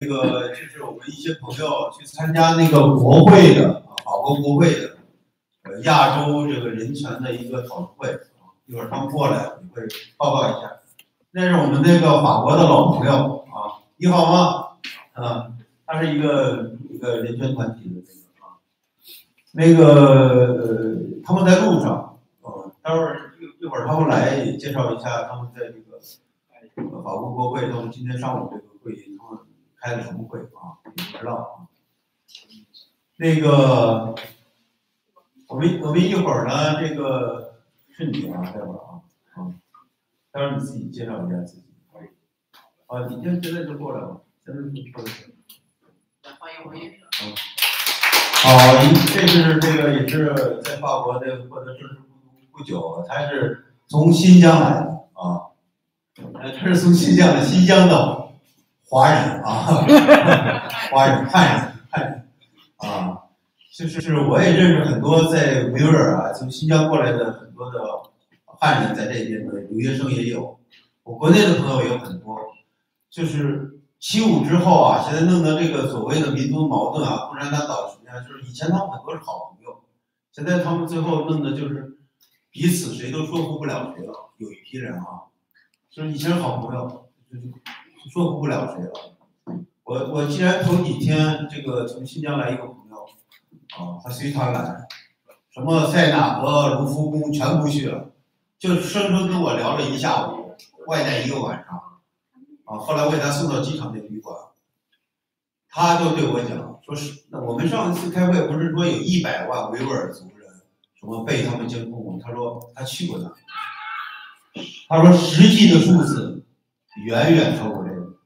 这个就是我们一些朋友去参加那个国会的法国国会的亚洲这个人权的一个讨论会一会儿他们过来也会报告一下。那是我们那个法国的老朋友你好吗？他是一个人权团体的那个他们在路上待会儿一会儿他们来介绍一下他们在这个法国国会，他们今天上午这个会议他们开了什么会也不知道那个我们一会儿呢，这个是你待会儿待会儿你自己介绍一下自己。你现在就过来吧，现在就过来。 欢迎。 这是这个也是在法国的获得政治不久，他是从新疆来的他是从新疆的华人华人汉人就是我也认识很多在维吾尔从新疆过来的很多的汉人，在这边的留学生也有，我国内的朋友也有很多。就是75之后现在弄的这个所谓的民族矛盾共产党倒什么样，就是以前他们很多是好朋友，现在他们最后弄的就是彼此谁都说服不了谁了。有一批人就是以前是好朋友，就是说服不了谁了。我既然头几天这个从新疆来一个朋友他随团来，什么塞纳河、卢浮宫全部去了，就生生跟我聊了一下午，外带一个晚上。后来我给他送到机场那个旅馆，他就对我讲说是，那我们上一次开会不是说有100万维吾尔族人什么被他们监控吗？他说他去过那，他说实际的数字远远超过这个，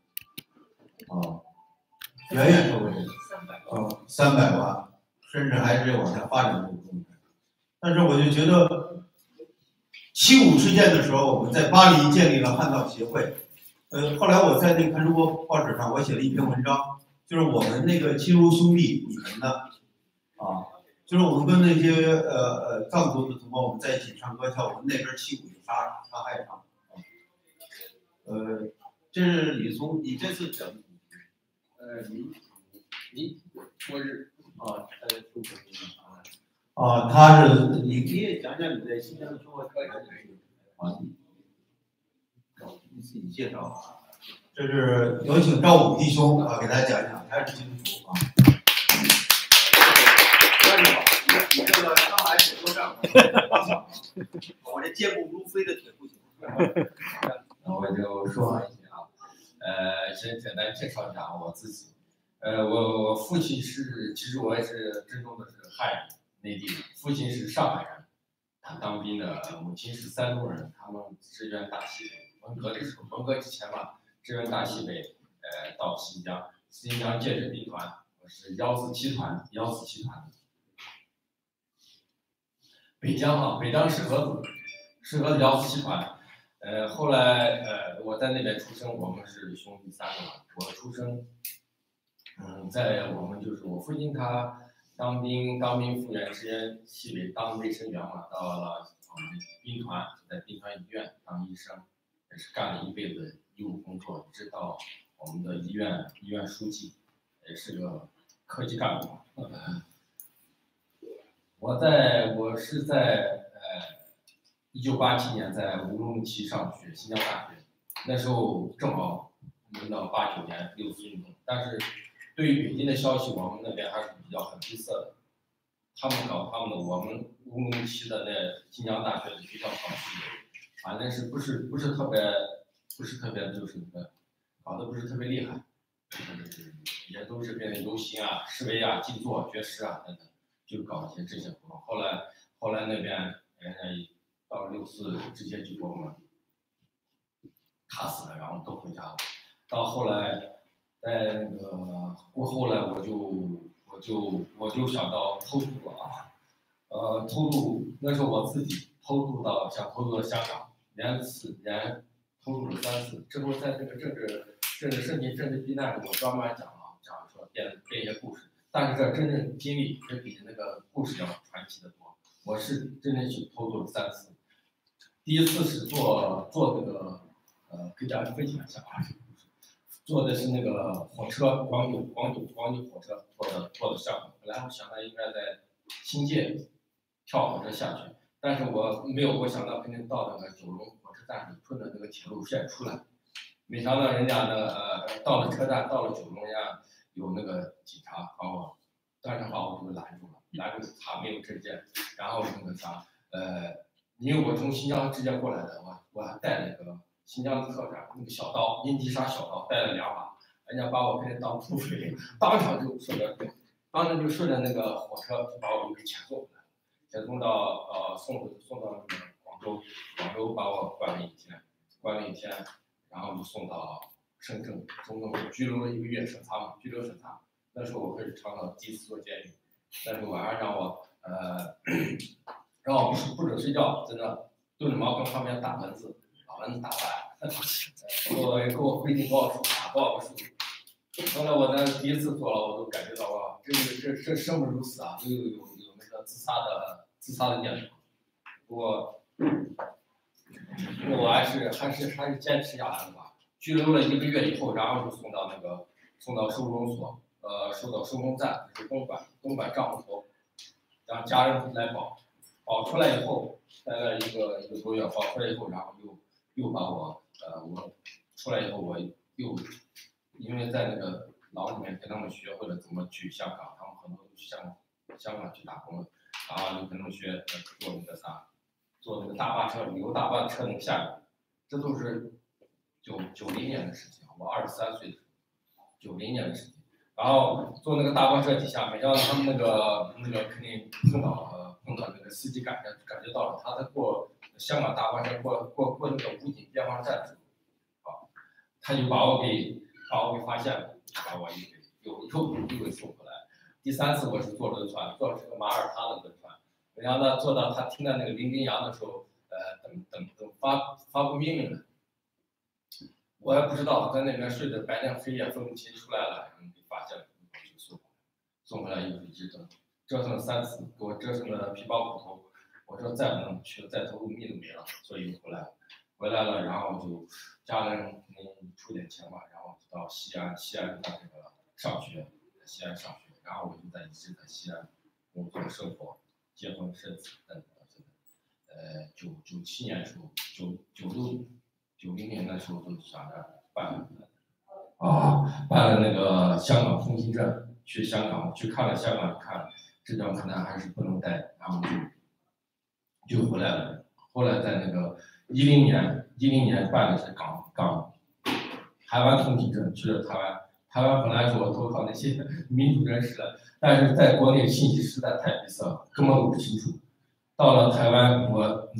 远远超过这个，300万，甚至还是往下发展的状态。但是我就觉得75事件的时候，我们在巴黎建立了汉道协会。后来我在那个《看中国》报纸上，我写了一篇文章，就是我们那个亲如兄弟，你们的就是我们跟那些藏族的同胞，我们在一起唱歌跳舞，那边75就杀害他们。这是李松，你这次讲你我是他是你也讲讲你在新疆的生活特点你自己介绍这是有请赵武弟兄给大家讲一讲，他是基督徒你这个上来写作上，我这健步如飞的铁步行。 那我就说一下先简单介绍一下我自己。我父亲其实我也是真正的是汉人，内地的，父亲是上海人，他当兵的，母亲是山东人，他们支援大西北。文革的时候，文革之前吧，支援大西北，到新疆建设兵团，我是147团的。北疆是合组147团。后来我在那边出生，我们是兄弟3个。我出生，在我们就是我父亲他当兵复员支援西北当卫生员嘛，到了我们兵团，在兵团医院当医生。也是干了一辈子医务工作，一直到我们的医院书记，也是个科级干部。我是在1987年在乌鲁木齐上学，新疆大学。那时候正好轮到89年6四运动，但是对于北京的消息，我们那边还是比较很闭塞的。他们搞他们的，我们乌鲁木齐的那新疆大学的学校考试。反正是不是特别就是那个搞得不是特别厉害，也都是跟游行示威静坐绝食等等，就搞一些这些活动。后来那边到64直接就给我们卡死了，然后都回家了。到后来在那个后来我就想到偷渡了偷渡那时候我自己偷渡到香港。连偷渡了3次，之后在这个政治申请政治避难，我专门讲说编一些故事，但是这真正经历也比那个故事要传奇的多。我是真正去偷渡了3次，第一次是做这个给大家分享一下坐的是那个火车，广九火车坐的项目。本来我想他应该在新界跳火车下去，但是我没有想到肯定到那个九龙火车站里顺着那个铁路线出来，没想到人家到了车站，到了九龙呀，有那个警察把我，当时把我就拦住了，他没有证件，然后那个啥因为我从新疆直接过来的，我还带了个新疆的特产那个小刀，阴地沙小刀，带了2把，人家把我给当土匪，当场就顺着那个火车就把我给遣送回来，遣送到送到那个广州把我关了一天，然后就送到深圳拘留了1个月拘留审查。那时候我可是尝到第1次坐监狱，但是晚上让我不准睡觉，真的蹲着茅坑旁边打蚊子，把蚊子打完，给我规定多少数打多少个数。后来我第1次做了，我都感觉到哇，这生不如死啊，有那个自杀的念头。不过我还是坚持下来了吧。拘留了1个月以后，然后就送到收容所，送到收容站，就是东莞帐篷头，让家人来保出来以后，待了一个多月，保出来以后，然后又把我我出来以后，我又因为在那个牢里面跟他们学会了怎么去香港，他们很多都去香港去打工了，然后就跟他们学坐那个大巴车，旅游大巴车能下来，这都是90年的事情，我23岁的时候，90年的事情。然后坐那个大巴车底下，没想到他们那个肯定碰到那个司机感觉到了，他在过香港大巴车过那个武警边防站的时候，他就把我给发现了，把我又给送回来。第3次我是坐了个船，坐的是个马耳他的轮船，没想到坐到他停在那个伶仃洋的时候，等发布命令了。我也不知道，在那边睡着，白天黑夜分不清出来了，被发现了，就送回来又是一直折腾了3次，给我折腾的皮包骨头。我说再不能去了，再投入命都没了，所以回来了，然后就家人肯定出点钱嘛，然后就到西安那个上学，在西安上学，然后我就一直在西安工作生活，结婚生子等等。97年的时候，90年的时候就想着办了那个香港通行证，去香港去看了香港，看这张可能还是不能带，然后就回来了。后来在那个10年办的是港台湾通行证，去了台湾。台湾本来是我投靠那些民主人士的，但是在国内信息实在太闭塞了，根本不清楚。到了台湾，我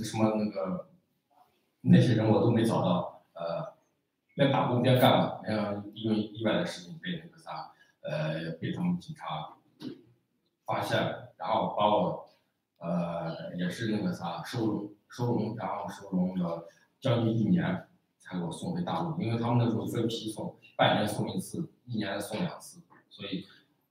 那些人我都没找到，边打工边干嘛，因为意外的事情被被他们警察发现了，然后把我也是收容，然后收容了将近1年才给我送回大陆，因为他们那时候分批送，半年送1次，1年送2次，所以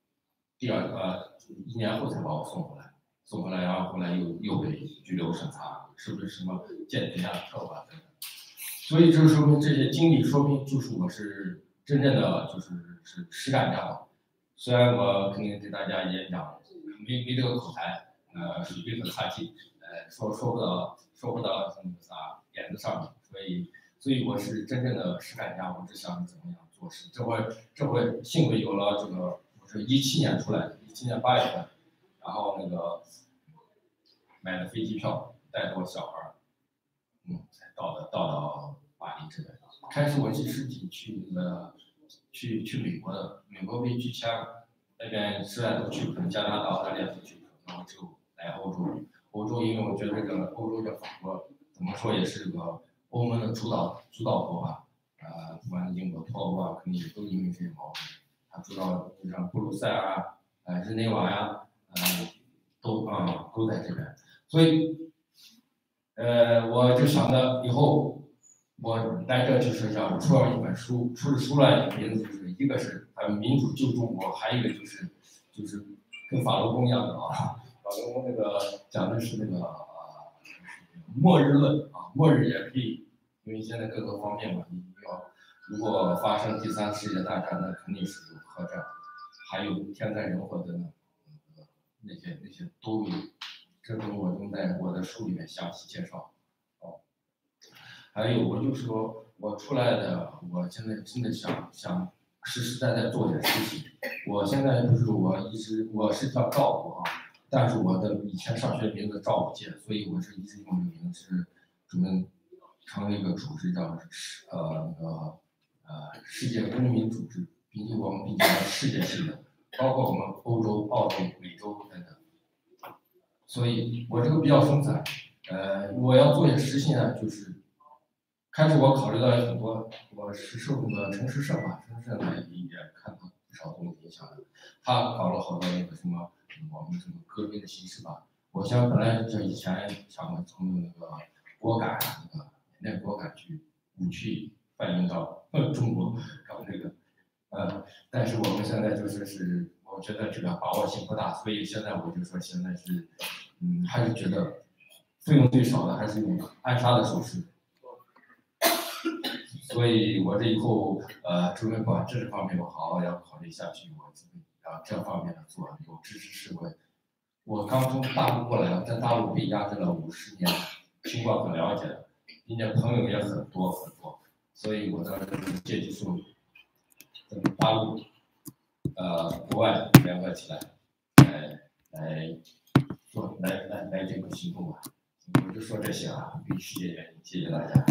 1年后才把我送回来，然后后来又被拘留审查，是不是什么间谍啊、特务啊等等。所以这说明这些经历，说明就是我是真正的是实干家吧。虽然我肯定给大家演讲没这个口才，水平很差劲，说不到点子上面，所以我是真正的实干家，我只想怎么样做事。这回幸亏有了这个，我是17年出来的，17年8月份。然后买了飞机票，带着我小孩，才到巴黎这边。开始我是去美国的，美国没拒签，那边实在不去，可能加拿大、澳大利亚都去，然后就来欧洲。欧洲，因为我觉得这个欧洲法国怎么说也是这个欧盟的主导国吧，不管英国、脱欧啊，肯定也都因为这些矛盾。他主导像布鲁塞尔日内瓦呀。都在这边，所以我就想着以后我来这就是想出了一本书，出了名字就是一个是民主救中国，还有一个就是跟法轮功一样的法轮功那个讲的是那个末日论末日也可以，因为现在各个方面嘛，你如果发生第3次世界大战，那肯定是有核战，还有天灾人祸等等，那些都有，这种我都在我的书里面详细介绍。哦，还有我就说我出来的，我现在真的想实实在在做点事情。我现在就是我是叫赵国啊，但是我的以前上学名字赵武健，所以我是一直用这个名字，是准备成立一个组织叫世界公民组织，并且我们毕竟是世界性的，包括我们欧洲、澳洲、美洲等等，所以我这个比较松散。我要做些实性呢，就是开始我考虑到有很多，我是受那个陈师胜嘛，陈师胜呢也看到不少东西影响的，他搞了好多那个什么我们什么革命的形式吧。我想本来就以前想从那个果敢那个缅甸果敢去武器反映到中国搞这个，但是我们现在就是我觉得这个把握性不大，所以现在我就说现在是，还是觉得费用最少的还是用暗杀的手势，所以我这以后准备把这方面我好好要考虑下去，我准备这方面的做有知识社会。我刚从大陆过来，在大陆被压制了50年，情况很了解的，并且朋友也很多很多，所以我的阶级受大陆国外联合起来，来这个行动吧。我就说这些啊，因为时间原因，谢谢大家。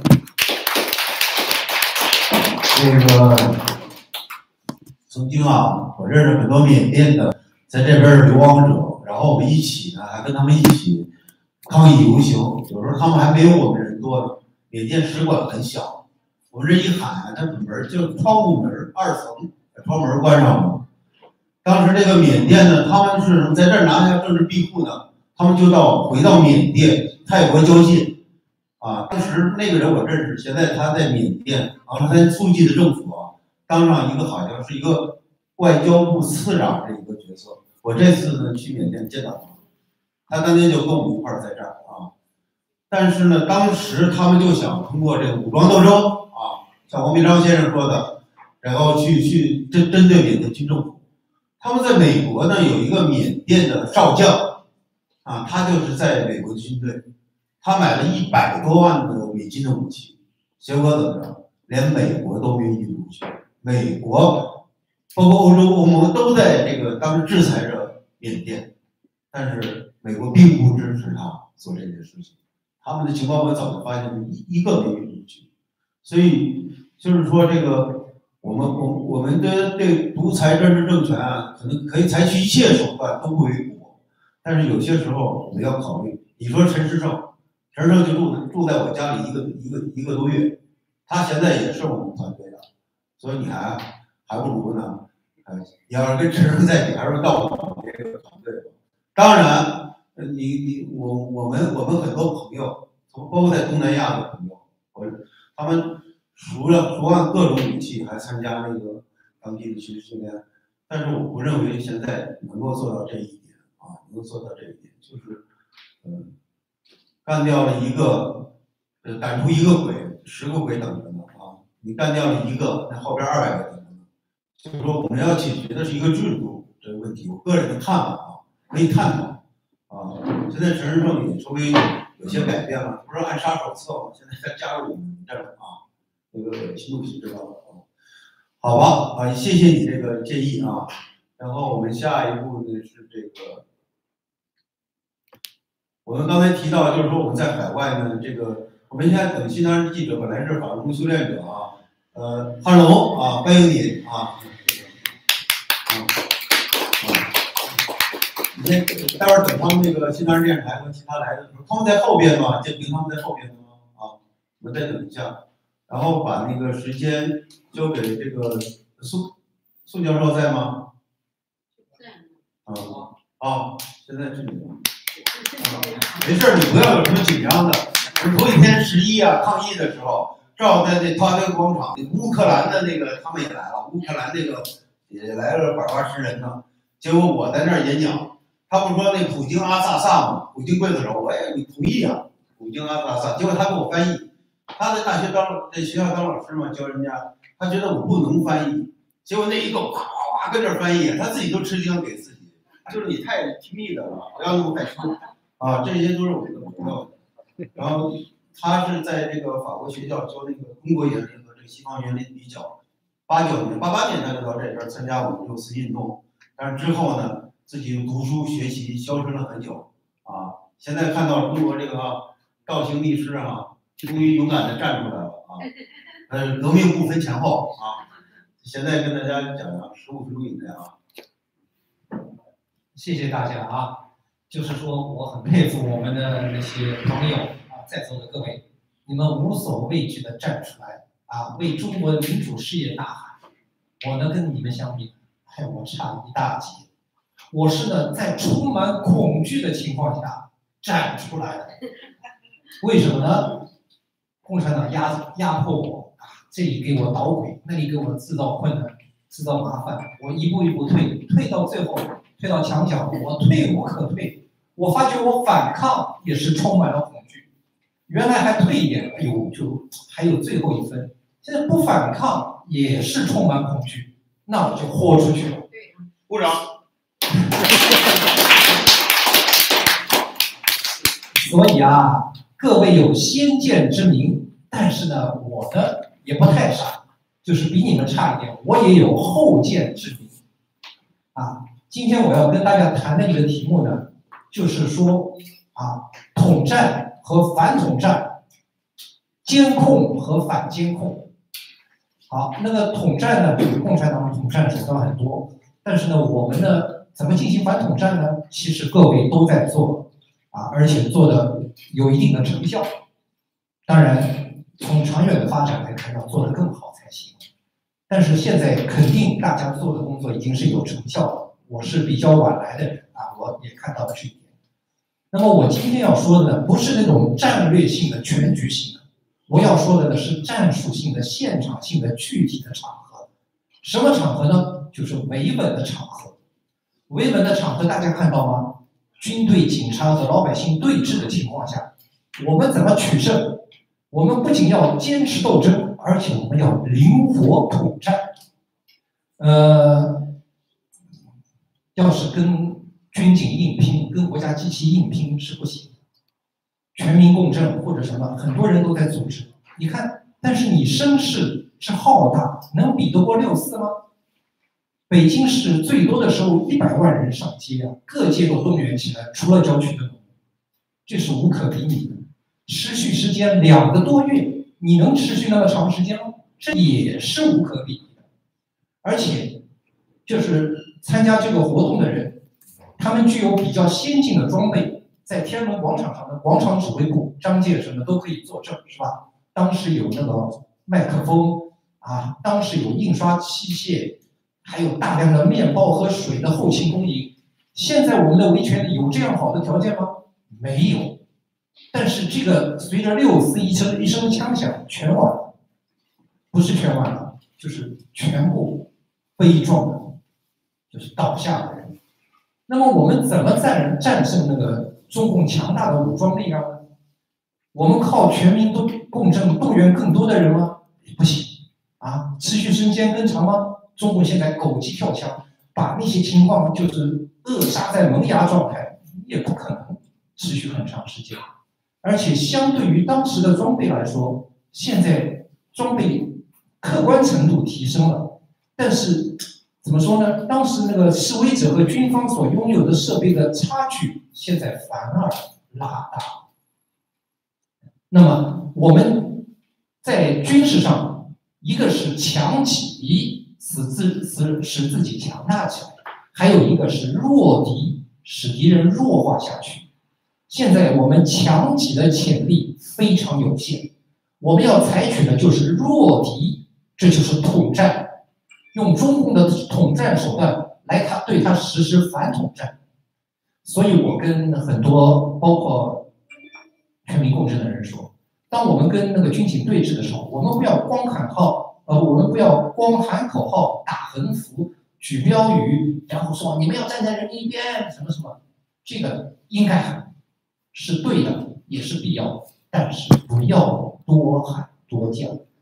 这个曾经啊，我认识很多缅甸的，在这边的流亡者，然后我们一起呢，还跟他们一起抗议游行。有时候他们还没有我们人多呢。缅甸使馆很小，我们这一喊，它门就窗户门2层，把窗门关上了。当时这个缅甸呢，他们是在这儿拿下政治庇护呢，他们就回到缅甸泰国交界。当时那个人我认识，现在他在缅甸，他在书记的政府当上一个好像是一个外交部次长这一个角色。我这次呢去缅甸见到他当天就跟我们一块儿在这儿但是呢，当时他们就想通过这个武装斗争像王明章先生说的，然后去针对缅甸军政府。他们在美国呢有一个缅甸的少将他就是在美国军队。他买了100多万的美金的武器，结果怎么着？连美国都没有运出去。美国包括欧洲、欧盟都在这个当时制裁着缅甸，但是美国并不支持他做这件事情。他们的情报我早就发现一个没运出去。所以就是说，这个我们对独裁政治政权可能可以采取一切手段都不为过，但是有些时候我们要考虑。你说陈师胜。陈师胜就住在我家里一个多月，他现在也是我们团队的，所以你还不如呢，你要是跟陈师胜在一起，还是到我们这个团队。当然，我们很多朋友，包括在东南亚的朋友，他们除了各种武器，还参加那个当地的军事训练，但是我不认为现在能够做到这一点能够做到这一点，就是干掉了一个，赶出一个鬼，10个鬼等着呢你干掉了一个，那后边200个等着呢。就是说，我们要解决的是一个制度这个问题。我个人的看法可以探讨现在陈师胜也稍微有些改变了，不是暗杀手册嘛，现在再加入我们这儿这个新主席知道了好吧谢谢你这个建议然后我们下一步呢是这个。我们刚才提到，就是说我们在海外呢，这个我们现在等新疆记者本来是法轮功修炼者汉龙欢迎你你先待会儿等他们那个新疆电视台和其他来的时候，他们在后边嘛，建平他们在后边的我们再等一下，然后把那个时间交给这个宋教授在吗？现在这里。没事，你不要有什么紧张的。头几天11抗议的时候，正好在他那个广场，乌克兰的那个他们也来了，乌克兰那个也来了880人呢。结果我在那儿演讲，他们说那普京阿萨萨嘛，普京刽子手，我也同意普京阿萨萨。结果他给我翻译，他在在学校当老师嘛，教人家他觉得我不能翻译，结果那一个哗哗哗跟这儿翻译，他自己都吃惊给自己，就是你太听力的了，不要那么快说啊，这些都是我们的朋友。然后他是在这个法国学校教那个中国园林和这个西方园林比较。89年、88年他就到这边参加我们六四运动，但是之后呢，自己读书学习消沉了很久啊。现在看到中国这个赵姓律师啊，终于勇敢地站出来了啊。革命不分前后啊。现在跟大家讲讲15分钟以内啊。 谢谢大家啊。就是说，我很佩服我们的那些朋友啊，在座的各位，你们无所畏惧地站出来啊，为中国的民主事业呐喊。我呢，跟你们相比，我差一大截。我是呢，在充满恐惧的情况下站出来的。为什么呢？共产党压迫我啊，这里给我捣鬼，那里给我制造困难、制造麻烦，我一步一步退到最后，退到墙角，我退无可退。我发觉我反抗也是充满了恐惧。原来还退一点，哎呦，就还有最后一分。现在不反抗也是充满恐惧，那我就豁出去了。 对， 鼓掌。 所以啊，各位有先见之明，但是呢，我呢也不太傻，就是比你们差一点，我也有后见之明。啊，今天我要跟大家谈的一个题目呢，就是说啊，统战和反统战，监控和反监控。好，那个统战呢，就是共产党的统战手段很多，但是呢，我们呢怎么进行反统战呢？其实各位都在做啊，而且做的有一定的成效。当然，从长远的发展来看，要做得更好才行。但是现在肯定大家做的工作已经是有成效的。我是比较晚来的人啊，我也看到了这一点。那么我今天要说的呢，不是那种战略性的、全局性的。我要说的呢是战术性的、现场性的、具体的场合。什么场合呢？就是维稳的场合。维稳的场合大家看到吗？军队、警察和老百姓对峙的情况下，我们怎么取胜？我们不仅要坚持斗争，而且我们要灵活统战。要是跟军警硬拼、跟国家机器硬拼是不行的。全民共振或者什么，很多人都在组织。你看，但是你声势是浩大，能比得过64吗？北京市最多的时候100万人上街啊，各界都动员起来，除了郊区的农民，这是无可比拟的。持续时间2个多月，你能持续那么长时间吗？这也是无可比拟的。而且，就是参加这个活动的人，他们具有比较先进的装备。在天安门广场上的广场指挥部，张介什么都可以作证，是吧？当时有那个麦克风啊，当时有印刷器械，还有大量的面包和水的后勤供应。现在我们的维权里有这样好的条件吗？没有。但是这个随着64一声枪响，全完了，不是全完了，就是全部悲壮的，就是倒下的人。那么我们怎么战胜那个中共强大的武装力量呢？我们靠全民共振动员更多的人吗？不行啊！持续时间更长吗？中共现在狗急跳墙，把那些情况就是扼杀在萌芽状态，也不可能持续很长时间。而且相对于当时的装备来说，现在装备客观程度提升了，但是怎么说呢？当时那个示威者和军方所拥有的设备的差距，现在反而拉大。那么我们在军事上，一个是强己，使自己强大起来；还有一个是弱敌，使敌人弱化下去。现在我们强己的潜力非常有限，我们要采取的就是弱敌，这就是统战。用中共的统战手段来对他实施反统战。所以我跟很多包括全民共振的人说，当我们跟那个军警对峙的时候，我们不要光喊号，我们不要光喊口号、打横幅、举标语，然后说你们要站在人民一边，什么什么，这个应该喊，是对的，也是必要的，但是不要多喊多叫。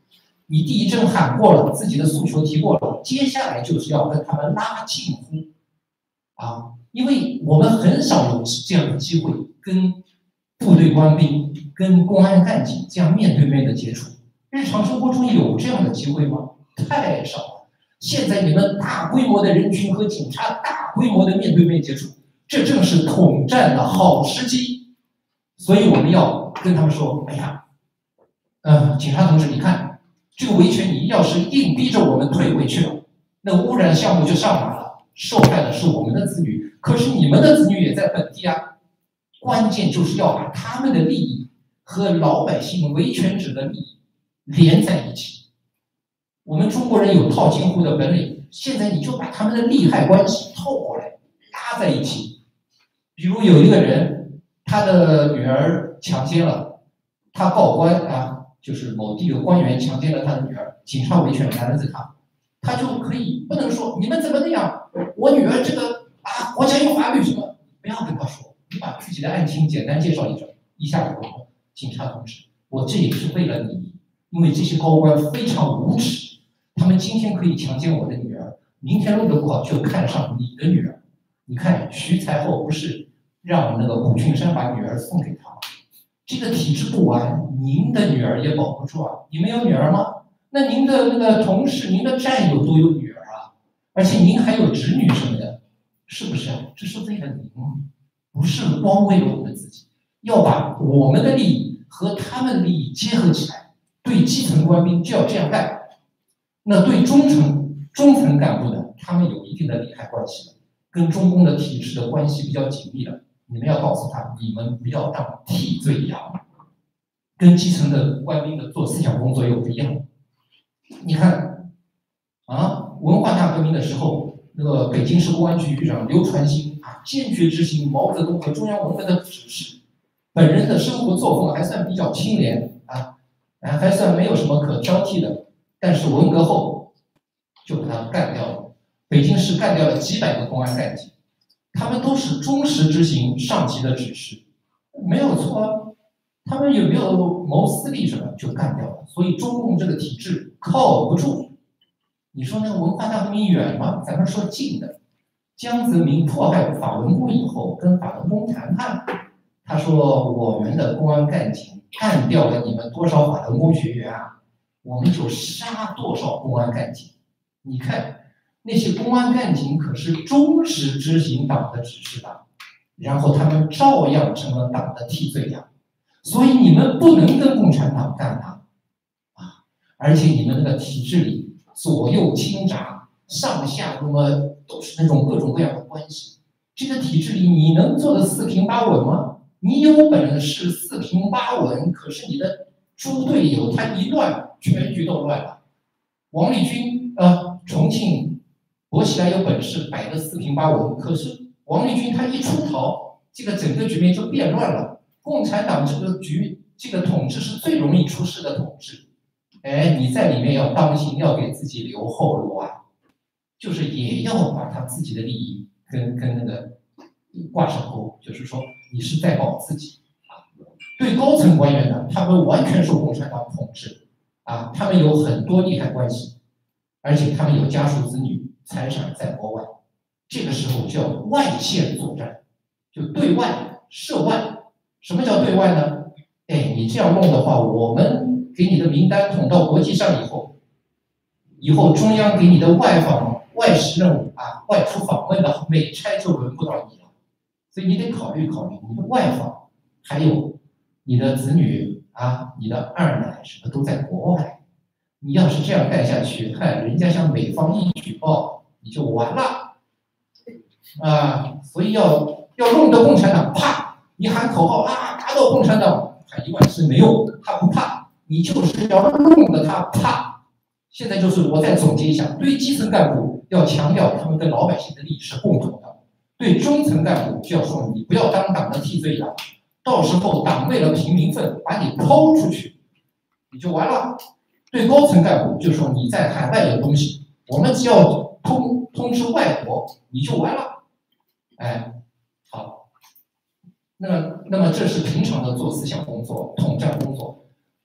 你第一针喊过了，自己的诉求提过了，接下来就是要跟他们拉近乎啊，因为我们很少有这样的机会跟部队官兵、跟公安干警这样面对面的接触。日常生活中有这样的机会吗？太少了。现在你们大规模的人群和警察大规模的面对面接触，这正是统战的好时机。所以我们要跟他们说：哎呀，警察同志，你看这个维权，你要是硬逼着我们退回去了，那污染项目就上马了，受害的是我们的子女，可是你们的子女也在本地啊。关键就是要把他们的利益和老百姓维权者的利益连在一起。我们中国人有套近乎的本领，现在你就把他们的利害关系套过来，拉在一起。比如有一个人，他的女儿强奸了，他告官啊，就是某地的官员强奸了他的女儿，警察维权拦着他，他就可以不能说你们怎么那样，我女儿这个啊，国家有法律什么，不要跟他说，你把具体的案情简单介绍一下就好。警察同志，我这也是为了你，因为这些高官非常无耻，他们今天可以强奸我的女儿，明天弄得不好就看上你的女儿。你看徐才厚不是让那个古俊山把女儿送给他吗？这个体制不完，您的女儿也保不住啊！你们有女儿吗？那您的那个同事、您的战友都有女儿啊，而且您还有侄女什么的，是不是啊？这是为了您，不是光为了我们自己，要把我们的利益和他们的利益结合起来。对基层官兵就要这样干，那对中层干部呢，他们有一定的利害关系的，跟中共的体制的关系比较紧密的，你们要告诉他，你们不要当替罪羊，跟基层的官兵的做思想工作又不一样。你看啊，文化大革命的时候，那个北京市公安局局长刘传兴啊，坚决执行毛泽东和中央文革的指示，本人的生活作风还算比较清廉啊，还算没有什么可挑剔的。但是文革后就把他干掉了，北京市干掉了几百个公安干警，他们都是忠实执行上级的指示，没有错啊。他们有没有谋私利什么就干掉了，所以中共这个体制靠不住。你说那个文化大革命远吗？咱们说近的。江泽民迫害法轮功以后，跟法轮功谈判，他说我们的公安干警干掉了你们多少法轮功学员啊，我们就杀多少公安干警。你看那些公安干警可是忠实执行党的指示的，然后他们照样成了党的替罪羊。所以你们不能跟共产党干啊！而且你们那个体制里左右倾轧，上下那么都是那种各种各样的关系，这个体制里你能做得四平八稳吗？你有本事四平八稳，可是你的猪队友他一乱，全局都乱了。王立军重庆搏起来有本事摆得四平八稳，可是王立军他一出逃，这个整个局面就变乱了。共产党这个统治是最容易出事的统治，哎，你在里面要当心，要给自己留后路啊，就是也要把他自己的利益跟那个挂上钩，就是说你是在保自己啊。对高层官员呢，他们完全受共产党统治啊，他们有很多利害关系，而且他们有家属子女，财产在国外，这个时候叫外线作战，就对外涉外。什么叫对外呢？哎，你这样弄的话，我们给你的名单捅到国际上以后中央给你的外事任务啊，外出访问的美差就轮不到你了。所以你得考虑考虑你的外访，还有你的子女啊，你的二奶什么都在国外。你要是这样干下去，看人家向美方一举报，你就完了啊！所以要弄得共产党怕。你喊口号啊，打倒共产党，喊10000声没用，他不怕，你就是要弄得他怕。现在就是我再总结一下，对基层干部要强调他们跟老百姓的利益是共同的，对中层干部就要说你不要当党的替罪羊，到时候党为了平民愤把你抛出去，你就完了。对高层干部就说你在海外有东西，我们只要通知外国，你就完了。哎，好。那么这是平常的做思想工作、统战工作。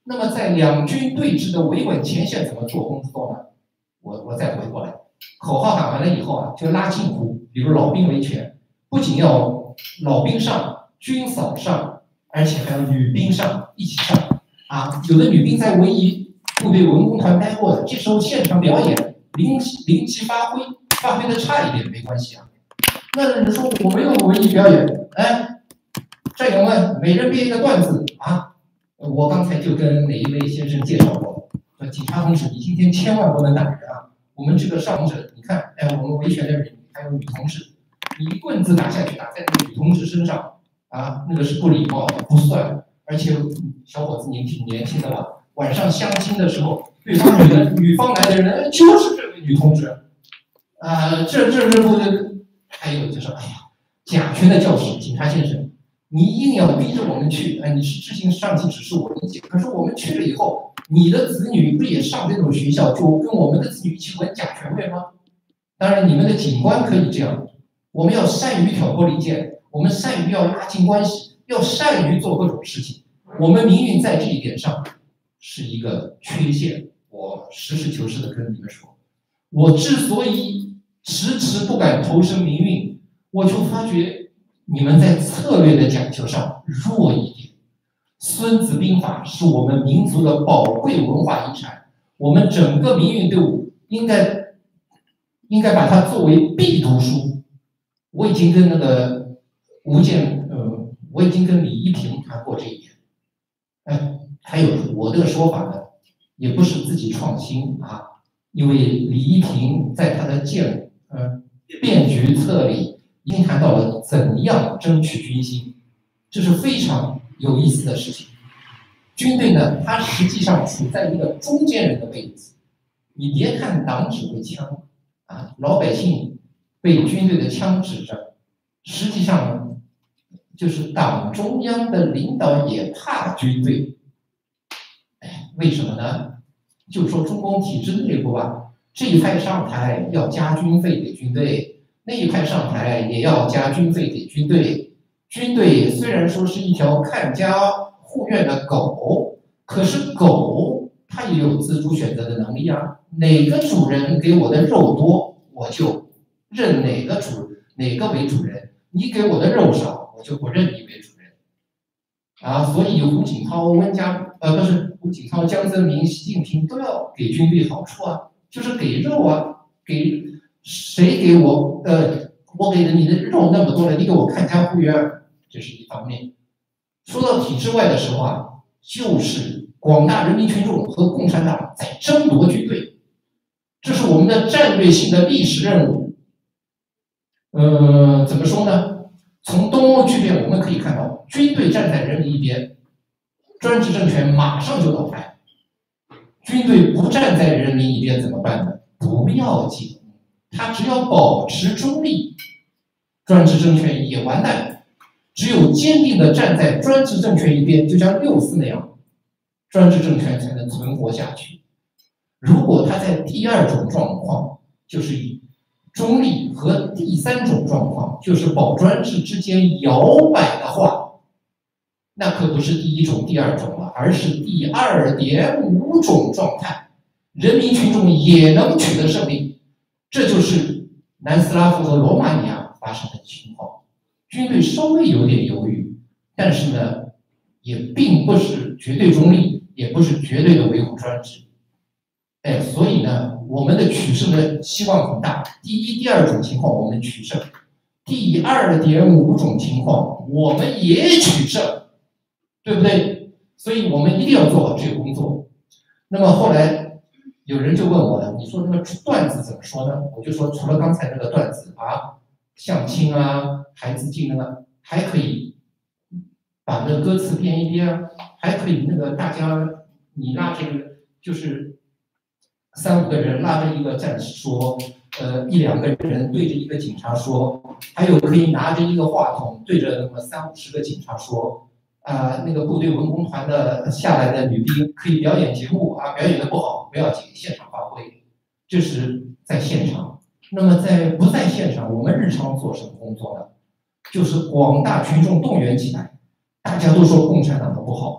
那么在两军对峙的维稳前线怎么做工作呢？我再回过来，口号喊完了以后啊，就拉近乎，比如老兵维权，不仅要老兵上、军嫂上，而且还要女兵上一起上啊。有的女兵在文艺部队文工团待过的，这时候现场表演，临机发挥的差一点没关系啊。那你说我没有文艺表演，哎，战友们每人编一个段子啊。我刚才就跟哪一位先生介绍过，说警察同志，你今天千万不能打人啊！我们这个上者，你看，哎，我们维权的人还有女同志，你一棍子打下去，打在那个女同志身上啊，那个是不礼貌的，不算。而且小伙子您挺年轻的吧？晚上相亲的时候，对方女方来的人就是这位女同志，啊，这不还有就是哎呀，甲醛的教室，警察先生。你硬要逼着我们去，哎，你是执行上级指示，我理解。可是我们去了以后，你的子女不也上这种学校，就跟我们的子女一起闻甲醛味吗？当然，你们的警官可以这样，我们要善于挑拨离间，我们善于要拉近关系，要善于做各种事情。我们民运在这一点上是一个缺陷。我实事求是的跟你们说，我之所以迟迟不敢投身民运，我就发觉。你们在策略的讲究上弱一点。孙子兵法是我们民族的宝贵文化遗产，我们整个民运队伍应该把它作为必读书。我已经跟那个我已经跟李一平谈过这一点。还有我这个说法呢，也不是自己创新啊，因为李一平在他的变局策里。已经谈到了怎样争取军心，这是非常有意思的事情。军队呢，它实际上处在一个中间人的位置。你别看党指挥枪啊，老百姓被军队的枪指着，实际上就是党中央的领导也怕军队。为什么呢？就说中共体制内部吧，这一派上台要加军费给军队。那一派上台也要加军费给军队。军队虽然说是一条看家护院的狗，可是狗它也有自主选择的能力啊。哪个主人给我的肉多，我就认哪个为主人。你给我的肉少，我就不认你为主人。啊，所以胡锦涛、江泽民、习近平都要给军队好处啊，就是给肉啊，给。谁给我我给了你的肉那么多了，你给我看家护院，这是一方面。说到体制外的时候啊，就是广大人民群众和共产党在争夺军队，这是我们的战略性的历史任务。怎么说呢？从东欧剧变我们可以看到，军队站在人民一边，专制政权马上就倒台；军队不站在人民一边怎么办呢？不要紧。他只要保持中立，专制政权也完蛋。只有坚定地站在专制政权一边，就像6·4那样，专制政权才能存活下去。如果他在第二种状况，就是以中立和第三种状况，就是保专制之间摇摆的话，那可不是第一种、第二种了，而是第2.5种状态，人民群众也能取得胜利。这就是南斯拉夫和罗马尼亚发生的情况。军队稍微有点犹豫，但是呢，也并不是绝对中立，也不是绝对的维护专制。所以呢，我们的取胜的希望很大。第一、第二种情况我们取胜，第2.5种情况我们也取胜，对不对？所以我们一定要做好这个工作。那么后来。有人就问我了，你说那个段子怎么说呢？我就说，除了刚才那个段子啊，相亲啊，孩子进啊，还可以把那个歌词编一编啊，还可以那个大家你拉这个就是3、5个人拉着一个战士说，1、2个人对着一个警察说，还有可以拿着一个话筒对着那么30、50个警察说。那个部队文工团的下来的女兵可以表演节目啊，表演的不好不要紧，现场发挥，这是在现场。那么不在现场，我们日常做什么工作呢？就是广大群众动员起来，大家都说共产党的不好，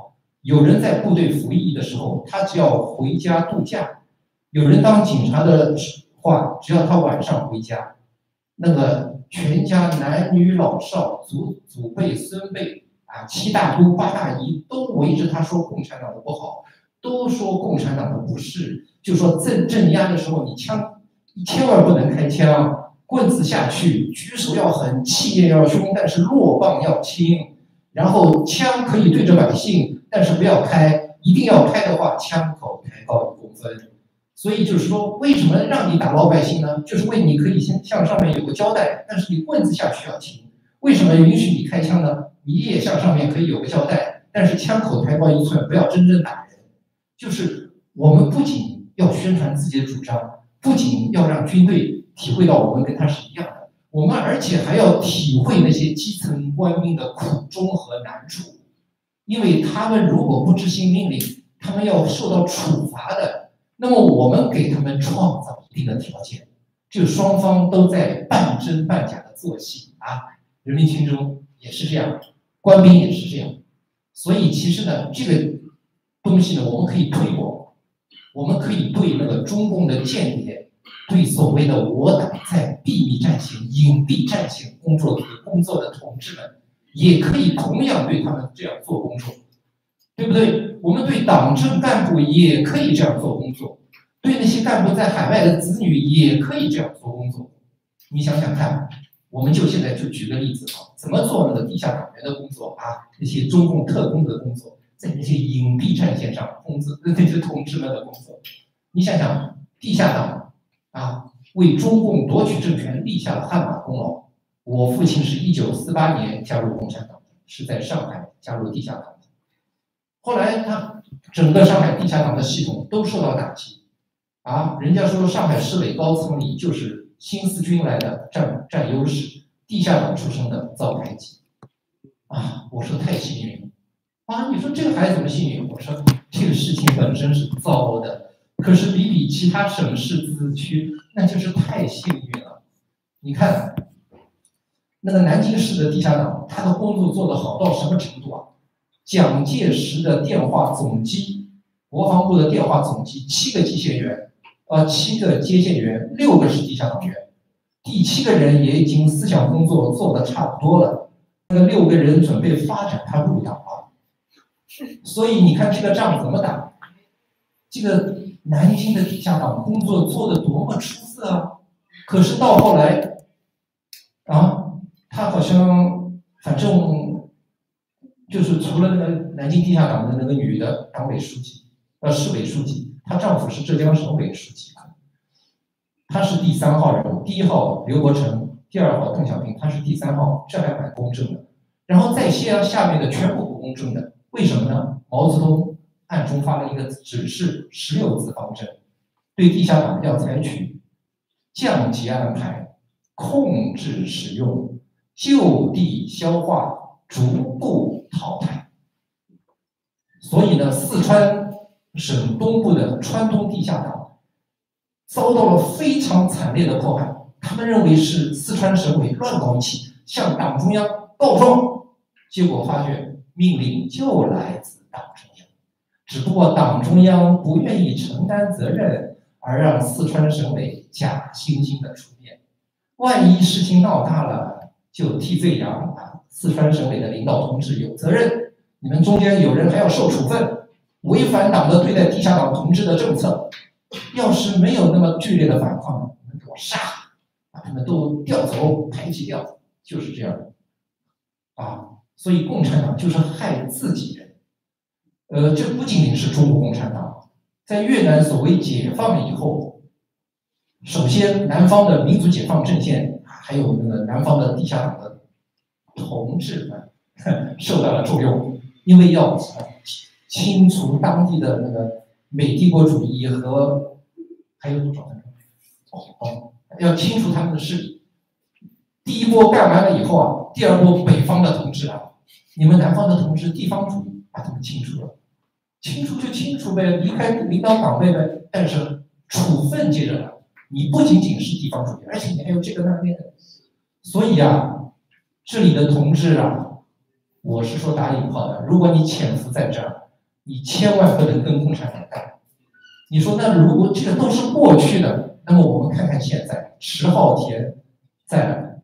有人在部队服役的时候，他只要回家度假；有人当警察的话，只要他晚上回家，那个全家男女老少、祖辈、孙辈啊，七大姑八大姨都围着他说共产党的不好，都说共产党的不是，就说镇压的时候你千万不能开枪，棍子下去，举手要狠，气焰要凶，但是落棒要轻，然后枪可以对着百姓，但是不要开，一定要开的话，枪口抬高1公分。所以就是说，为什么让你打老百姓呢？就是为你可以先向上面有个交代，但是你棍子下去要轻。为什么允许你开枪呢？你也向上面可以有个交代，但是枪口抬高1寸，不要真正打人。就是我们不仅要宣传自己的主张，不仅要让军队体会到我们跟他是一样的，我们而且还要体会那些基层官兵的苦衷和难处，因为他们如果不执行命令，他们要受到处罚的。那么我们给他们创造一定的条件，就双方都在半真半假的做戏啊。人民群众也是这样，官兵也是这样。所以其实呢，这个东西呢，我们可以推广，我们可以对那个中共的间谍，对所谓的我党在秘密战线、隐蔽战线工作的同志们，也可以同样对他们这样做工作，对不对？我们对党政干部也可以这样做工作，对那些干部在海外的子女也可以这样做工作。你想想看，我们现在就举个例子啊，怎么做那个地下党员的工作啊？那些中共特工的工作，在那些隐蔽战线上那些同志们的工作，你想想，地下党啊，为中共夺取政权立下了汗马功劳。我父亲是1948年加入共产党的，是在上海加入地下党的。后来他整个上海地下党的系统都受到打击，啊，人家说上海市委高层里就是新四军来的占优势，地下党出身的遭排挤，啊，我说太幸运了，啊，你说这个还怎么幸运？我说这个事情本身是糟的，可是比其他省市自治区那就是太幸运了。你看，那个南京市的地下党，他的工作做得好到什么程度啊？蒋介石的电话总机，国防部的电话总机，7个机械员，7个接线员，6个是地下党员，第7个人也已经思想工作做得差不多了，那个6个人准备发展他入党了。所以你看这个仗怎么打？这个南京的地下党工作做得多么出色啊！可是到后来，啊，他好像反正。就是除了那个南京地下党的那个女的党委书记，市委书记，她丈夫是浙江省委书记，她是第3号人物，第1号刘伯承，第2号邓小平，她是第3号，这还蛮公正的。然后再下面的全部不公正的，为什么呢？毛泽东暗中发了一个指示，16字方针，对地下党要采取降级安排、控制使用、就地消化、逐步淘汰。所以呢，四川省东部的川东地下党遭到了非常惨烈的迫害，他们认为是四川省委乱搞一气，向党中央告状，结果发觉命令就来自党中央，只不过党中央不愿意承担责任，而让四川省委假惺惺的出面。万一事情闹大了，就替罪羊啊！四川省委的领导同志有责任，你们中间有人还要受处分，违反党的对待地下党同志的政策。要是没有那么剧烈的反抗，你们给我杀，把他们都调走、排挤掉，就是这样的啊。所以共产党就是害自己人。这不仅仅是中国共产党，在越南所谓解放以后，首先南方的民族解放阵线，还有那个南方的地下党的同志们受到了重用，因为要清除当地的那个美帝国主义和还有多少分钟？要清除他们的势力。第一波干完了以后啊，第二波北方的同志啊，你们南方的同志地方主义把他们清除了，清除就清除呗，离开领导岗位呗，但是处分接着来。你不仅仅是地方主义，而且你还有这个那边的。所以啊，这里的同志啊，我是说打引号的，如果你潜伏在这儿， 你千万不能跟共产党干。你说那如果这个都是过去的，那么我们看看现在，迟浩田在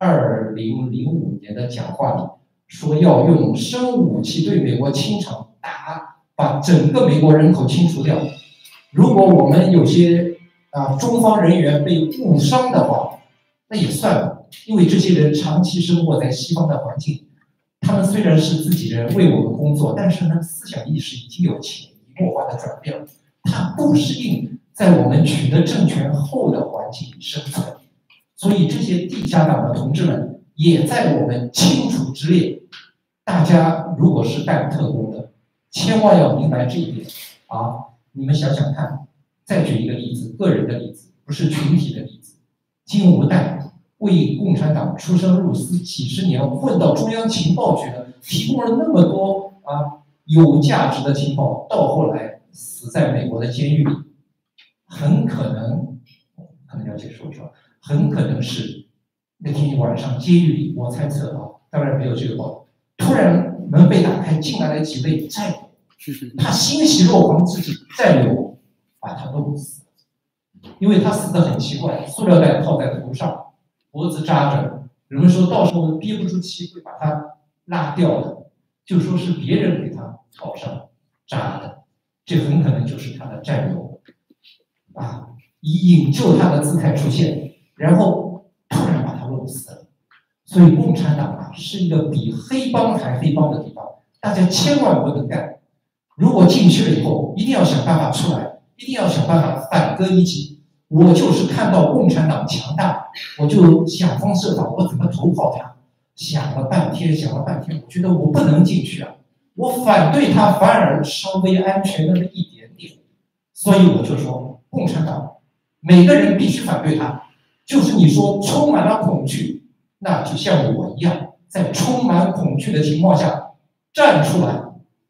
2005年的讲话里说要用生物武器对美国清场，把整个美国人口清除掉。如果我们有些中方人员被误伤的话，那也算了，因为这些人长期生活在西方的环境，他们虽然是自己人为我们工作，但是呢，思想意识已经有潜移默化的转变了，他不适应在我们取得政权后的环境里生存，所以这些地下党的同志们也在我们清除之列。大家如果是干特工的，千万要明白这一点啊！你们想想看，再举一个例子，个人的例子，不是群体的例子。金无代为共产党出生入死几十年，混到中央情报局的，提供了那么多有价值的情报，到后来死在美国的监狱里，很可能要解说说，很可能是那天晚上监狱里，我猜测当然没有这个报道，突然门被打开，进来了几位战友，他欣喜若狂之际，战友把他弄死了，因为他死得很奇怪，塑料袋套在头上，脖子扎着，人们说到时候憋不住气会把他拉掉的，就说是别人给他套上扎的，这很可能就是他的战友以引救他的姿态出现，然后突然把他弄死了。所以共产党是一个比黑帮还黑帮的地方，大家千万不能干。如果进去了以后，一定要想办法出来，一定要想办法反戈一击。我就是看到共产党强大，我就想方设法，我怎么投靠他？想了半天，我觉得我不能进去啊，我反对他反而稍微安全那么一点点。所以我就说，共产党每个人必须反对他。就是你说充满了恐惧，那就像我一样，在充满恐惧的情况下站出来。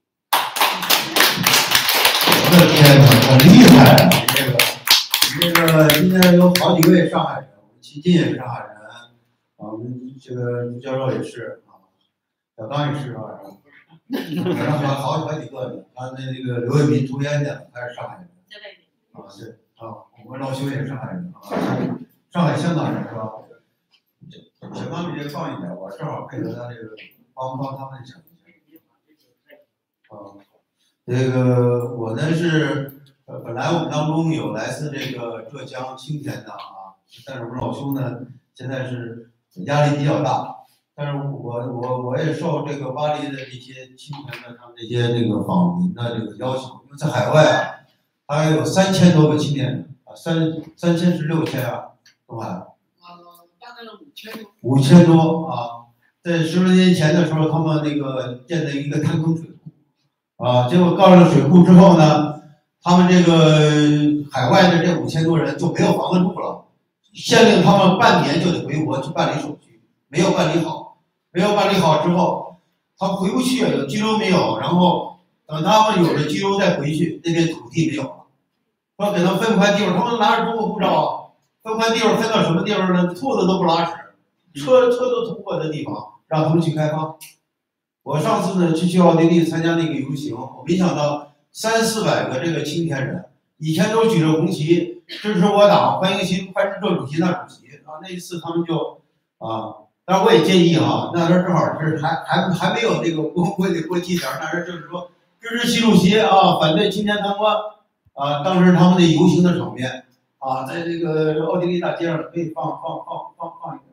我的天哪，很厉害！这个今天有好几位上海人，我们齐进也是上海人，我们这个卢教授也是小刚也是上海人，然后好几个呢。他那个刘卫民抽烟的，他是上海人。对我们老邱也是上海人上海香港人是吧？小刚比这个放一点，我正好配合他这个帮他们讲一下。这个我呢是本来我们当中有来自这个浙江青田的但是我们老兄呢现在是压力比较大，但是我也受这个巴黎的这些青田的他们这些这个访民的这个要求，因为在海外大概有3000多个青年人3000是6000东海。 大概有 5000多在10多年前的时候，他们那个建了一个滩坑水库结果盖了水库之后呢，他们这个海外的这5000多人就没有房子住了，限令他们半年就得回国去办理手续，没有办理好之后，他们回不去，有居留没有，然后等他们有了居留再回去，那边土地没有了，说给他们分块地方，他们拿着中国护照分块地方分到什么地方呢？兔子都不拉屎，车都通过的地方，让他们去开发。我上次呢去奥地利参加那个游行，我没想到300-400个这个青田人，以前都举着红旗支持我党，欢迎新潘志正主席那主席那一次他们就当然我也建议那时候正好是还没有这个国会的国旗点，那时候就是说支持习主席反对青田贪官当时他们的游行的场面在这个奥地利大街上可以放一点。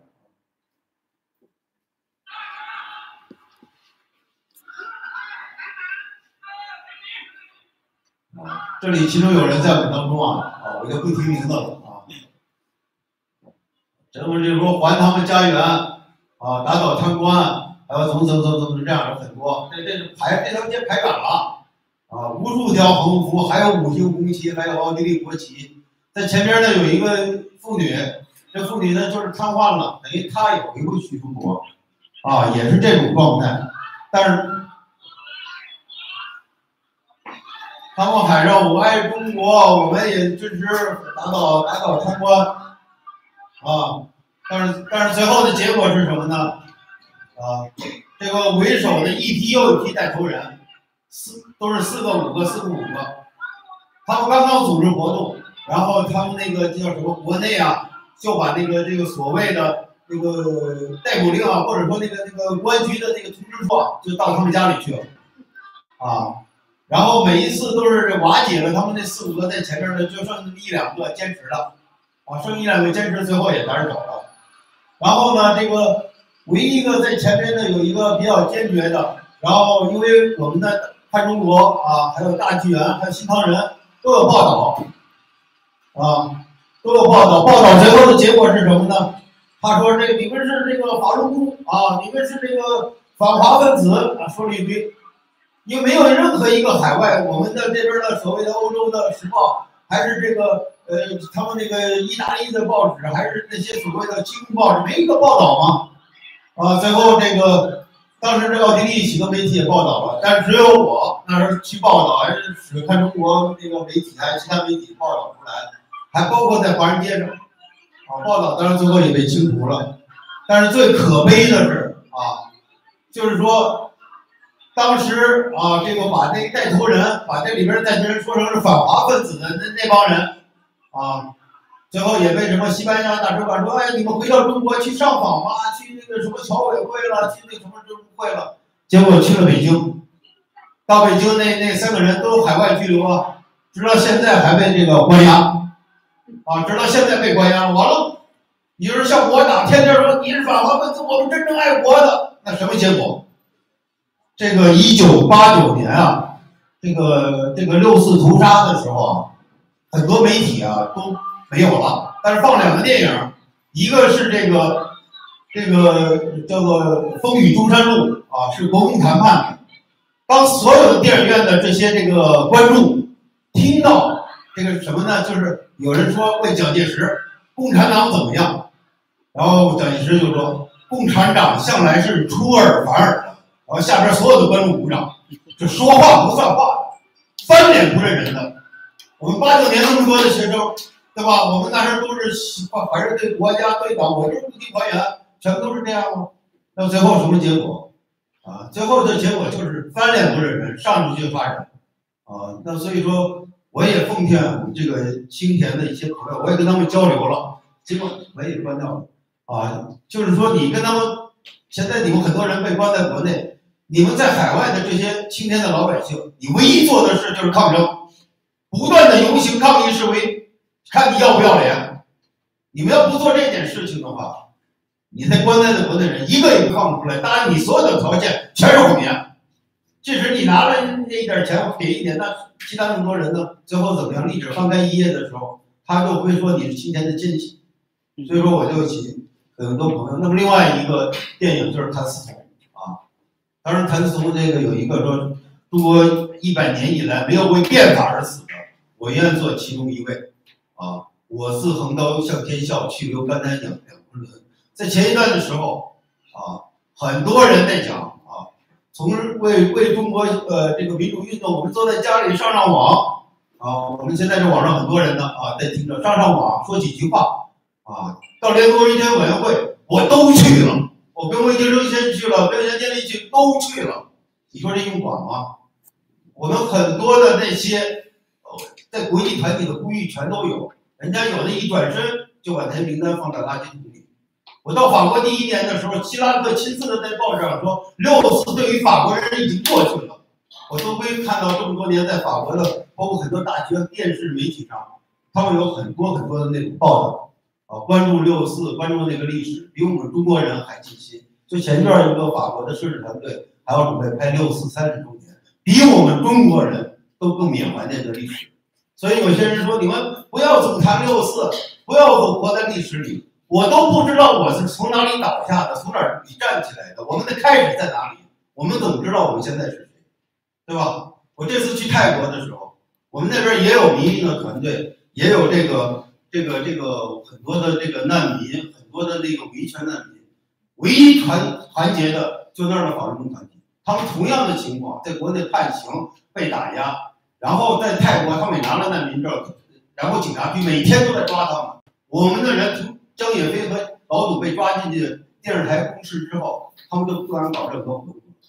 这里其中有人在我们当中我就不提名字了咱们就是说还他们家园打倒贪官，还有怎么这样有很多，这条街排满了无数条横幅，还有5星红旗，还有奥地利国旗。在前边呢有一个妇女，这妇女呢就是瘫痪了，等于她也回不去中国也是这种状态。但是他们喊上我爱中国，我们也支持打倒贪官但是最后的结果是什么呢这个为首的一批又一批带头人都是4个5个4个5个，他们刚刚组织活动，然后他们那个叫什么国内啊，就把这个所谓的那个逮捕令啊，或者说那个公安局的那个通知书啊，就到他们家里去了，啊，然后每一次都是瓦解了他们那4、5个在前面的，就剩1、2个坚持了，啊，剩1、2个坚持，最后也还是走了。然后呢，这个唯一一个在前面的有一个比较坚决的，然后因为我们的看中国啊，还有大纪元，还有新唐人都有报道，啊，都有报道，最后的结果是什么呢？他说你们是这个法轮功啊，你们是这个反华分子啊，说了一堆。因为没有任何一个海外，我们的这边的所谓的欧洲的时报，还是这个他们那个意大利的报纸，还是那些所谓的机构报纸，没一个报道吗？啊，最后这个当时这奥地利几个媒体也报道了，但只有我那时候去报道，还是只看中国那个媒体，还有其他媒体报道出来，还包括在华人街上啊报道，当然最后也被清除了。但是最可悲的是啊，就是说。当时啊，这个把这带头人，把这里边带头人说成是反华分子的那帮人，啊，最后也被什么西班牙大使馆说，哎，你们回到中国去上访吧，去那个什么侨委会了，去那什么政府会了，结果去了北京，到北京那3个人都海外拘留啊，直到现在还被这个关押，啊，直到现在被关押了。完了，你说像我打天天说你是反华分子，我们真正爱国的，那什么结果？这个1989年啊，这个6·4屠杀的时候啊，很多媒体啊都没有了，但是放2个电影，一个是这个叫做《风雨中山路》啊，是国共谈判的。当所有的电影院的这些这个观众听到这个什么呢？就是有人说问蒋介石，共产党怎么样？然后蒋介石就说，共产党向来是出尔反尔的。然后下边所有的观众鼓掌，就说话不算话的，翻脸不认人的。我们89年那么多的学生，对吧？我们那时候都是还是对国家对党，我就是不听团员，全都是这样吗？那最后什么结果？啊，最后的结果就是翻脸不认人，上去就发展。啊，那所以说，我也奉劝我们这个青田的一些朋友，我也跟他们交流了，结果我也关掉了。啊，就是说你跟他们，现在你们很多人被关在国内。你们在海外的这些青天的老百姓，你唯一做的事就是抗争，不断的游行抗议示威，看你要不要脸。你们要不做这件事情的话，你在关在的国内人一个也抗不出来，答应你所有的条件全是毁灭。即使你拿了那一点钱给一点，那其他那么多人呢？最后怎么样？历史翻开一页的时候，他就会说你是青天的奸细。所以说，我就请很多朋友。那么另外一个电影就是谭嗣同。当然，谭嗣同这个有一个说，中国100年以来没有为变法而死的，我愿做其中一位。啊，我自横刀向天笑，去留肝胆两昆仑。在前一段的时候，啊，很多人在讲啊，从为中国这个民主运动，我们坐在家里上网啊，我们现在这网上很多人呢啊在听着上网说几句话啊，到联合国人权委员会我都去了。我跟魏京生先去了，跟袁建立去都去了，你说这用管吗？我们很多的那些在国际团体的呼吁全都有，人家有的一转身就把那些名单放在垃圾桶里。我到法国第1年的时候，希拉克亲自的在报纸上说，6·4对于法国人已经过去了。我都会看到这么多年在法国的，包括很多大学电视媒体上，他们有很多的那种报道。啊，关注6·4，关注那个历史，比我们中国人还尽心。就前一段一个法国的摄制团队还要准备拍6·4 30周年，比我们中国人都更缅怀那个历史。所以有些人说，你们不要总谈6·4，不要总活在历史里。我都不知道我是从哪里倒下的，从哪里站起来的，我们的开始在哪里？我们怎么知道我们现在是谁？对吧？我这次去泰国的时候，我们那边也有民运的团队，也有这个很多的这个难民，很多的这个维权难民，唯一团结的就那儿的法轮功团体，他们同样的情况，在国内判刑被打压，然后在泰国他们也拿了难民证，然后警察局每天都在抓他们。我们的人江野飞和老董被抓进去电视台公示之后，他们就不敢搞任何活动。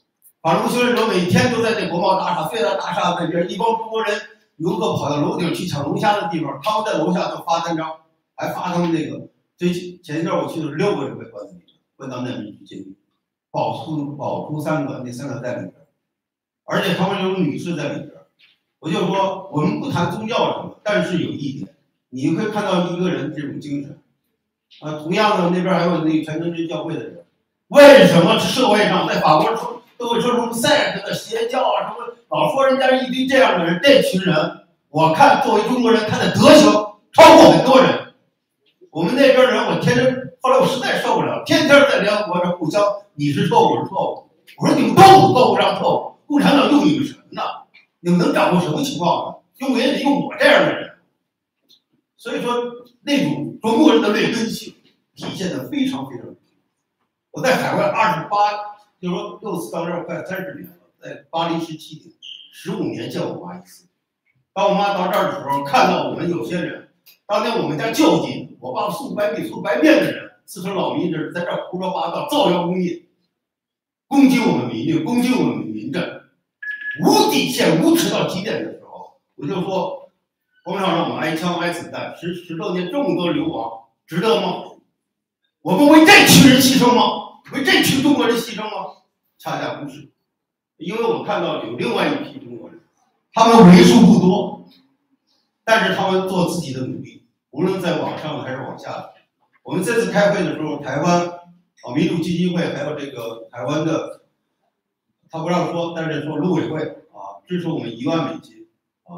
法轮功修炼者每天都在这国贸大厦、最大大厦那边，一帮中国人游客跑到楼顶去抢龙虾的地方，他们在楼下就发单张，还发他们那个。最近前一段我去的6个人被关在里边，关到难民监狱，保出3个，那3个在里边，而且他们有女士在里边。我就说，我们不谈宗教什么，但是有一点，你会看到一个人这种精神。同样的那边还有那个全真真教会的人，为什么社会上在法国说都会说什么赛克的邪教啊，什么老说人家一堆这样的人，这群人，我看作为中国人，他的德行超过很多人。我们那边人，我天天，后来我实在受不了，天天在联合国这互相，你是错，我是错误。我说你们都不错误上错误，共产党用你们什么呢？你们能掌握什么情况呢？用也得用我这样的人。所以说，那种中国人的劣根性体现的非常非常。我在海外28，就是说6次到这儿快30年了，在巴黎17年，15年见我妈一次。当我妈到这儿的时候，看到我们有些人，当年我们家就近，我爸素白米素白面的人，自称老民这在这儿胡说八道，造谣工业，攻击我们民运，攻击我们民政，无底线、无耻到极点的时候，我就说，工厂让我们挨枪挨子弹，10多年这么多流亡，值得吗？我们为这群人牺牲吗？为这群中国人牺牲吗？恰恰不是，因为我看到有另外一批中国人，他们为数不多，但是他们做自己的努力，无论在往上还是往下的。我们这次开会的时候，台湾民主基金会还有这个台湾的，他不让说，但是说陆委会支持我们1万美金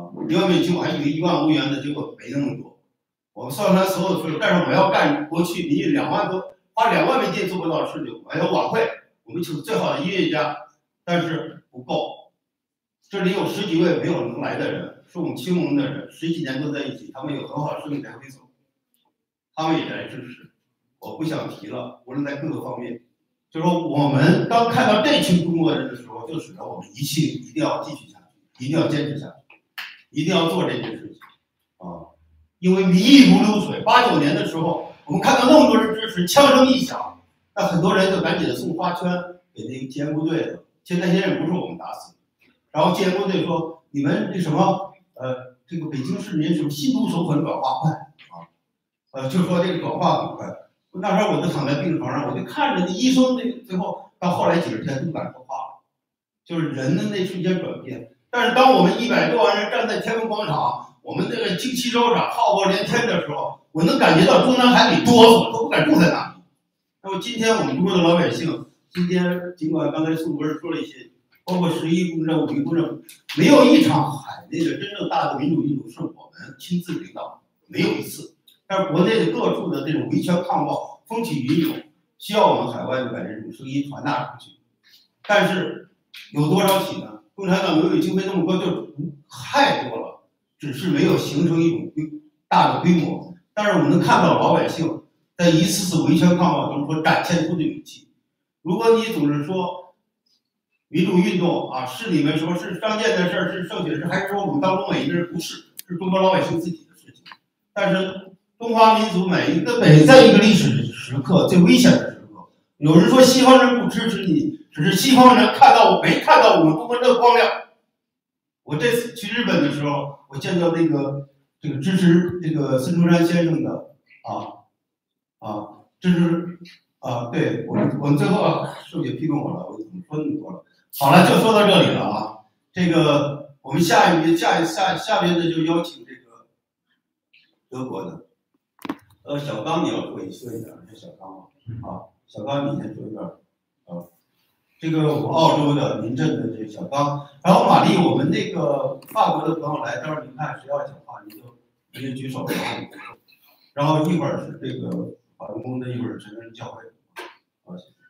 1万美金，我还以为1万欧元的，结果没那么多。我们算出来所有的费用，但是我要干过去民运2万多，花2万美金做不到的事情，我要晚会，我们请最好的音乐家，但是不够。这里有10几位没有能来的人，是我们青盟的人，10几年都在一起，他们有很好的生命才会走，他们也来支持。我不想提了，无论在各个方面，就是说我们当看到这群中国人的时候，就使得我们一定要继续下去，一定要坚持下去，一定要做这件事情因为民意如流水。89年的时候，我们看到那么多人支持，枪声一响，那很多人就赶紧的送花圈给那个戒严部队的。现在那些人不是我们打死的。然后戒严部队说：“你们这什么这个北京市民什么吸毒手很转化快就说这个转化很快。那时候我就躺在病床上，我就看着那医生那个最后到后来几十天都不敢说话了，就是人的那瞬间转变。但是当我们100多万人站在天安门广场，我们这个旌旗招展、号角连天的时候，我能感觉到中南海里哆嗦，都不敢住在那里。那么今天我们中国的老百姓，今天尽管刚才宋博士说了一些，包括11公政、5.1公政，没有一场海内的真正大的民主运动是我们亲自领导，没有一次。但是国内的各处的这种维权抗暴风起云涌，需要我们海外的把这种声音传达出去。但是有多少起呢？共产党维稳经费那么多，就太多了，只是没有形成一种大的规模。但是我们能看到老百姓在一次次维权抗暴中所展现出的勇气。如果你总是说民主运动是你们说是张建的事儿，是圣贤的事，还是说我们当中每一个人不是，是中国老百姓自己的事情。但是中华民族每在一个历史时刻最危险的时刻，有人说西方人不支持你，只是西方人没看到我们中国人的光亮。我这次去日本的时候，我见到这个支持这个孙中山先生的支持对我们最后受姐批评我了，我怎么说那么多了？好了，就说到这里了这个我们下边的就邀请这个德国的小刚，你要说一下，是小刚吗？小刚你先说一下这个我们澳洲的民政的这个小刚，然后玛丽，我们那个法国的朋友来，到时候您看谁要讲话，您就举手，然后一会儿是这个法轮功的，一会儿是真教会。谢谢。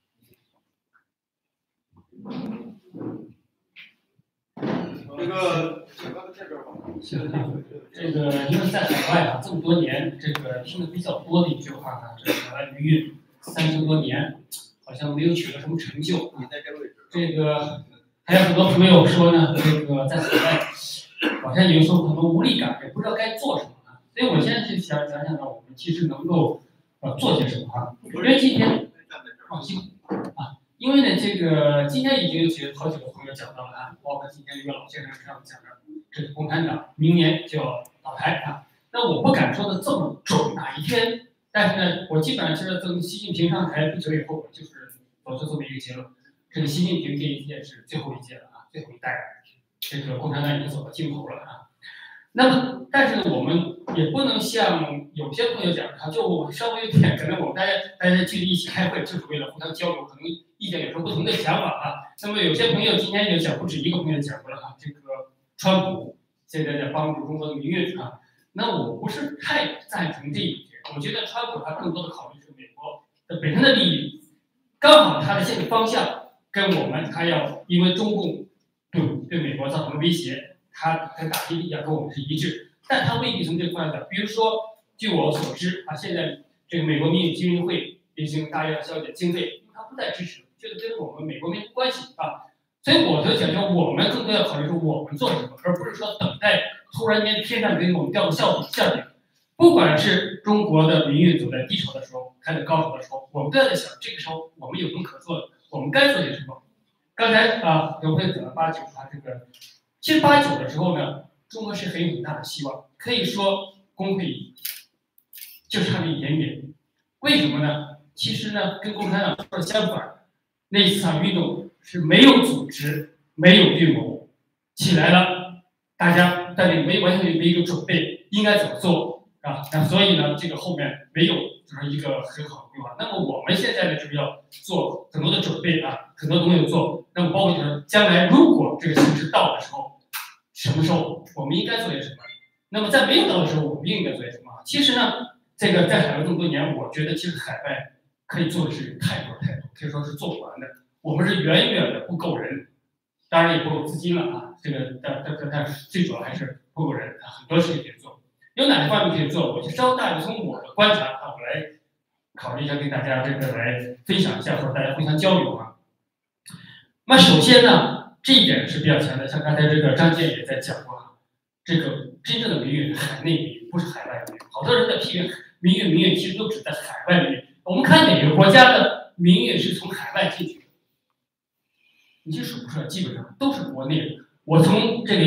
这个小刚在这儿吧。 这个因为在海外这么多年，这个听的比较多的一句话这个海外民运30多年，好像没有取得什么成就。 你在这个位置。这个还有很多朋友说呢，这个在海外好像有时候很多无力感，也不知道该做什么呢。所以我现在就想呢，我们其实能够做些什么因为今天放心因为呢，这个今天已经有好几个朋友讲到了啊，包括今天岳老先生上讲的，这个共产党明年就要倒台啊。那我不敢说的这么准哪一天，但是呢，我基本上就是从习近平上台不久以后，就是得出这么一个结论：这个习近平这一届是最后一届了啊，最后一代，这个共产党已经走到尽头了啊。那么，但是呢，我们也不能像有些朋友讲的，就我稍微有点，可能我们大家聚在一起开会，就是为了互相交流，可能意见有时候不同的想法啊。那么有些朋友今天也讲，不止一个朋友讲过了啊，这个川普现在在帮助中国的民运啊，那我不是太赞成这一点。我觉得川普他更多的考虑是美国的本身的利益，刚好他的现在方向跟我们他要因为中共对美国造成了威胁。他的打击力要跟我们是一致，但他未必从这个方向讲。比如说，据我所知啊，现在这个美国民主基金会已经大约削减经费，因为他不再支持，这个跟我们美国没关系啊。所以我就讲究，我们更多要考虑说我们做什么，而不是说等待突然间天上给我们掉个下雨。不管是中国的民运走在低潮的时候，还是高潮的时候，我们都要在想，这个时候我们有什么可做的，我们该做些什么。刚才啊，有朋友讲了89啊，这个。其实89的时候呢，中国是很有很大的希望，可以说工会就差那一点点。为什么呢？其实呢，跟共产党说的相反，那一场运动是没有组织、没有预谋起来了，大家但是完全没有准备，应该怎么做啊？那所以呢，这个后面没有就是一个很好的规划。那么我们现在呢，就是要做很多的准备啊，很多东西做。那么包括就是将来如果这个形势到的时候。什么时候我们应该做些什么？那么在没有到的时候，我们应该做些什么？其实呢，这个在海外这么多年，我觉得其实海外可以做的事情太多，可以说是做不完的。我们是远远的不够人，当然也不够资金了啊。这个但最主要还是不够人，很多事情可以做。有哪些方面可以做？我就稍大的从我的观察啊，我来考虑一下，跟大家这个来分享一下，或者大家互相交流啊。那首先呢。这一点是比较强的，像刚才这个张健也在讲过啊，这个真正的民运，海内民运，不是海外民运。好多人在批评民运，其实都指在海外民运。我们看哪个国家的民运是从海外进去的，你就数不出来，基本上都是国内的。我从这个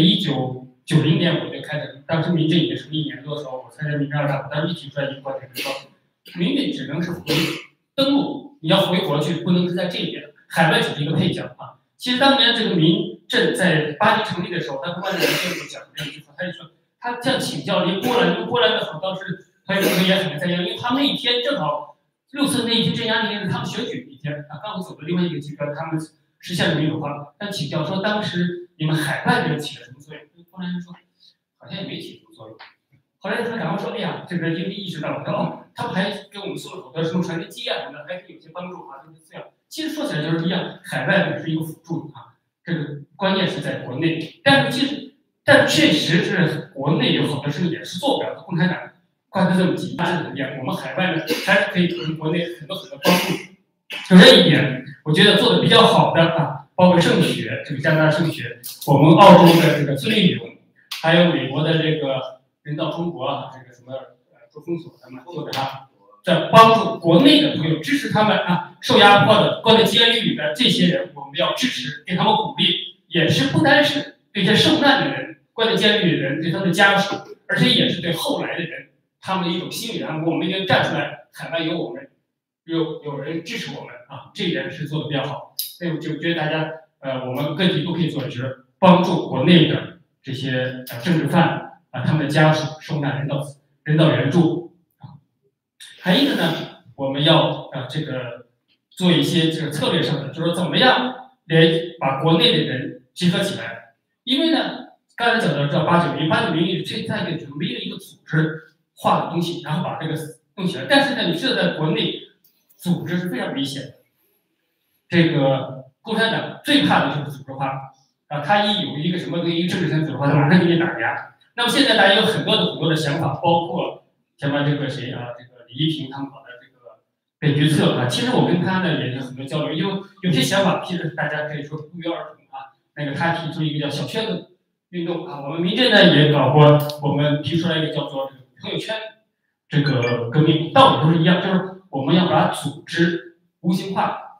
1990年我就开始，当时民政也是1年多的时候，我参加民政2大，当时提出来一个观点，说民运只能是登陆，你要回国去，不能是在这边，海外只是一个配角啊。其实当年这个民政在巴黎成立的时候，他关键人就讲这样一句话，他就说他这样请教连波兰，因为波兰的好当时他有可能也很在意，因为他们那一天正好6次那一天镇压那天是他们选举的一天啊，刚好走了另外一个极端，他们实现了民主化。但请教说当时你们海外的人起了什么作用？波兰人说好像也没起什么作用。后来他赶快说，哎呀，这个因为意识到了，哦，他们还给我们送了好多什么传真机啊什么的，还是有些帮助啊，这些资料。其实说起来就是一样，海外只是一个辅助啊，这个关键是在国内。但确实是国内有好多事情也是做不了的。共产党关得这么紧，是怎么样？我们海外呢还是可以跟国内很多帮助。就这一点，我觉得做的比较好的啊，包括圣学，这个加拿大圣学，我们澳洲的这个孙立勇，还有美国的这个人道中国啊，这个什么周峰所他们做的啊。在帮助国内的朋友，支持他们啊，受压迫的、关在监狱里的这些人，我们要支持，给他们鼓励，也是不单是对这受难的人、关在监狱的人，对他们的家属，而且也是对后来的人，他们的一种心理安慰。我们已经站出来，海外有我们，有人支持我们啊，这一点是做的比较好。所以我就觉得大家我们各地都可以做的，就是帮助国内的这些政治犯啊，他们的家属受难人道援助。还有一个呢，我们要这个做一些这个策略上的，就是说怎么样来把国内的人集合起来。因为呢，刚才讲到这89民运，这在一个没有一个组织化的东西，然后把这个弄起来。但是呢，你知道在国内组织是非常危险的。这个共产党最怕的就是组织化啊，他一有一个什么东西，一个政治性组织化，他马上给你打压。那么现在大家有很多的想法，包括前面这个谁啊，这个李一平他们搞的这个本决策啊，其实我跟他呢也有很多交流，因为有些想法，其实大家可以说不约而同啊。那个他提出一个叫小圈子运动啊，我们民政呢也搞过，我们提出来一个叫做这个朋友圈这个革命，道理都是一样，就是我们要把组织无形化，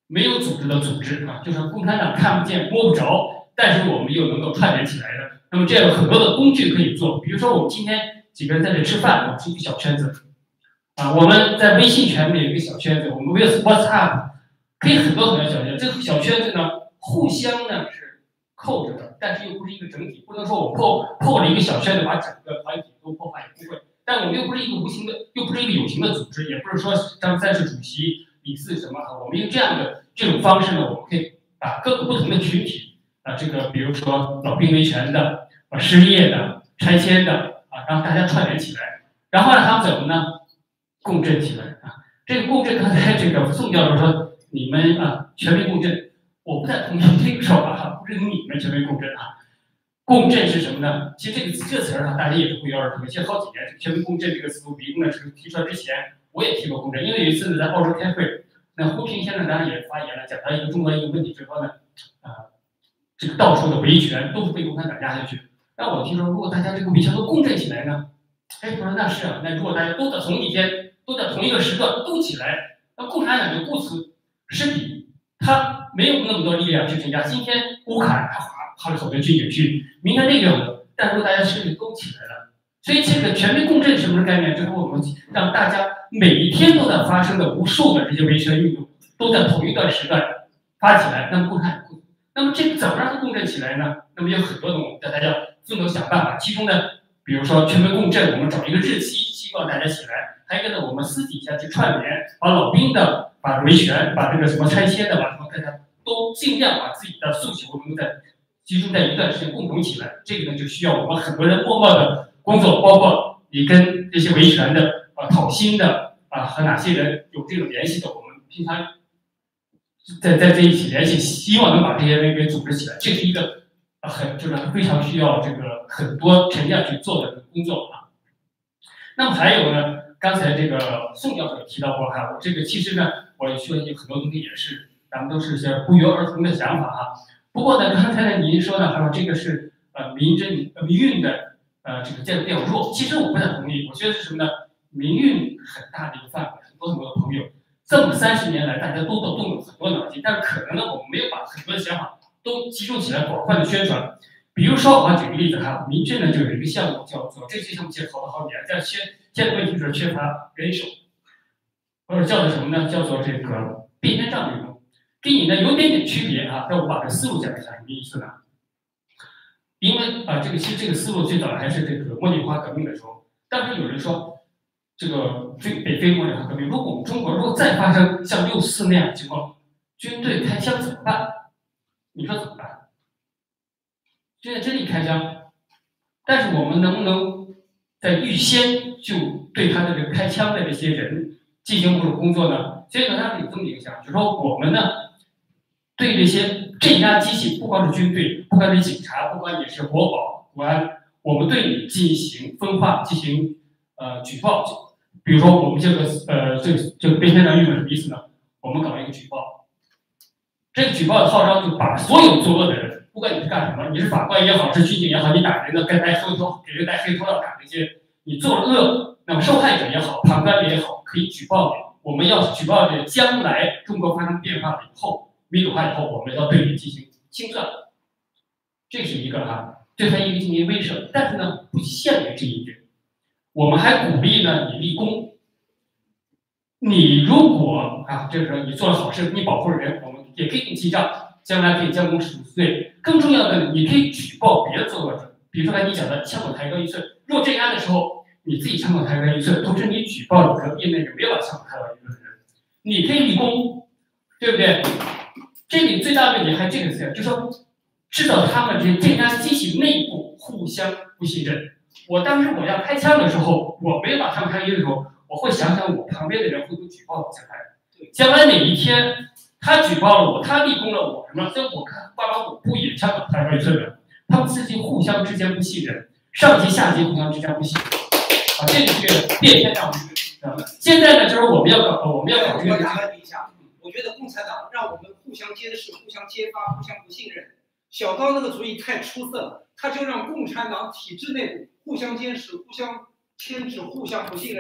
没有组织的组织啊，就是共产党看不见摸不着，但是我们又能够串联起来的。那么这样有很多的工具可以做，比如说我们今天几个人在这吃饭，我们是一个小圈子啊，我们在微信群里有一个小圈子，我们 WhatsApp 可以很多很多小圈子，这个小圈子呢互相呢是扣着的，但是又不是一个整体，不能说我破了一个小圈子把整个团体都破坏也不会，但我们又不是一个无形的，又不是一个有形的组织，也不是说张三是主席。李四什么？我们用这种方式呢，我们可以把各个不同的群体啊，这个比如说老兵维权的、失业的、拆迁的啊，让大家串联起来，然后让他们怎么呢？共振起来啊！这个共振，刚才这个宋教授说你们啊全民共振，我不太同意这个说法哈，不是你们全民共振啊。共振是什么呢？其实这个词儿啊，大家也是不约而同的。其实好几年，这个全民共振这个词李公呢是提出来之前。我也提过共振，因为有一次呢在澳洲开会，那胡平先生当然也发言了，讲到一个中国一个问题，就是说呢，这个到处的维权都是被共产党压下去。那我听说，如果大家这个维权都共振起来呢，哎，我说那是啊，那如果大家都在同一天，都在同一个时段都起来，那共产党就顾此失彼，他没有那么多力量去镇压。今天乌克兰他花了很多军警去，明天那个，但如果大家势力都起来了。所以这个全民共振是什么概念？就是我们让大家每一天都在发生的无数的这些维权运动，都在同一段时段发起来。那么共产党，那么这怎么让它共振起来呢？那么有很多的我们大家分头想办法。其中呢，比如说全民共振，我们找一个日期，希望大家起来；还有一个呢，我们私底下去串联，把老兵的、把维权、把这个什么拆迁的、把什么大家都尽量把自己的诉求能够在集中在一段时间共同起来。这个呢，就需要我们很多人默默的。工作包括你跟这些维权的、讨薪的和哪些人有这种联系的，我们平常在一起联系，希望能把这些人给组织起来。这是一个就是非常需要这个很多沉淀去做的工作啊。那么还有呢，刚才这个宋教授也提到过哈，我这个其实呢，我说有很多东西也是咱们都是些不约而同的想法哈。不过呢，刚才呢您说呢，还有这个是民运的。这个建筑比较弱，其实我不太同意。我觉得是什么呢？民运很大的一个范围，很多的朋友，这么30年来，大家都动了很多脑筋，但是可能呢，我们没有把很多的想法都集中起来，广泛的宣传。比如说，我举个例子哈，民政呢就有一个项目叫做这个项目其实好几年，但现在的问题是缺乏人手，或者叫做什么呢？叫做这个便签账运动，跟你呢有点区别啊。那我把这思路讲一下，什么意思呢？因为其实这个思路最早还是这个茉莉花革命的时候，当时有人说，这个北非茉莉花革命，如果我们中国如果再发生像64那样的情况，军队开枪怎么办？你说怎么办？军队真力开枪，但是我们能不能在预先就对他的这个开枪的这些人进行某种工作呢？所以呢，它是有这么一个想法，就是说我们呢对这些。镇压机器，不光是军队，不光是警察，不管你是国保、国安，我们对你进行分化，进行举报。比如说我们这个便签账运动什么意思呢？我们搞一个举报，这个举报的号召就把所有作恶的人，不管你是干什么，你是法官也好，是军警也好，你打人的该戴黑头，给人戴黑头要打那些，你做了恶，那么受害者也好，旁观者也好，可以举报你。我们要举报这将来中国发生变化了以后。民主化以后，我们要对你进行清算，这是一个对他一个进行威慑。但是呢，不限于这一点，我们还鼓励呢你立功。你如果这个时候你做了好事，你保护人，我们也可以给你记账，将来可以将功赎罪。更重要的，你可以举报别的作恶者，比如说刚才你讲的枪口抬高1寸，如果镇压的时候你自己枪口抬高1寸，同时你举报你隔壁那个没有把枪口抬高1寸的人，你可以立功，对不对？这里最大的问题还这个词，就是说，制造他们这些镇压机器内部互相不信任。我当时我要开枪的时候，我没有把他们开枪的时候，我会想想我旁边的人会不会举报我将来哪一天他举报了我，他立功了我什么？所以我看爸爸我不也枪口抬高1寸的，他们自己互相之间不信任，上级下级互相之间不信任。这个是变天账。现在呢，就是我们要搞这个。 我打断你一下。我觉得共产党让我们互相监视、互相揭发、互相不信任。小高那个主意太出色了，他就让共产党体制内部互相监视、互相牵制、互相不信任。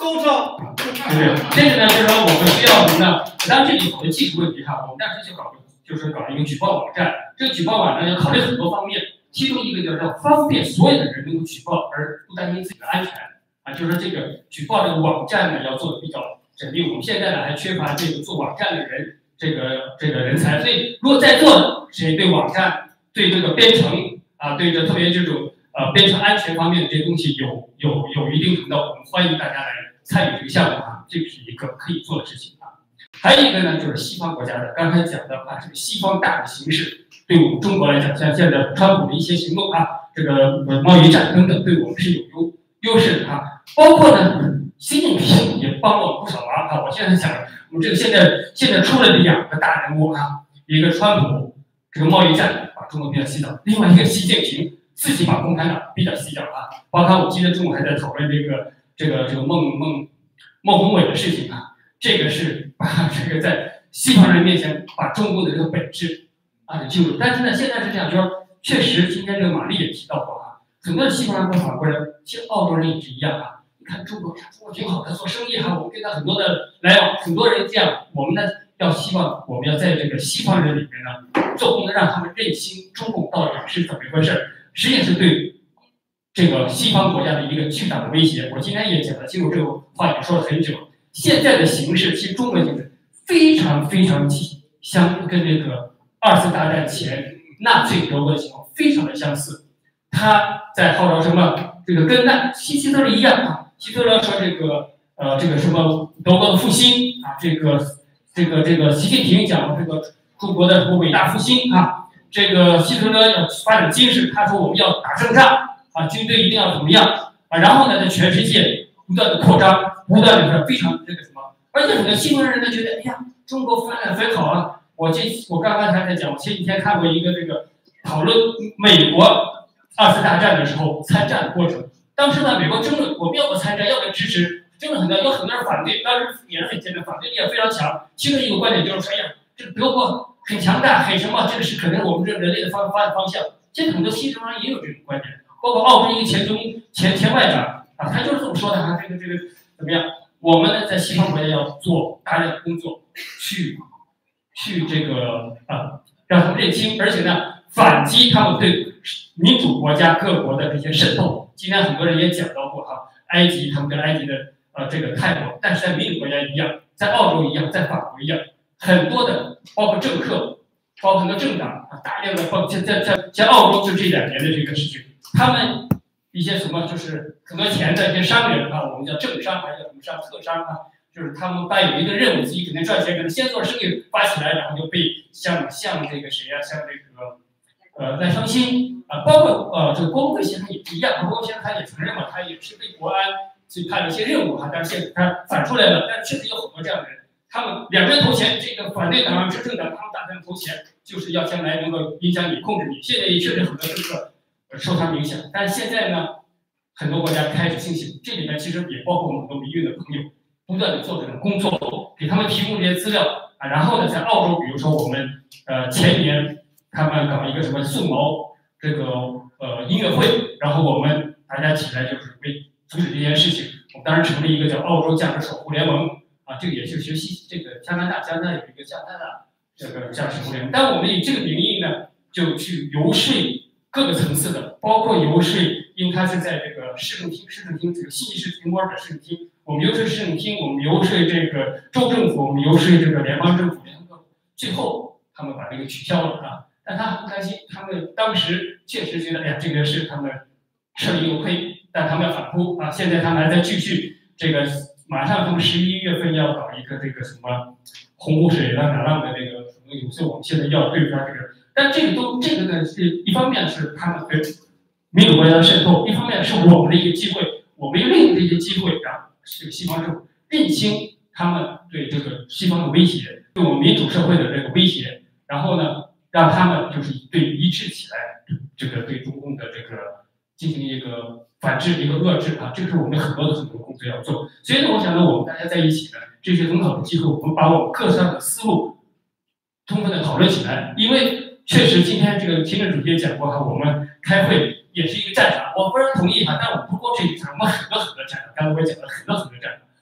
高招。 对，这个呢，就是说我们需要什么呢？当然这里有很多技术问题哈，我们当时就搞一个举报网站，这个举报网站要考虑很多方面，其中一个就是要方便所有的人能够举报，而不担心自己的安全啊。就是说这个举报这个网站呢要做的比较缜密，我们现在呢还缺乏这个做网站的人，这个人才，所以如果在座的谁对网站、对这个编程啊，对这特别这种编程安全方面的这些东西有一定程度，我们欢迎大家来参与这个项目啊，这是一个可以做的事情啊。还有一个呢，就是西方国家的，刚才讲的啊，这个西方大的形势，对我们中国来讲，像现在川普的一些行动啊，这个贸易战等等，对我们是有优势的啊。包括呢，习近平也帮了我们不少忙啊。我现在想，我们这个现在出了2个大人物啊，一个川普这个贸易战把中国逼到洗澡，另外一个习近平自己把共产党逼到洗澡啊。包括我今天中午还在讨论这个孟宏伟的事情啊。这个是把这个在西方人面前把中国的这个本质啊记住，但是呢，现在是这样，就是说确实今天这个玛丽也提到过啊，很多的西方人和法国人，其实澳洲人也是一样啊。你看中国挺好的，做生意哈，我们跟他很多的来往，很多人这样，我们呢希望我们要在这个西方人里面呢，做工的让他们认清中共到底是怎么一回事，实际是对这个西方国家的一个巨大的威胁。我今天也讲了清楚，这个话也说了很久。现在的形势，其实中国形势非常跟这个2次大战前纳粹德国的情况非常的相似。他在号召什么？这个跟希特勒一样啊。希特勒说这个什么德国的复兴啊，这个习近平讲这个中国的什么伟大复兴啊。这个希特勒要发展军事，他说我们要打胜仗啊，军队一定要怎么样啊？然后呢，在全世界不断的扩张。不断的非常这个什么，而且很多西方人呢觉得，哎呀，中国发展很好啊。我刚刚才在讲，我前几天看过一个这个讨论美国2次大战的时候参战的过程。当时呢，美国争论我们要不参战，要不要支持，争论有很多人反对，当时也是很坚决，反对力也非常强。其中一个观点就是说，哎呀，这个德国很强大，很什么，这个是可能我们这人类的发展方向。现在很多西方人也有这种观点，包括澳洲一个前外长啊，他就是这么说的啊，这个。怎么样？我们呢，在西方国家要做大量的工作，去这个让他们认清，而且呢，反击他们对民主国家各国的这些渗透。今天很多人也讲到过哈，埃及他们跟埃及的这个泰国，但是在民主国家一样，在澳洲一样，在法国一样，很多的包括政客，包括很多政党啊，大量的在澳洲就这2年的这个事情，他们。一些什么就是很多钱的一些商人啊，我们叫政商还是叫什么商特商啊，就是他们班有一个任务，自己肯定赚钱，可能先做生意发起来，然后就被像这个谁呀、像这个赖昌星啊，包括这个郭文贵先生也不一样，郭文贵先生他也承认嘛，他也是被国安去派了一些任务啊，但是现在他反出来了，但确实有很多这样的人，他们2个人投钱，这个反对党执政党他们打算投钱，就是要将来能够影响你、控制你。现在也确实很多政策。受他们影响，但是现在呢，很多国家开始清醒，这里面其实也包括我们很多民运的朋友，不断的做这种工作，给他们提供这些资料啊。然后呢，在澳洲，比如说我们前年他们搞一个什么素毛这个音乐会，然后我们大家起来就是为阻止这件事情，我们当时成立一个叫澳洲驾驶守护联盟啊，这个也是学习这个加拿大有一个加拿大这个驾驶守护联盟，但我们以这个名义呢，就去游说。各个层次的，包括游说，因为它是在这个市政厅这个悉尼市墨尔本市政厅，我们游说市政厅，我们游说这个州政府，我们游说这个联邦政府，最后他们把这个取消了啊，但他很不开心，他们当时确实觉得，哎呀，这个是他们吃了一个亏，但他们要反扑啊，现在他们还在继续这个，马上他们11月份要搞一个这个什么洪湖水浪打浪的这个什么游说，我们现在要对付他这个。但这个呢，是一方面是他们对民主国家的渗透，一方面是我们的一个机会，我们利用这些机会，让这个西方政府认清他们对这个西方的威胁，对我们民主社会的这个威胁，然后呢，让他们就是一致起来，这个对中共的这个进行一个反制、一个遏制啊，这个是我们很多工作要做。所以呢，我想呢，我们大家在一起呢，这是很好的机会，我们把我们各项的思路充分的讨论起来，因为。确实，今天这个听证主席也讲过哈，我们开会也是一个战场，我非常同意哈。但我们不光是一个战场，我们很多战场。刚才我也讲了很多战场，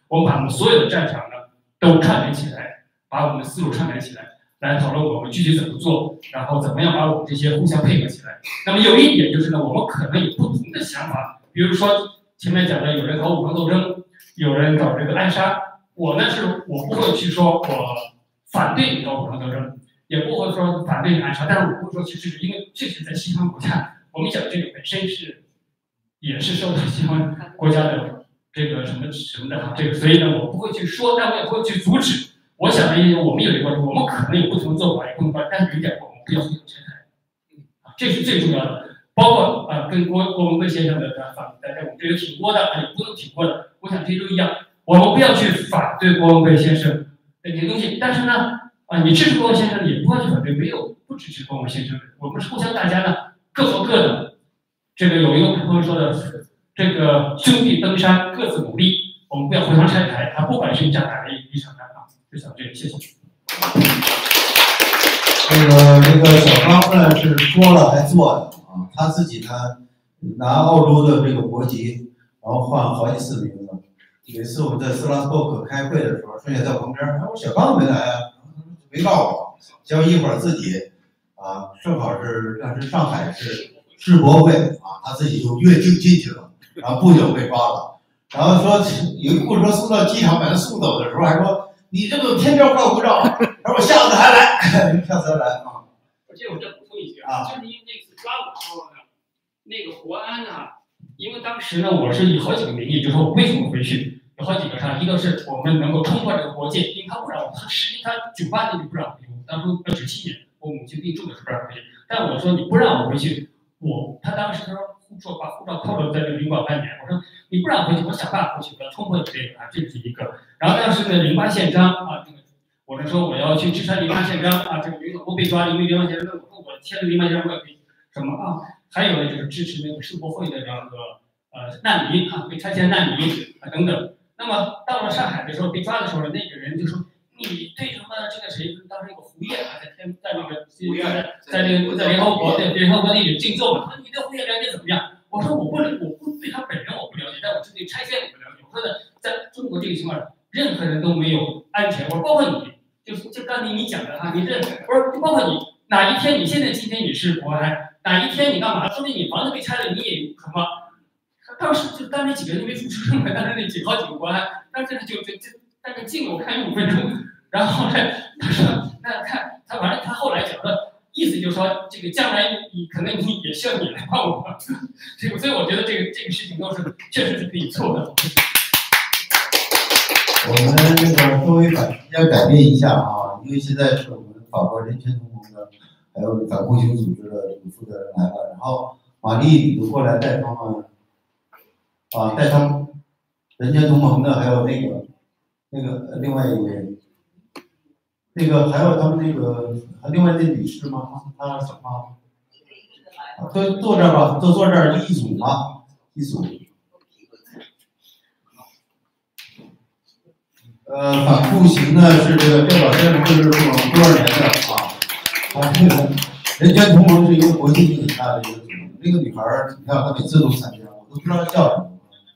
我们把我们所有的战场呢都串联起来，把我们的思路串联起来，来讨论我们具体怎么做，然后怎么样把我们这些互相配合起来。那么有一点就是呢，我们可能有不同的想法，比如说前面讲的有人搞武装斗争，有人搞这个暗杀，我不会去说我反对你搞武装斗争，也不会说反对你暗杀，但是我会说，其实因为确实在西方国家，我们讲这个本身也是受到西方国家的这个什么的这个，所以呢，我不会去说，但我也不会去阻止。我想呢，我们有一个，我们可能有不同的做法，也不同的，但是有一点，我们不要互相拆台，这是最重要的。包括跟郭文贵先生的反对，大家我们这有挺多的，有不能挺多的，我想这些都一样。我们不要去反对郭文贵先生的那些东西，但是呢，你支持郭文先生，也不要去反对不支持郭文先生的，我们是互相大家呢各做各的。这个有一个朋友说的，这个兄弟登山各自努力，我们不要互相拆台，不管是站哪一场战啊，就讲这个，谢谢。 这个小刚呢是说了还做的啊，他自己呢拿澳洲的这个国籍，然后换好几次名字。有一次我们在斯拉斯伯克开会的时候，顺姐在我旁边，我小刚没来啊，没告诉我，结果一会儿自己正好是当时上海市世博会他自己就越境进去了，然后不久被抓了，然后说有一护士说送到机场把他送走的时候还说你这个天标快护照，他说下次还来，下次还来啊。 而且我再补充一句就是因为那次抓我的时候呢，那个国安呢，因为当时呢我是以好几个名义，就说我为什么回去，有好几个一个是我们能够冲破这个国界，因为他不让我，他98年就不让我回去，当初97年我母亲病重的时候不让回去，但我说你不让我回去。他当时他说把护照扣了在这个领馆半年，我说你不让回去，我想办法回去，我要冲破你这个这是一个。然后当时呢08宪章这个我就说我要去支持08宪章这个吕总统被抓，因为08宪章，我签了08宪章，我也可以什么还有呢就是支持那个世博会的这个难民被拆迁难民等等。那么到了上海的时候被抓的时候，那个人就说。你对什么这个谁当时有个胡烨在那个在联合国那里静坐嘛，他说你对胡烨了解怎么样？我说我不对他本人我不了解，但我是对拆迁我不了解。我说呢，在中国这个情况，任何人都没有安全。我说包括你，就刚才你讲的你我说就包括你，哪一天今天你是国安，哪一天你干嘛？说明你房子被拆了，你也什么？当时就当时几个人没出声嘛，当时好几个国安，当时就大概静了我看5分钟。然后呢，他说，那看他反正他后来讲的意思就是说，这个将来可能你也需要你来帮我，这个所以我觉得这个事情都是确实是可以做的。 我们这个稍微把时间改变一下因为现在是我们法国人权同盟的，还有反共刑组织的负责人来了，然后玛丽就过来带他们带他们人权同盟的，还有那个另外一位。那个还有他们那个另外那女士吗？她什么？都坐这儿吧，都坐这儿一组嘛，一组。反酷刑呢是这个老先生是多少年的这个人权同盟是一个国际性很大的一个组织。那个女孩儿，你看她每次都参加，我都不知道叫什么。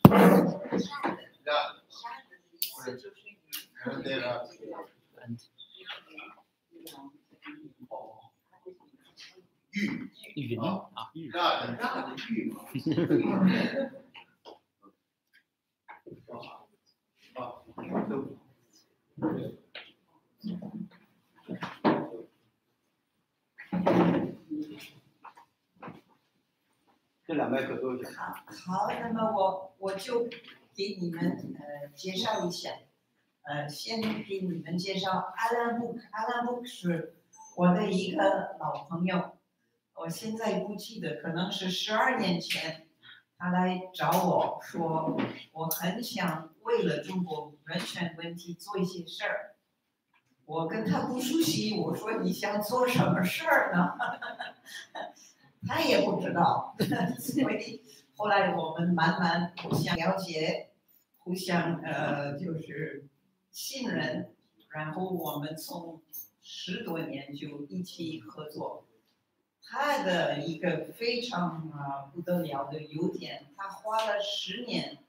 玉大的玉嘛。 这两麦克都有。 好，那么我就给你们介绍一下，先给你们介绍Alan Book。Alan Book 是我的一个老朋友，我现在不记得，可能是12年前，他来找我说，我很想为了中国人权问题做一些事儿。我跟他不熟悉，我说你想做什么事儿呢？他也不知道，所以后来我们慢慢互相了解，互相就是信任，然后我们从10多年就一起合作。他的一个非常不得了的优点，他花了10年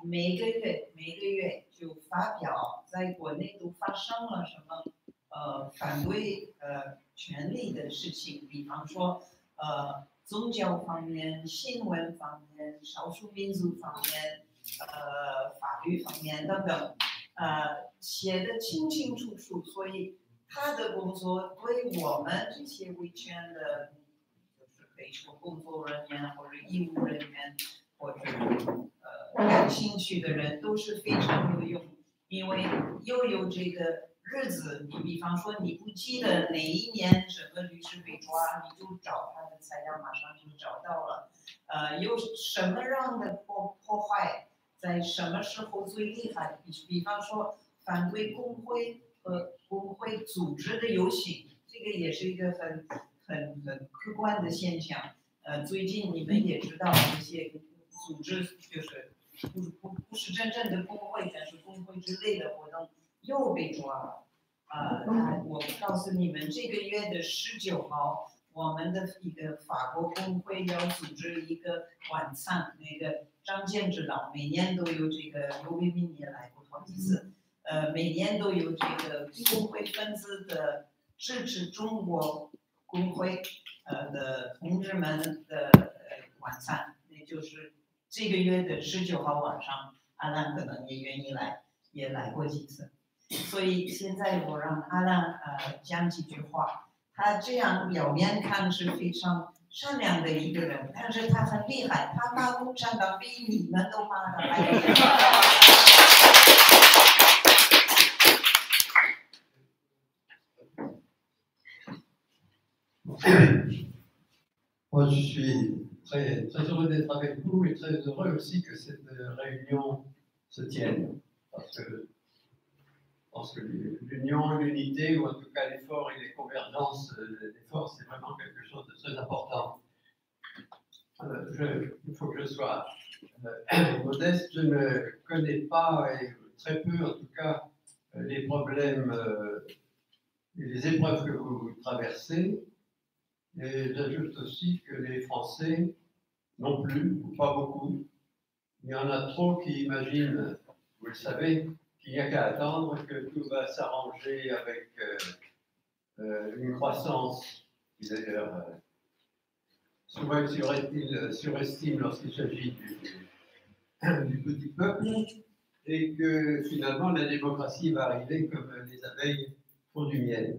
每个月就发表在国内都发生了什么反对权利的事情，比方说宗教方面、新闻方面、少数民族方面、法律方面等等，写得清清楚楚，所以他的工作对我们这些维权的，就是可以说工作人员或者医务人员或者感兴趣的人都是非常有用，因为又有这个日子，你比方说你不记得哪一年什么律师被抓，你就找他的材料，马上就找到了。有什么样的破坏，在什么时候最厉害？比方说反对工会和工会组织的游行，这个也是一个很客观的现象。最近你们也知道这些组织就是不是真正的工会，但是工会之类的活动又被抓了。我告诉你们，这个月的19号，我们的一个法国工会要组织一个晚餐，那个张健知道，每年都有这个，刘为民也来过好几次，每年都有这个工会分子的支持中国工会的同志们的晚餐，也就是这个月的19号晚上，阿兰可能也愿意来，也来过几次。所以现在我让阿兰讲几句话。他这样表面看是非常善良的一个人，但是他很厉害，他骂共产党比你们都骂的还厉害。 Moi, je suis très heureux d'être avec vous et très heureux aussi que cette réunion se tienne. Parce que l'union, l'unité, ou en tout cas l'effort et les convergences des forces, c'est vraiment quelque chose de très important. Il faut que je sois modeste, je ne connais pas, et très peu en tout cas, les problèmes et les épreuves que vous traversez. Et j'ajoute aussi que les Français non plus, ou pas beaucoup. Il y en a trop qui imaginent, vous le savez, qu'il n'y a qu'à attendre que tout va s'arranger avec une croissance qui d'ailleurs souvent ils surestiment lorsqu'il s'agit du petit peuple, et que finalement la démocratie va arriver comme les abeilles font du miel.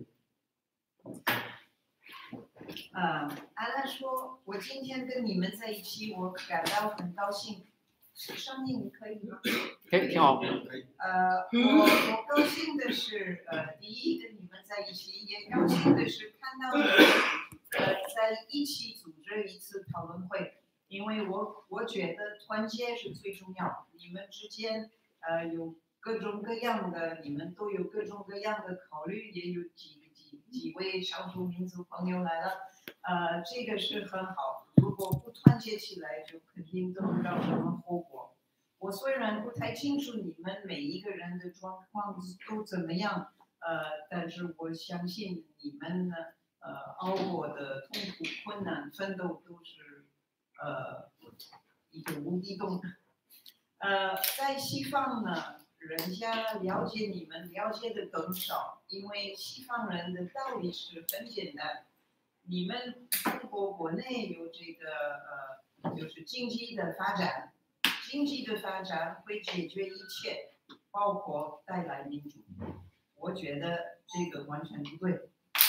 阿兰说：“我今天跟你们在一起，我感到很高兴。声音可以吗？ 可以，挺好。 我高兴的是，第一跟你们在一起，也高兴的是看到你们在一起组织一次讨论会，因为我觉得团结是最重要。你们之间有各种各样的，你们都有各种各样的考虑，也有几位少数民族朋友来了，这个是很好。如果不团结起来，就肯定得不到什么后果。我虽然不太清楚你们每一个人的状况都怎么样，但是我相信你们呢，熬过的痛苦、困难、奋斗都是一个无底洞。在西方呢。人家了解你们了解的更少，因为西方人的道理是很简单。你们中国国内有这个就是经济的发展，经济的发展会解决一切，包括带来民主。我觉得这个完全不对。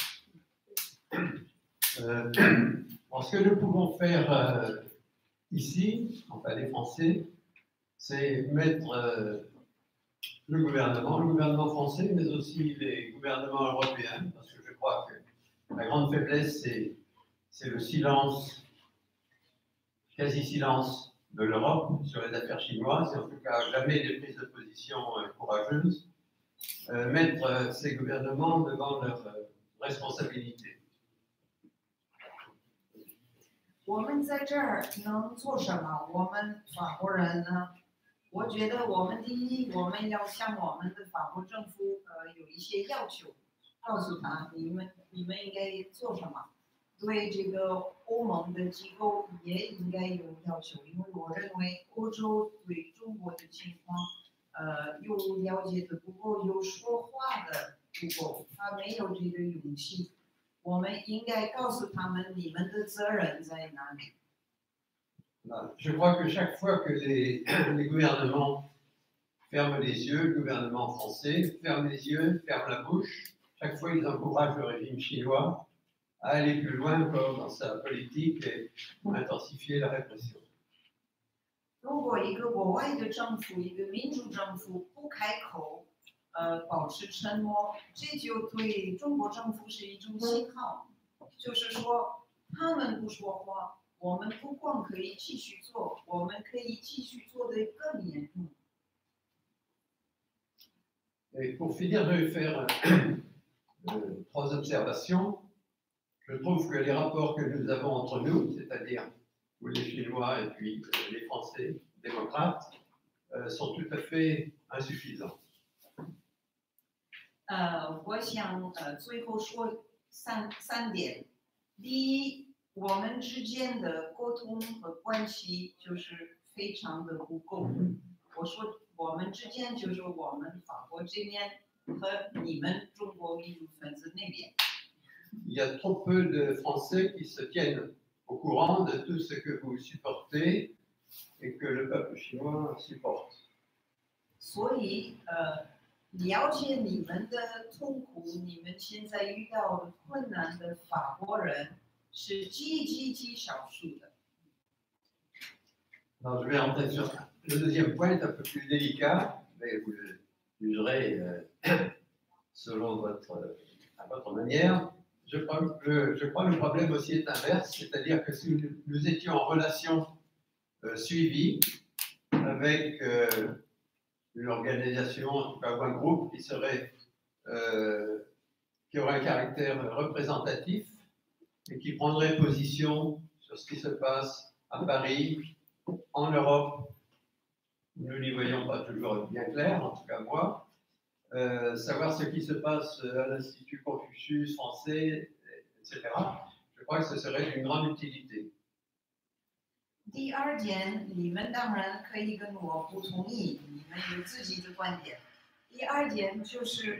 Ce que nous pouvons faire ici, enfin les Français, c'est mettre le gouvernement français, mais aussi les gouvernements européens, parce que je crois que la grande faiblesse, c'est le silence, quasi-silence de l'Europe sur les affaires chinoises, et en tout cas jamais des prises de position courageuses, mettre ces gouvernements devant leurs responsabilités. 我们在这儿能做什么？我们法国人呢？我觉得我们第一，我们要向我们的法国政府有一些要求，告诉他你们应该做什么。 对这个欧盟的机构也应该有要求，因为我认为欧洲对中国的情况，又了解的不够，又说话的不够，他没有这个勇气。我们应该告诉他们，你们的责任在哪里。 Je crois que chaque fois que les gouvernements ferment les yeux, le gouvernement français ferme les yeux, ferme la bouche, chaque fois ils encouragent le régime chinois à aller plus loin encore dans sa politique et intensifier la répression. 如果一个国外的政府，一个民主政府不开口，保持沉默，这就对中国政府是一种信号，就是说他们不说话，我们不光可以继续做，我们可以继续做得更严重。 Et pour finir, je vais faire 3 observations. Je trouve que les rapports que nous avons entre nous, c'est-à-dire les Chinois et puis les Français démocrates, sont tout à fait insuffisants. 我想最后说三点。第一，我们之间的沟通和关系就是非常的不够。我说我们之间就是我们法国这边和你们中国民主分子那边。 Il y a trop peu de Français qui se tiennent au courant de tout ce que vous supportez et que le peuple chinois supporte. 所以了解你们的痛苦，你们现在遇到的困难的法国人是极少数的。 Alors, je vais entrer sur le deuxième point, est un peu plus délicat, mais vous le jugerez selon à votre manière. Je crois que le problème aussi est inverse, c'est-à-dire que si nous étions en relation suivie avec une organisation, en tout cas un groupe qui aurait un caractère représentatif et qui prendrait position sur ce qui se passe à Paris, en Europe, nous n'y voyons pas toujours bien clair, en tout cas moi, savoir ce qui se passe à l'Institut Confucius français, etc., je crois que ce serait d'une grande utilité. 第二点，你们当然可以跟我不同意，你们有自己的观点。第二点就是，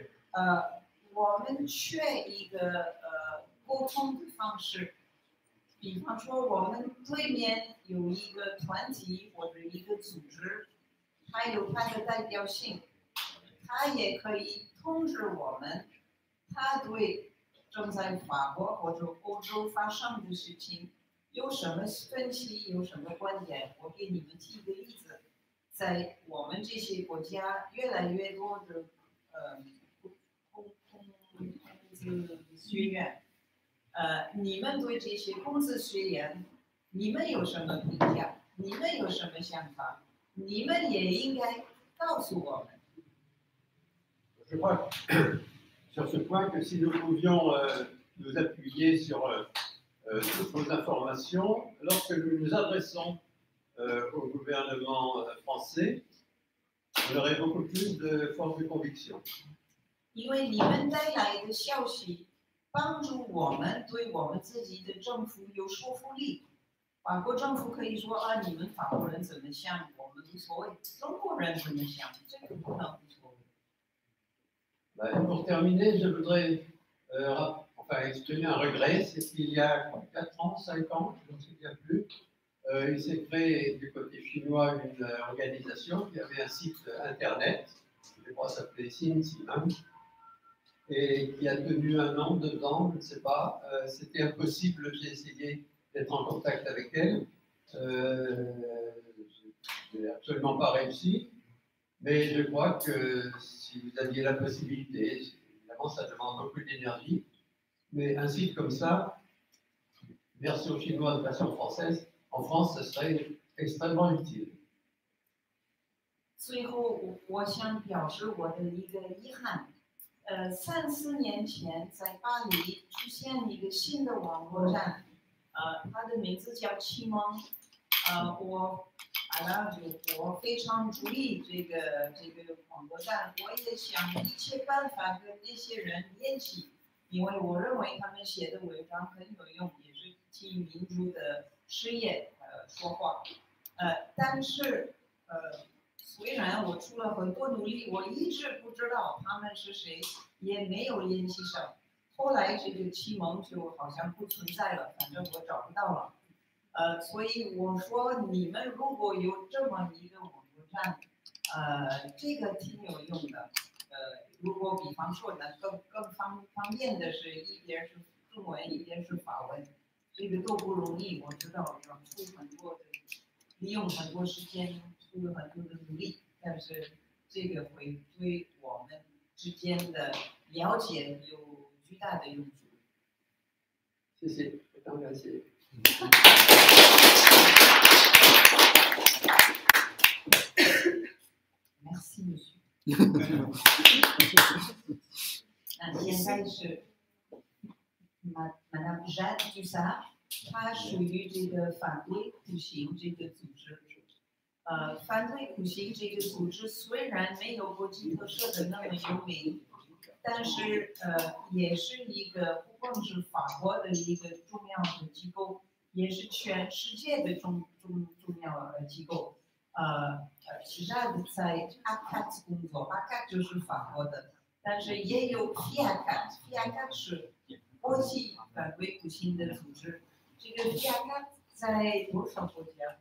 我们缺一个沟通的方式。比方说，我们对面有一个团体或者一个组织，它有它的代表性，它也可以通知我们，它对正在法国或者欧洲发生的事情有什么分析，有什么观点。我给你们提一个例子，在我们这些国家，越来越多的工资学院。你们对这些工资学员，你们有什么评价？你们有什么想法？你们也应该告诉我们。 Je crois sur ce point que si nous pouvions nous appuyer sur toutes vos informations, lorsque nous nous adressons au gouvernement français, on aurait beaucoup plus de force de conviction. 因为你们带来的消息帮助我们对我们自己的政府有说服力。法国政府可以说你们法国人怎么想，我们无所谓；中国人怎么想，这个不能无所谓。 Pour terminer, je voudrais exprimer un regret, c'est qu'il y a 4 ans, 5 ans, je ne me souviens plus, il s'est créé du côté chinois une organisation qui avait un site internet, je crois que ça s'appelait Xinjiang, et qui a tenu 1 an, 2 ans, je ne sais pas. C'était impossible, j'ai essayé d'être en contact avec elle. Je n'ai absolument pas réussi. Mais je crois que si vous aviez la possibilité, évidemment ça demande beaucoup d'énergie, mais un site comme ça, version chinoise, version française, en France, ce serait extrêmement utile. 最后，我想表示我的一个遗憾。3、4年前，在巴黎出现一个新的网络站，它的名字叫启蒙。我非常注意这个网络站，我也想一切办法跟那些人联系， 因为我认为他们写的文章很有用，也是替民族的事业说话。但是虽然我出了很多努力，我一直不知道他们是谁，也没有联系上。后来这个启蒙就好像不存在了，反正我找不到了。所以我说你们如果有这么一个网站，这个挺有用的。如果比方说呢，更方便的是一边是中文，一边是法文，这个都不容易。我知道要出很多的，利用很多时间，出很多的努力，但是这个会对我们之间的了解有巨大的用处。 谢谢，非常感谢。 Merci, monsieur. 那现在是Madame Jeanne Dussard，她属于这个反对酷刑这个组织。反对酷刑这个组织虽然没有国际特色的那么有名，但是也是一个不光是法国的一个重要的机构，也是全世界的重要的机构。实际上在 ACAT 工作 ，ACAT 就是法国的，但是也有 FIACAT 是国际反对酷刑的组织。这个 FIACAT 在多少国家？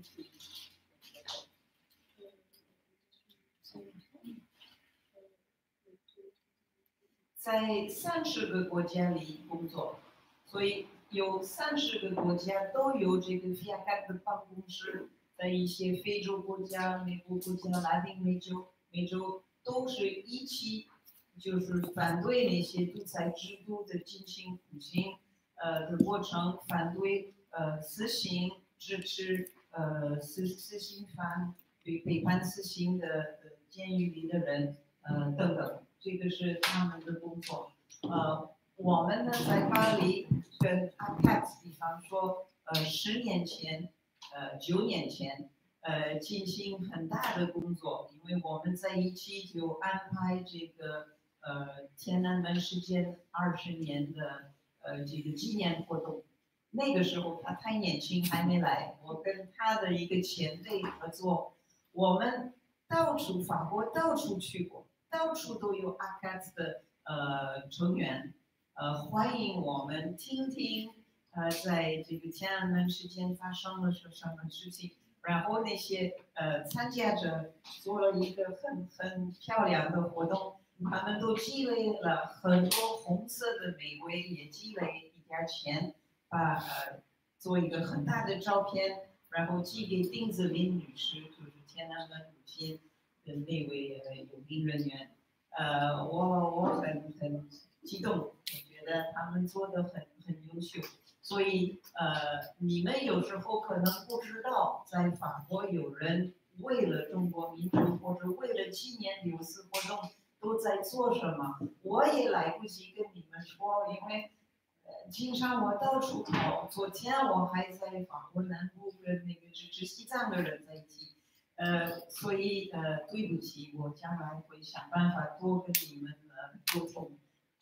在30个国家里工作，所以有30个国家都有这个 FIACAT 的办公室。在一些非洲国家、美国国家、拉丁美洲都是一起，就是反对那些独裁制度的进行酷刑的过程，反对死刑，支持死刑犯对被判死刑的监狱里的人等等，这个是他们的工作。我们呢在巴黎跟 ACAT 比方说10年前。9年前，进行很大的工作，因为我们在一起就安排这个天安门事件20年的这个纪念活动。那个时候他太年轻还没来，我跟他的一个前辈合作，我们法国到处去过，到处都有 ACAT 的成员，欢迎我们听听。在这个天安门事件发生了什么事情，然后那些参加者做了一个很漂亮的活动，他们都积累了很多红色的玫瑰，也积累一点钱，做一个很大的照片，然后寄给丁子霖女士，就是天安门母亲的那位有名人员。我很激动，我觉得他们做的很优秀。所以你们有时候可能不知道，在法国有人为了中国民族或者为了纪念6四活动都在做什么。我也来不及跟你们说，因为经常我到处跑。昨天我还在法国南部跟那个支持西藏的人在一起。所以对不起，我将来会想办法多跟你们沟通。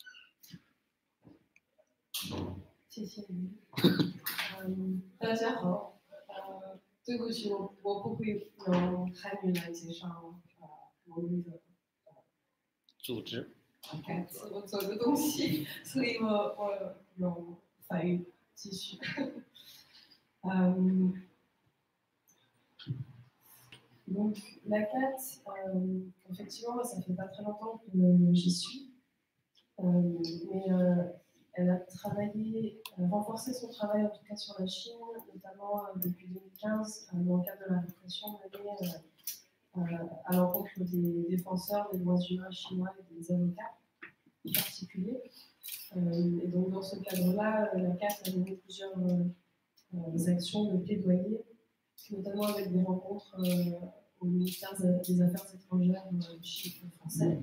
谢谢你。大家好。对不起，我不会用汉语来介绍我们的组织。 我做的东西，所以我用法语继续。Donc, l'ACAT, effectivement, moi, ça fait pas très longtemps que j'y suis. Mais elle a travaillé, renforcé son travail en tout cas sur la Chine, notamment depuis 2015, dans le cadre de la répression menée à l'encontre des défenseurs des droits humains chinois et des avocats en particulier. Et donc dans ce cadre-là, l'ACAT a mené plusieurs actions de plaidoyer, notamment avec des rencontres au ministère des Affaires étrangères français.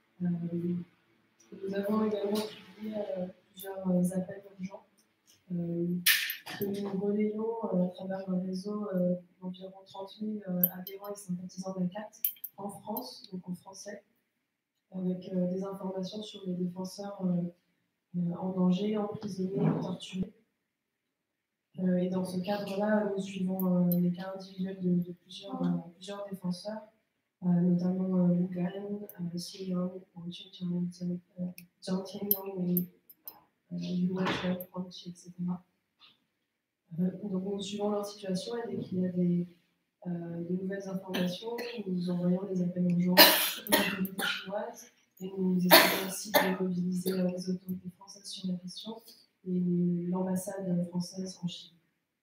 Nous avons également publié plusieurs appels urgents que nous relayons à travers un réseau d'environ 30 000 adhérents et sympathisants d'ACAT en France, donc en français, avec des informations sur les défenseurs en danger, emprisonnés, torturés. Et dans ce cadre-là, nous suivons les cas individuels de plusieurs défenseurs, notamment Wu Gan, Xie Yang, Wang Quanqiang, Zhang Tianyong et Yu Weichen, Huang Qi, etc. Donc nous suivons leur situation et dès qu'il y a de nouvelles informations, nous envoyons des appels urgents aux autorités chinoises et nous essayons aussi de mobiliser les autorités françaises sur la question et l'ambassade française en Chine.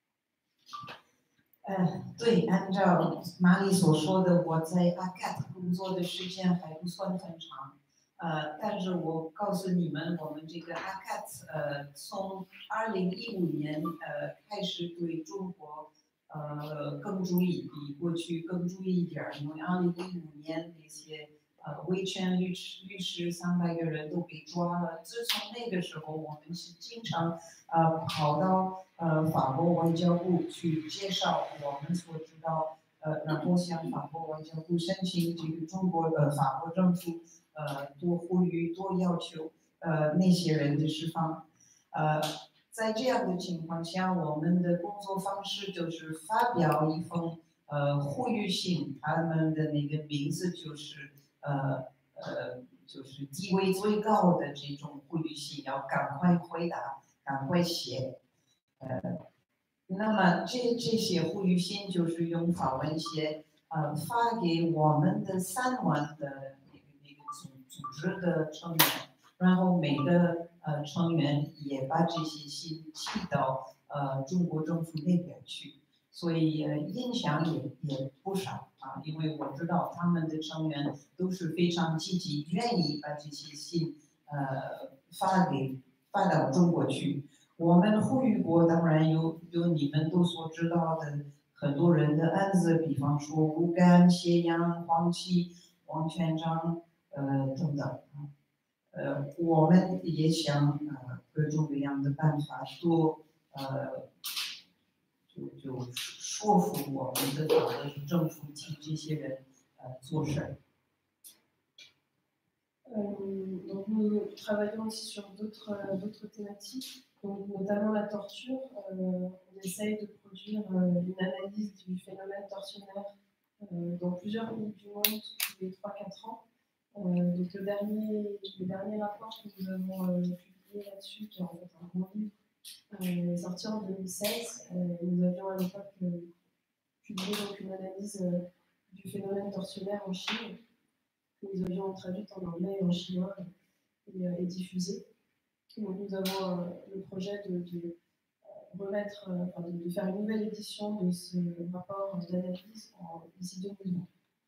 对，按照马里所说的，我在 ACAT 工作的时间还不算很长，但是我告诉你们，我们这个 ACAT 从2015年开始对中国更注意，比过去更注意一点，因为2015年那些维权律师300个人都被抓了。自从那个时候，我们是经常跑到法国外交部去介绍我们所知道，然后向法国外交部申请这个法国政府多呼吁多要求那些人的释放。在这样的情况下，我们的工作方式就是发表一封呼吁信，他们的那个名字就是就是地位最高的这种呼吁信，要赶快回答，赶快写。那么这些呼吁信就是用法文写，发给我们的3万的那个组织的成员，然后每个成员也把这些信寄到中国政府那边去，所以影响也不少啊，因为我知道他们的成员都是非常积极，愿意把这些信发到中国去。我们呼吁过，当然有你们都所知道的很多人的案子，比方说吴干、谢阳、黄芪、王全章等等。我们也想各种各样的办法多就说服我们的法国政府替这些人做事。 Donc nous travaillons aussi sur d'autres thématiques, donc notamment la torture. On essaye de produire une analyse du phénomène tortionnaire dans plusieurs pays du monde tous les 3-4 ans. Donc le dernier rapport que nous avons publié là-dessus, qui est en fait un gros livre, est sorti en 2016. Nous avions à l'époque publié donc une analyse du phénomène tortionnaire en Chine, que nous avions traduite en anglais et en chinois et diffusée. Donc nous avons le projet de remettre, de faire une nouvelle édition de ce rapport d'analyse d'ici 2020.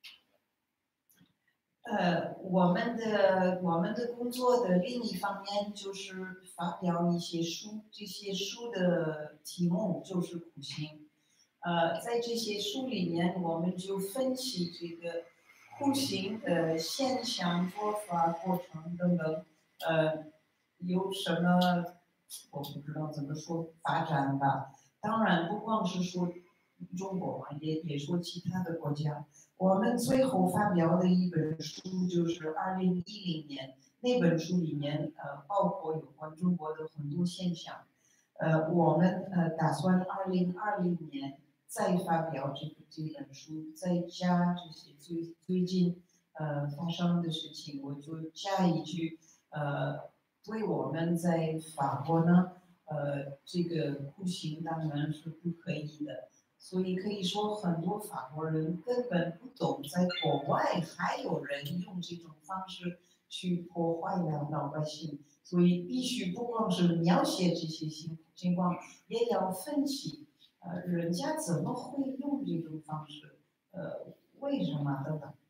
我们的工作的另一方面就是发表一些书，这些书的题目就是苦行。在这些书里面，我们就分析这个苦行的现象、做法、过程等等，有什么我不知道怎么说发展吧。当然，不光是说中国，也说其他的国家。我们最后发表的一本书就是2010年，那本书里面包括有关中国的很多现象。我们打算2020年再发表这本书，再加这些最近发生的事情，我就加一句，对我们在法国呢，这个酷刑当然是不可以的。所以可以说，很多法国人根本不懂，在国外还有人用这种方式去破坏老百姓。所以必须不光是描写这些情况，也要分析，人家怎么会用这种方式，为什么等等。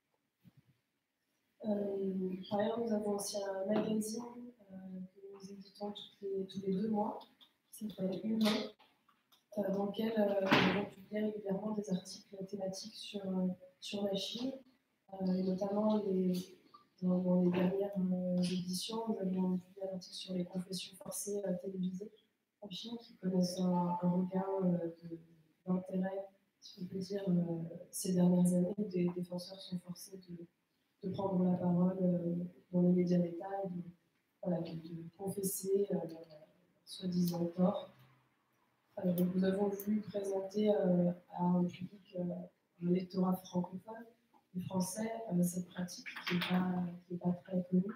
Par exemple, nous avons aussi un magazine que nous éditons tous les 2 mois, qui s'appelle Humain. Dans lequel nous avons publié régulièrement des articles thématiques sur la Chine, et notamment dans les dernières éditions, nous avons publié un article sur les confessions forcées télévisées en Chine, qui connaissent un regain d'intérêt, si on peut dire, ces dernières années, où des défenseurs sont forcés de prendre la parole dans les médias d'État voilà, de confesser leur soi-disant tort. Donc nous avons voulu présenter à un public, un lectorat francophone et français, cette pratique qui n'est pas très connue.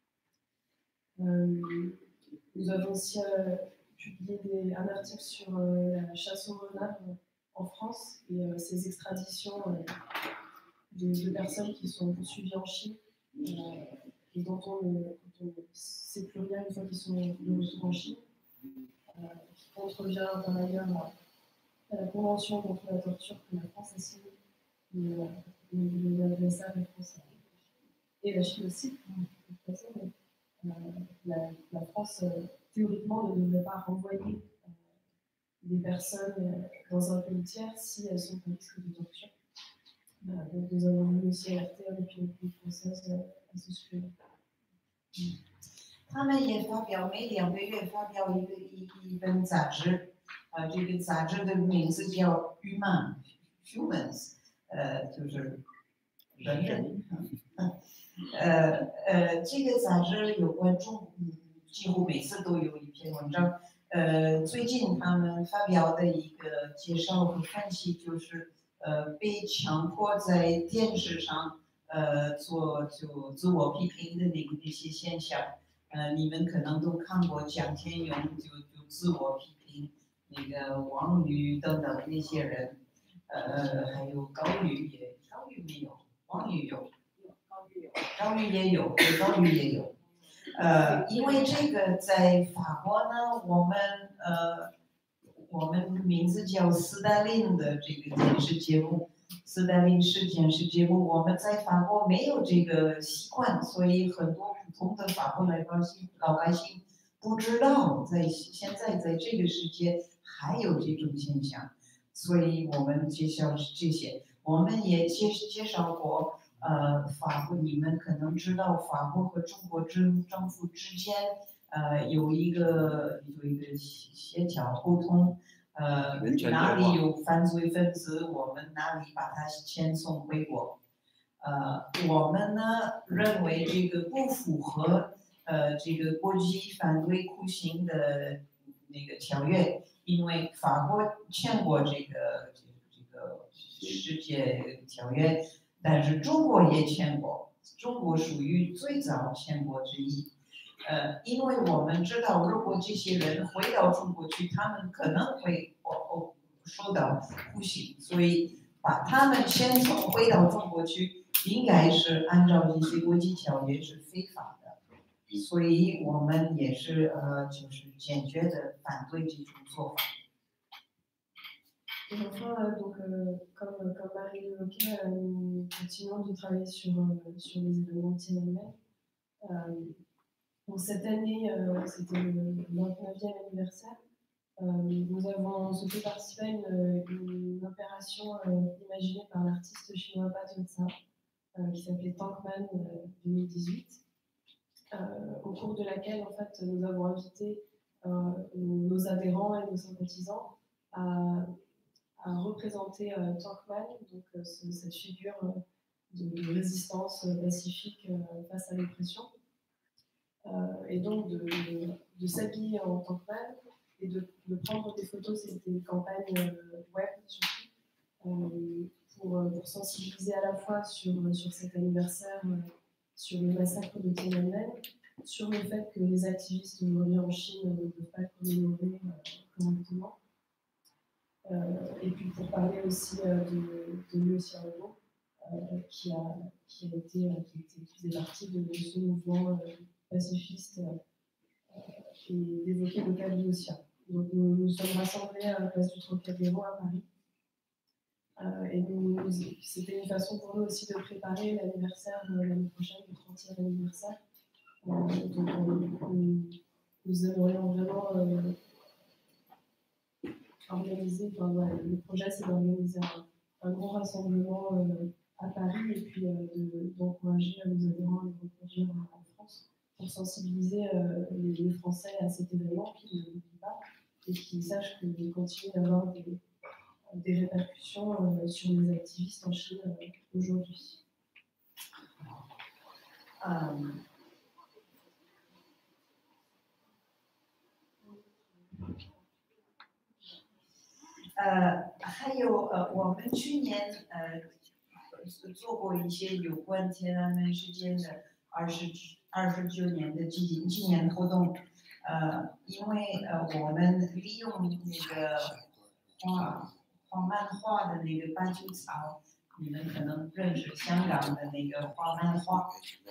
Nous avons aussi publié un article sur la chasse au renard en France et ces extraditions de personnes qui sont poursuivies en Chine et dont on sait plus rien une fois qu'ils sont de retour en Chine, qui contrevient par ailleurs à la Convention contre la torture que la France a signée, l'URSS, la France et la Chine aussi. De toute façon, la France, théoriquement, ne devrait pas renvoyer des personnes dans un pays tiers si elles sont au risque de torture. Donc nous avons voulu aussi alerter l'opinion publique française à ce sujet. 他们也发表，每2个月发表一本杂志，这个杂志的名字叫《Humans》，就是人。这个杂志有关几乎每次都有一篇文章。最近他们发表的一个介绍和分析就是，被强迫在电视上做就自我批评的那些现象。你们可能都看过蒋天勇就自我批评那个王宇等等那些人，还有高宇没有，王宇有，高宇也有，因为这个在法国呢，我们名字叫斯大林的这个电视节目。斯大林事件是节目，我们在法国没有这个习惯，所以很多普通的法国老百姓不知道现在在这个世界还有这种现象，所以我们介绍这些。我们也介绍过，法国你们可能知道，法国和中国政府之间有一个协调沟通。哪里有犯罪分子，我们哪里把他遣送回国。我们呢认为这个不符合这个国际反对酷刑的那个条约，因为法国签过这个世界条约，但是中国也签过，中国属于最早签过之一。因为我们知道，如果这些人回到中国去，他们可能会受到酷刑，所以把他们先送回到中国去，应该是按照这些国际条约是非法的，所以我们也是就是坚决的反对这种做法。 Et enfin, donc, comme Marie l'évoquait, nous continuons de travailler sur les événements de Tiananmen. Donc cette année, c'était le 29e anniversaire. Nous avons souhaité participer à une opération imaginée par l'artiste chinois Pat Yotsa, qui s'appelait Tankman 2018, au cours de laquelle en fait, nous avons invité nos adhérents et nos sympathisants à représenter Tankman, donc cette figure de résistance pacifique face à l'oppression. Et donc de s'habiller en Tankman et de prendre des photos, c'était une campagne web surtout, pour sensibiliser à la fois sur cet anniversaire, sur le massacre de Tiananmen, sur le fait que les activistes aujourd'hui en Chine ne peuvent pas commémorer correctement, et puis pour parler aussi de Liu Xiaobo, qui faisait partie de ce mouvement pacifiste et d'évoquer le cas de Liu Xia. Donc nous sommes rassemblés à la place du Trocadéro à Paris. Et c'était une façon pour nous aussi de préparer l'anniversaire l'année prochaine, le 30e anniversaire. Donc nous aimerions vraiment organiser, le projet c'est d'organiser un grand rassemblement à Paris et puis d'encourager nos adhérents à le reproduire en France pour sensibiliser les Français à cet événement qu'ils ne l'oublient pas et qu'ils sachent qu'il continue d'avoir des répercussions sur les activistes en Chine aujourd'hui. 还有我们去年做过一些有关天安门事件的29年的纪念活动，因为我们利用那个画漫画的那个芭蕉草，你们可能认识香港的那个画漫画，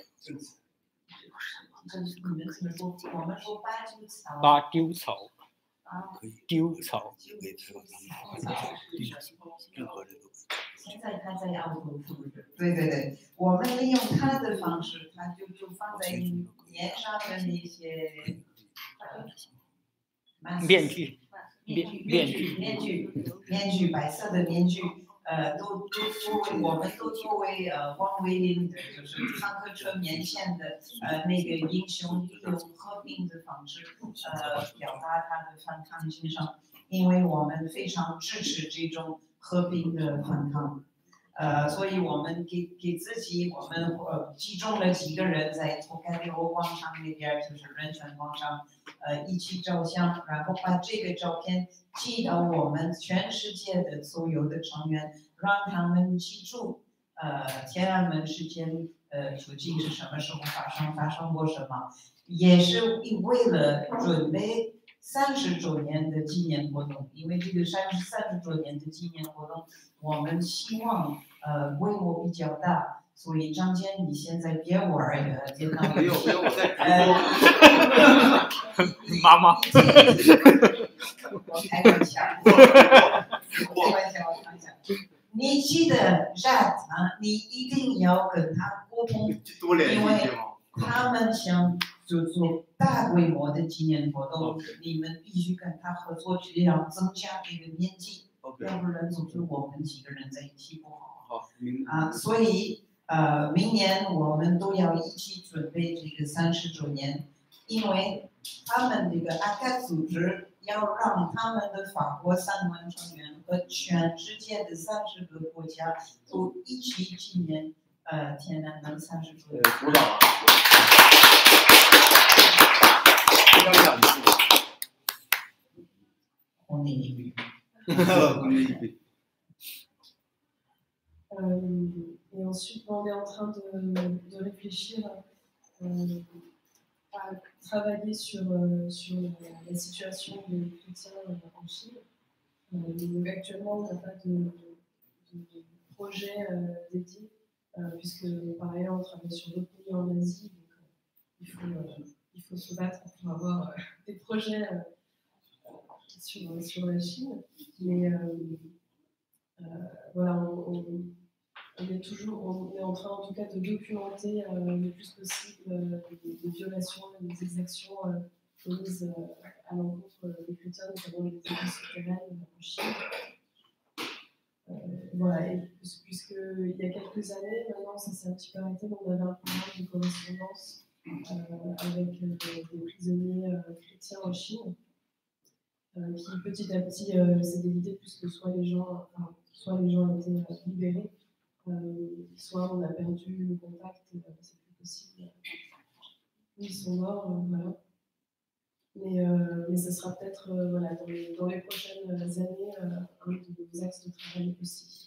这是你们怎么说？我们说芭蕉草。 芭蕉草。 啊， 丢草。 现在他在澳洲，是不是？对对对，我们利用他的方式，他就放在脸上的那些面具， 白色的面具，都作为我们都作为汪维林的，就是坦克车面前的那个英雄，用和平的方式表达他的反抗精神，因为我们非常支持这种和平的反抗。所以我们给自己，我们集中了几个人在托卡迪罗广场那边，就是人权广场，一起照相，然后把这个照片寄到我们全世界的所有的成员，让他们记住，天安门事件究竟是什么时候发生过什么，也是为了准备30周年的纪念活动，因为这个30周年的纪念活动，我们希望规模比较大，所以张坚，你现在别玩电脑游戏， 妈妈， 我开玩笑，开玩笑，你记得 Rat 啊，你一定要跟他沟通，因为他们想就做大规模的纪念活动，你们必须跟他合作，这样增加这个面积，要不然总是我们几个人在一起不好。所以明年我们都要一起准备这个30周年，因为他们这个阿卡组织要让他们的法国3万成员和全世界的30个国家都一起纪念天安门30周年。 鼓掌啊！非常感谢。 红领一笔。 Et ensuite, on est en train de réfléchir à travailler sur la situation des chrétiens en Chine. Donc actuellement, on n'a pas de projet dédié, puisque par ailleurs, on travaille sur d'autres pays en Asie. Donc, il faut se battre pour avoir des projets sur la Chine. Mais voilà, on est en train en tout cas de documenter le plus possible les violations et les exactions commises à l'encontre des chrétiens, notamment les églises souterraines en Chine. Voilà, et puisqu'il y a quelques années, maintenant ça s'est un petit peu arrêté, mais on avait un programme de correspondance avec des prisonniers chrétiens en Chine, qui petit à petit s'est délité, puisque soit les gens ont été libérés, soit on a perdu le contact, c'est plus possible. Ils sont morts, voilà. Mais ce sera peut-être voilà, dans les prochaines années un de nos axes de travail aussi.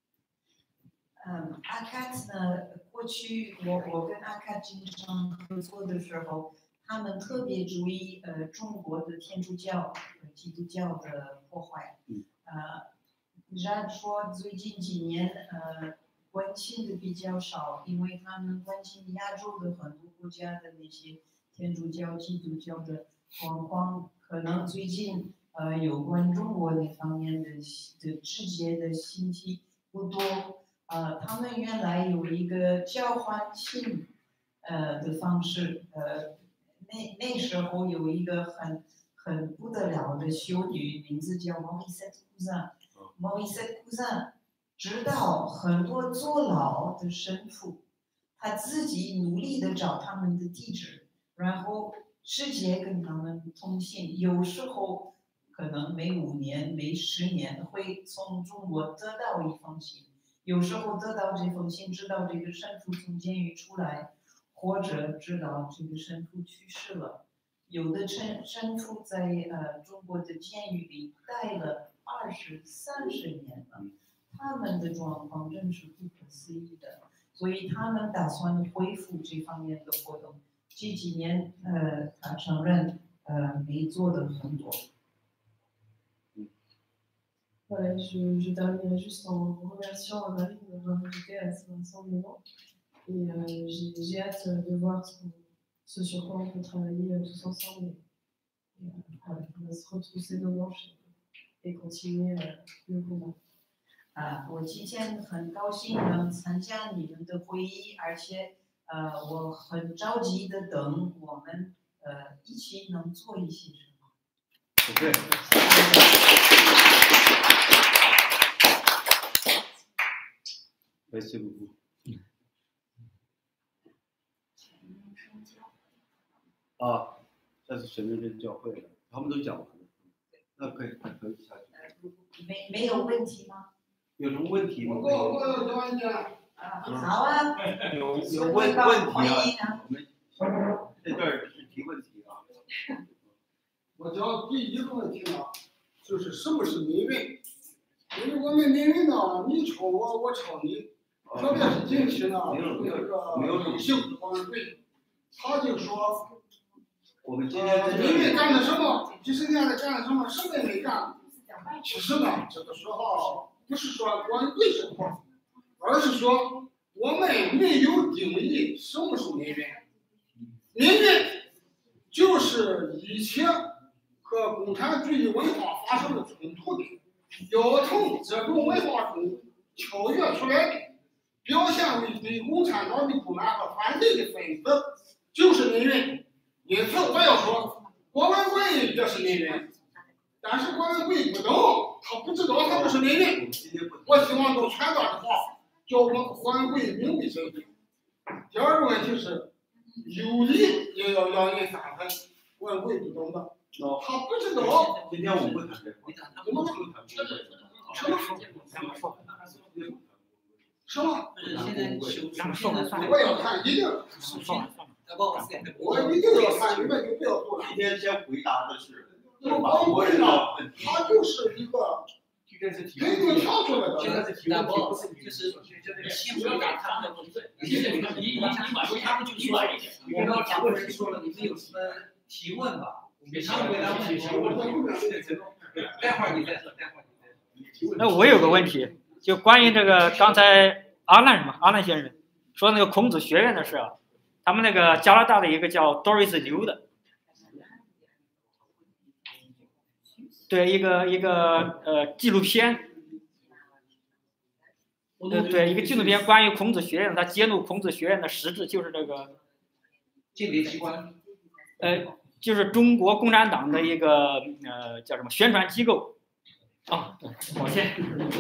ACAT 呢，过去我跟 ACAT 经常合作的时候，他们特别注意中国的天主教、基督教的破坏。然说最近几年关心的比较少，因为他们关心亚洲的很多国家的那些天主教、基督教的状况，可能最近有关中国那方面的直接的信息不多。他们原来有一个交换信的方式，那时候有一个很不得了的修女，名字叫 Morissette Cousin。Morissette Cousin 知道很多坐牢的神父，他自己努力的找他们的地址，然后直接跟他们通信。有时候可能每5年、每10年会从中国得到一封信。有时候得到这封信，知道这个神父从监狱出来，或者知道这个神父去世了。 有的神父在中国的监狱里待了20、30年了，他们的状况真是不可思议的，所以他们打算恢复这方面的活动。这几年他承认没做的很多。 Voilà, je terminerai juste en remerciant Marie de m'avoir invité à ce rassemblement. Et j'ai hâte de voir ce sur quoi on peut travailler tous ensemble. Et voilà, on va se retrousser nos manches et continuer le combat. 我今天很高兴能参加你们的会议，而且我很着急的等我们一起能做一些什么。 对。Merci beaucoup。啊，这是神人教会的，他们都讲完了，那可以下去。 没有问题吗？ 有什么问题吗？ 我有问题。 好啊。 有问题啊？我们这段是提问题啊。 我讲第一个问题呢，就是什么是民运？因为我们民运呢，你吵我，我吵你。特别是近期呢，那个姓黄文贵，他就说， 我们今天民运干了什么？几十年来干了什么？什么也没干。其实呢，这个说话不是说黄文贵说话，而是说我们没有定义什么是民运。民运就是以前和共产主义文化发生了冲突的，要从这种文化中跳跃出来的。表现为对共产党的不满和反对的分子，就是民运。因此，我要说，郭文贵也是民运，但是郭文贵不懂，他不知道他不是民运。我希望用全党的话，叫郭文贵明白这一点。第二个问题是，有理也要让人3分，郭文贵不懂的，他不知道。 今天我们不谈这个， 怎么什么？我要看，一定。我一定要看，你们就不要做了。 今天先回答的是法国人的问题，他就是一个根据跳出来的。 现在是提问题，就是先回答他们的问题。你他们就说，我刚法国人说了，你们有什么提问吧？他们回答问题。待会儿你再说，待会儿你再说。 那我有个问题。就关于这个刚才阿难先生说那个孔子学院的事啊，他们那个加拿大的一个叫 Doris Liu 的，对，一个纪录片，对，一个纪录片关于孔子学院，他揭露孔子学院的实质就是这个间谍机关， 就是中国共产党的一个叫什么宣传机构啊，抱歉。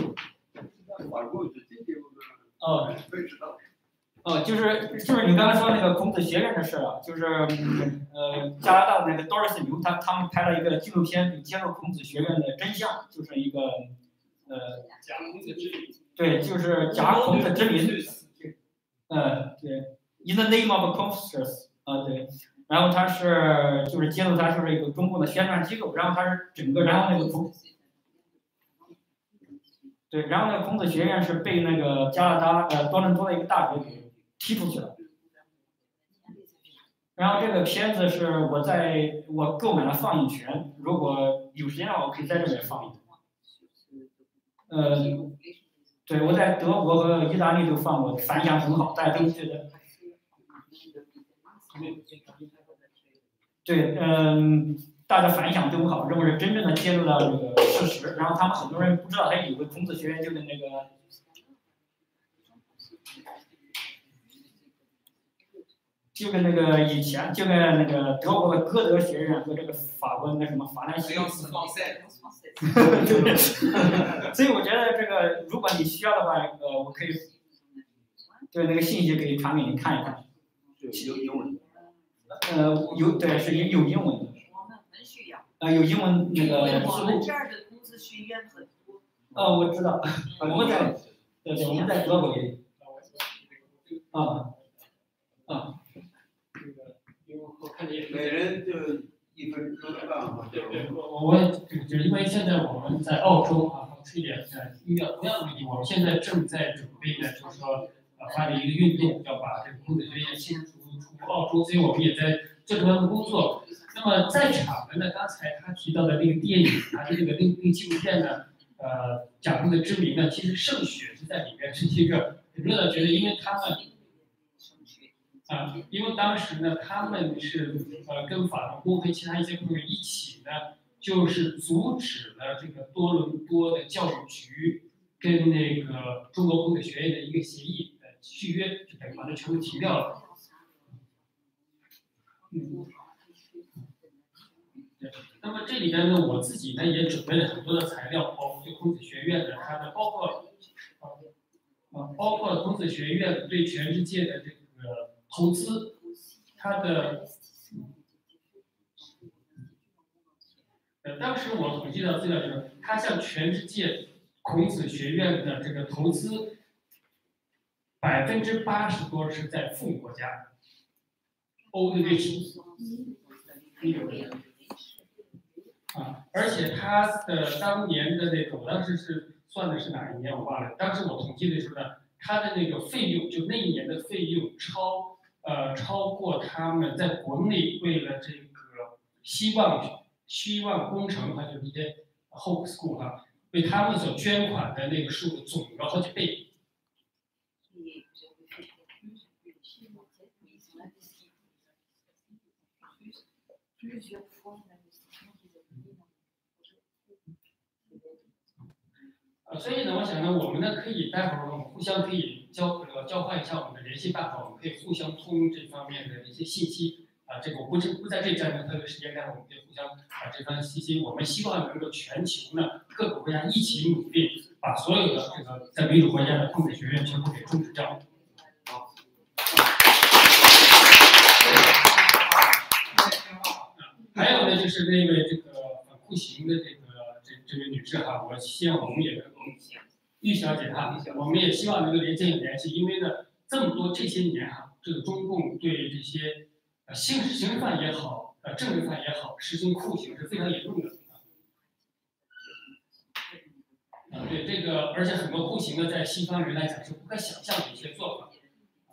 就是你刚才说那个孔子学院的事啊，就是加拿大的那个 Doris Liu 他们拍了一个纪录片，揭露孔子学院的真相，就是一个假孔子之名。 对，就是假孔子之名。对 ，In the name of Confucius 对，然后就是揭露他就是一个中共的宣传机构，然后他是整个，然后那个对，然后那个孔子学院是被那个加拿大多伦多的一个大学给踢出去了。然后这个片子是我购买了放映权，如果有时间的话，我可以在这边放映。对，我在德国和意大利都放过，反响很好，大家都觉得。对，大家反响都好，认为是真正的揭露了这个事实。然后他们很多人不知道，还以为孔子学院就跟那个，以前就跟那个德国的歌德学院和这个法国那什么法兰西。对，所以我觉得这个，如果你需要的话，我可以对那个信息可以传给你看一看。 有英文的。 对，是有英文的。有英文那个我们这儿的孔子学院很多。 我知道，我们在德国也。 每人就 1分多吧。 对，我就是因为现在我们在澳洲啊，这点遇到同样的问题，我们现在正在准备呢，就是说发起一个运动，要把这个孔子学院清除澳洲，所以我们也在这方面工作。那么在场的呢，刚才他提到的那个电影啊，这个那纪录片呢，讲述的知名呢，其实圣雪是在里面是一个很热闹，觉得因为他们。因为当时呢，他们是跟法轮功和其他一些朋友一起呢，就是阻止了这个多伦多的教育局跟那个中国孔子学院的一个协议续约，就等于把它全部停掉了。对。那么这里边呢，我自己呢也准备了很多的材料，包括对孔子学院的它的包括孔子学院对全世界的这个投资，它的当时我统计到资料就是，它向全世界孔子学院的这个投资80%多是在富裕国家 ，old rich， 而且它的当年的那个，我当时是算的是哪一年我忘了，当时我统计的时候呢，它的那个费用就那一年的费用超过他们在国内为了这个希望工程哈，就是一些 Hope School 哈，为他们所捐款的那个数的总额好几倍。所以呢，我想呢，我们呢可以待会儿我们互相可以交换一下我们的联系办法，我们可以互相通这方面的一些信息。这个我不在这占用太多时间，但是我们可以互相把这番信息，我们希望能够全球呢各个国家一起努力，把所有的这个在民主国家的孔子学院全部给终止掉。好。还有呢，就是那位这个酷刑的这位女士哈，我希望我们也能够玉小姐哈，我们也希望能够联系，因为呢，这么多这些年哈，这个中共对这些刑事犯也好，政治犯也好，实行酷刑是非常严重的。对这个，而且很多酷刑呢，在西方人来讲是不可想象的一些做法。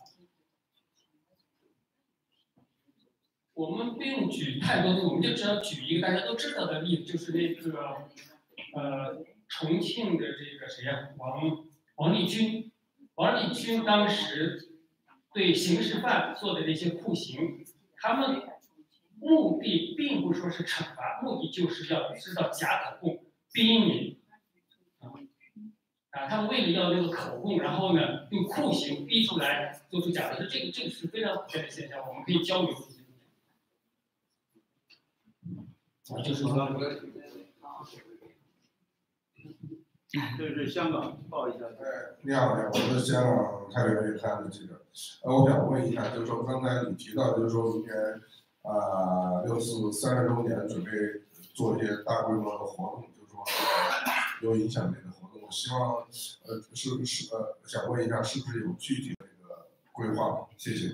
我们不用举太多的，我们就只要举一个大家都知道的例子，就是那个重庆的这个谁呀，王立军当时对刑事犯做的那些酷刑，他们目的并不说是惩罚，目的就是要制造假口供，逼你他们为了要那个口供，然后呢用酷刑逼出来做出假的，这个是非常普遍的现象，我们可以交流。就是说， 这是香港，报一下。 你好，我是香港太原月刊的记者。我想问一下，就是说刚才你提到，就是说明年6·4 30周年准备做一些大规模的活动，就是说有影响力的活动。我希望想问一下，是不是有具体的一个规划？谢谢。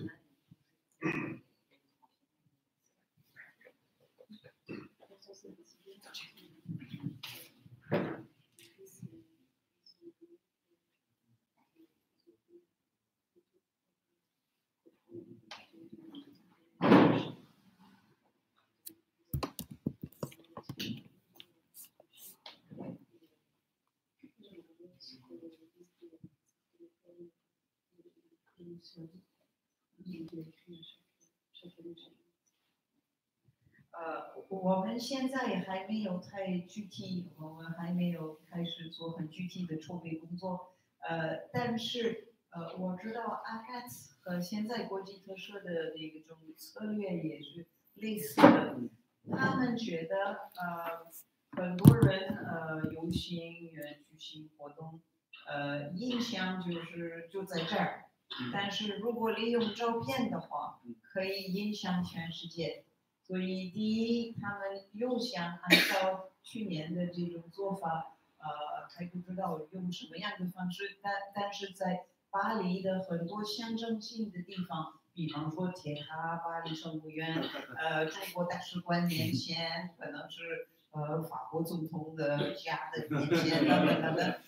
我们现在还没有太具体，我们还没有开始做很具体的筹备工作。但是我知道阿盖茨和现在国际特赦的那种策略也是类似的。他们觉得很多人游行举行活动，印象就在这儿。但是如果利用照片的话，可以影响全世界。所以第一，他们又想按照去年的这种做法，还不知道用什么样的方式，但是在巴黎的很多象征性的地方， 比方说铁塔、巴黎圣母院，中国大使馆面前，可能是法国总统的家的面前等等等等，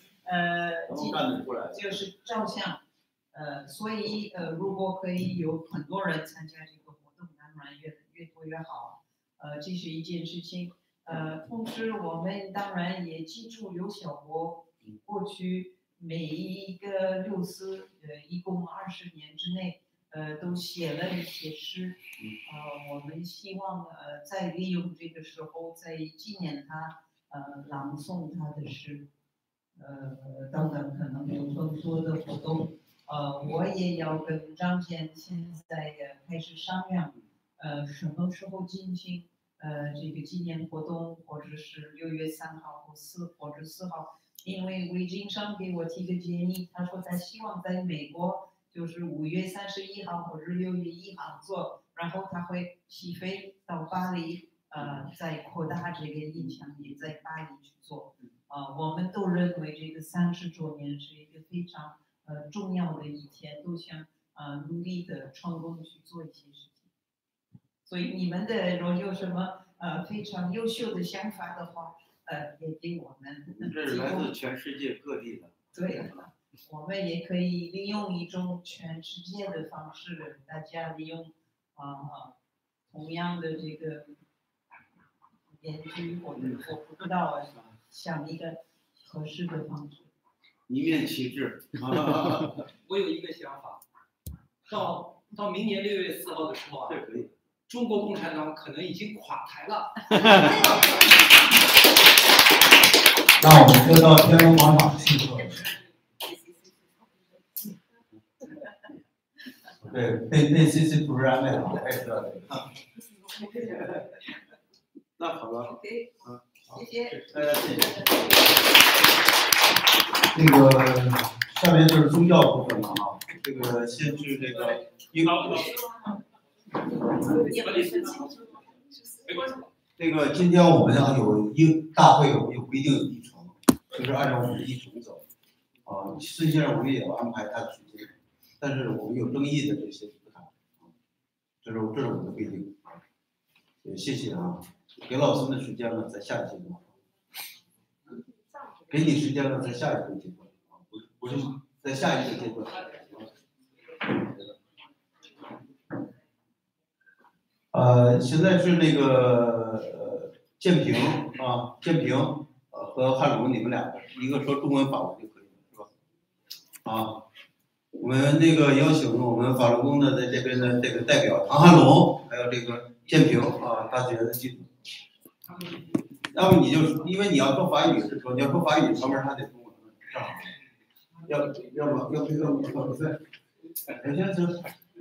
就是照相，所以如果可以有很多人参加这个活动，当然越多越好，这是一件事情。同时我们当然也记住刘晓波过去每一个六四，一共20年之内，都写了一些诗，我们希望再利用这个时候再纪念他，朗诵他的诗，等等，可能有更多的活动。我也要跟张健现在开始商量，什么时候进行这个纪念活动，或者是6月3号或者4号，因为魏金生给我提个建议，他说他希望在美国就是5月31号或者6月1号做，然后他会起飞到巴黎，再扩大这个影响力，在巴黎去做。我们都认为这个30周年是一个非常重要的一天，都想努力的成功去做一些事情。所以你们的如果有什么非常优秀的想法的话，也给我们。 这是来自全世界各地的。 对，我们也可以利用一种全世界的方式，大家利用同样的这个研究或者我不知道想一个合适的方式。 一面旗帜。 我有一个想法，到明年6月4号的时候啊， 这可以。 中国共产党可能已经垮台了。 那我们就到天安门广场庆贺。对，被 CC 不是安慰了，我也知道这个。 那好吧。 OK， 谢谢。 大家谢谢。那个下面就是宗教部分了啊，这个先是这个这个今天我们有大会有规定议程，就是按照我们的议程走。孙先生我们也要安排他的时间，但是我们有争议的这些不谈。这是我们的规定。也谢谢啊，给老孙的时间呢，在下一阶段。给你时间了，在下一个阶段啊，不是在下一个阶段。现在是那个建平和汉龙你们两个，一个说中文法文就可以了，是吧？我们那个邀请我们法轮功的在这边的这个代表唐汉龙，还有这个建平大学的记者。要不你就因为你要说法语是说你要说法语，旁边还得中文，正好。要对，行，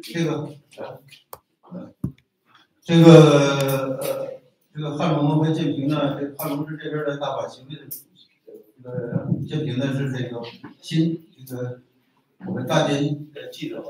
这个汉龙和建平呢，这个汉龙是这边的大法协会的主席，这个建平呢是这个我们大监的记者吧，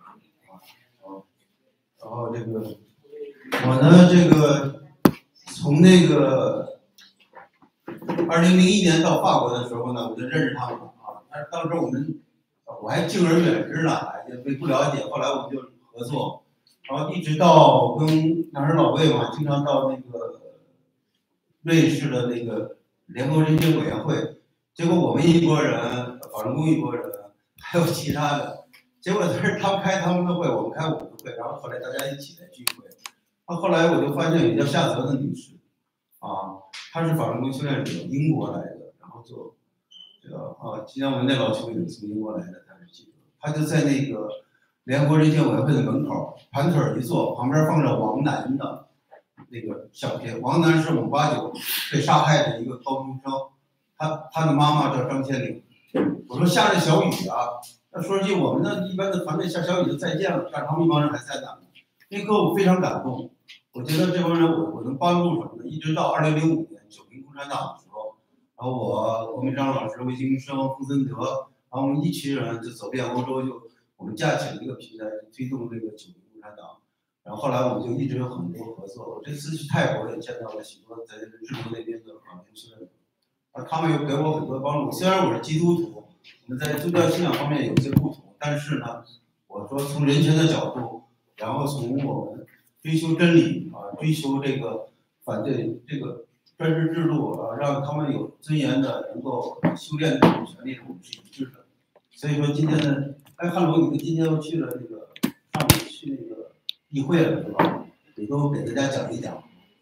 然后这个我呢这个从那个2001年到法国的时候呢，我就认识他们了但是当时我还敬而远之呢，也不了解，后来我们就合作。然后一直到跟当时老魏嘛，经常到那个瑞士的那个联合人权委员会，结果我们一拨人，法轮功一拨人，还有其他的，结果是他们开他们的会，我们开我们的会，然后后来大家一起来聚会。后来我就发现有叫夏泽的女士，她是法轮功修炼者，英国来的，然后就今天我们那老兄也从英国来的，他是记者，他就在那个联合人权委员会的门口盘腿一坐，旁边放着王楠的那个相片。王楠是我们89被杀害的一个高中生，他的妈妈叫张千玲。我说下着小雨那说句我们那一般的团队下小雨就再见了，但他们一帮人还在那。那刻我非常感动，我觉得这帮人我能帮助什么呢？一直到2005年90共产党的时候，然后我郭明章老师、魏京生、傅森德，然后我们一群人就走遍欧洲，我们架起了一个平台，推动这个90共产党。然后后来我们就一直有很多合作。我这次去泰国也见到了许多在日本那边的年轻人，他们又给我很多帮助。虽然我是基督徒，我们在宗教信仰方面有些不同，但是呢，我说从人权的角度， 然后从我们追求真理啊，追求这个反对这个专制制度啊，让他们有尊严的能够修炼这种权利，我们是一致的。所以说今天呢，哎，汉龙，你今天又去了那个上午去那个议会了是吧？你都给大家讲一讲。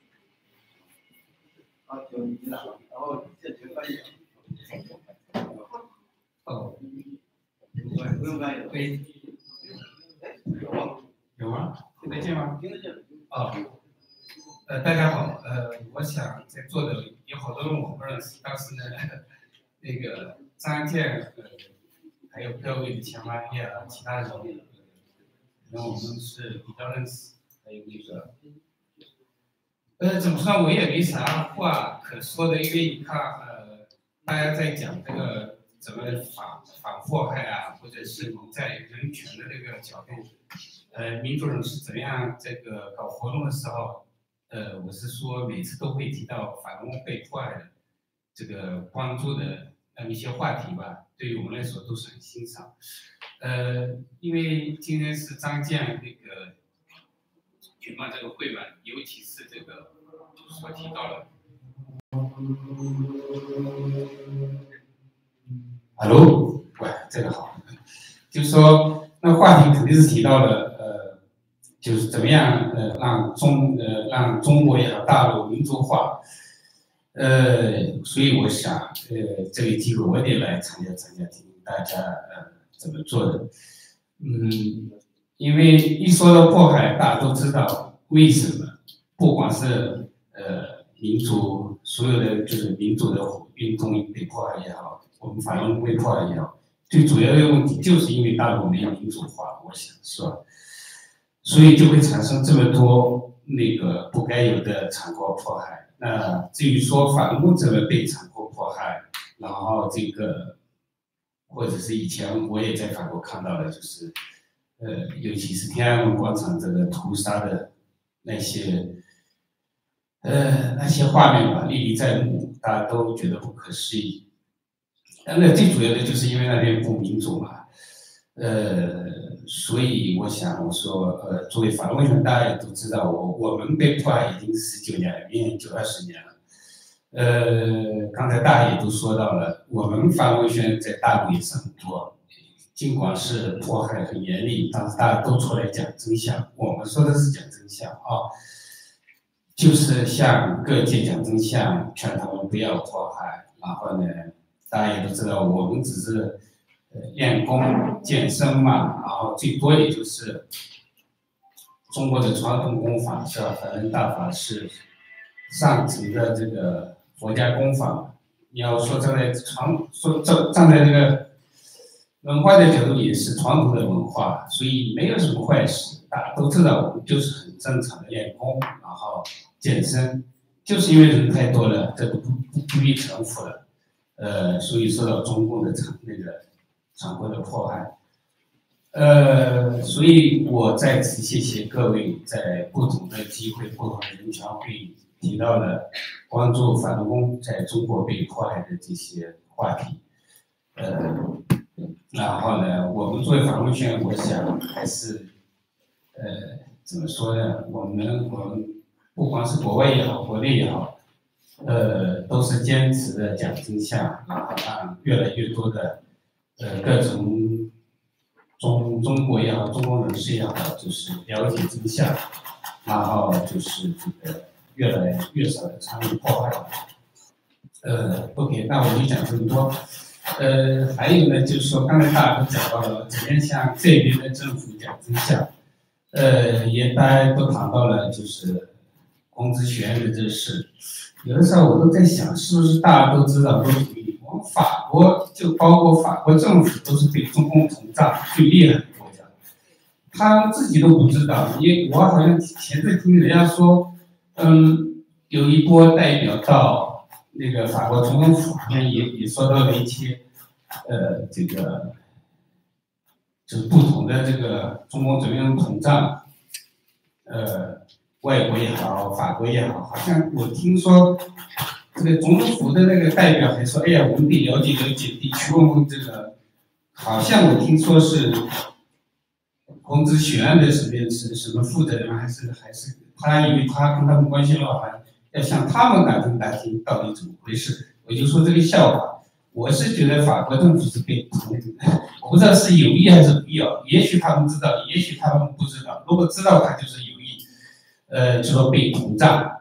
啊，就你俩，然后建群翻译。 哦， 不用翻译。 对。有吗？听得见吗？ 听得见。 哦。大家好，我想在座的有好多人我不认识，但是呢，那个张健，还有各位的前半夜啊，其他人，跟我们是比较认识，还有那个，怎么说？我也没啥话可说的，因为你看，大家在讲这个怎么反迫害啊，或者是你在人权的这个角度，民主人是怎么样这个搞活动的时候。我是说，每次都会提到反动被迫害的这个关注的那么一些话题吧，对于我们来说都是很欣赏。因为今天是张健那个举办这个会嘛，尤其是这个所提到了。 Hello， 喂，这个好，就是说那话题肯定是提到了。就是怎么样让中国也好大陆民族化，所以我想这个机会我得来参加，听大家怎么做的，因为一说到迫害，大家都知道为什么，不管是民族所有的就是民主的运动被迫害也好，我们反动被迫害也好，最主要的问题就是因为大陆没有民主化，我想是吧？所以就会产生这么多那个不该有的残酷迫害。那至于说反动怎么被残酷迫害，然后这个或者是以前我也在法国看到的，就是尤其是天安门广场这个屠杀的那些画面吧，历历在目，大家都觉得不可思议。那最主要的就是因为那边不民主嘛。所以我说，作为法律维权，大家也都知道，我们被迫害已经19年了，明年就20年了。刚才大家也都说到了，我们法律维权在大陆也是很多，尽管是迫害很严厉，但是大家都出来讲真相。我们说的是讲真相啊，就是向各界讲真相，劝他们不要迫害。然后呢，大家也都知道，我们只是。练功健身嘛，然后最多也就是中国的传统功法是吧？梵人大法是上层的这个佛家功法。你要说站在这个文化的角度，也是传统的文化，所以没有什么坏事。大家都知道，我们就是很正常的练功，然后健身，就是因为人太多了，这都不必臣服了。所以受到中共的残酷的迫害，所以我在此谢谢各位在不同的机会、不同的人权会议提到了关注反动工在中国被迫害的这些话题。然后呢，我们作为反动圈，我想还是怎么说呢？我们不光是国外也好，国内也好，都是坚持的讲真相，然后让越来越多的。各种中国也好，中国人士也好，就是了解真相，然后就是这个越来越少的参与迫害。OK， 那我就讲这么多。还有呢，就是说刚才大家都讲到了，怎么样向这边的政府讲真相。也大家都谈到了，就是公职学院的这事。有的时候我都在想，是不是大家都知道都同意？我们法国就包括法国政府都是对中共统战最厉害的国家，他们自己都不知道。因为我好像前次听人家说，有一波代表到那个法国总统府，好像也说到了一些，这个就是不同的这个中共怎么样统战，外国也好，法国也好，好像我听说这个总统府的那个代表还说，哎呀，我们得了解了解，得去问问这个，好像我听说是洪子血案的什么负责人，还是他以为他跟他们关系好，还要向他们打听到底怎么回事。我就说这个笑话，我是觉得法国政府是被捅的，我不知道是有意还是无意啊。也许他们知道，也许他们不知道。如果知道，他就是有意，就说被统战，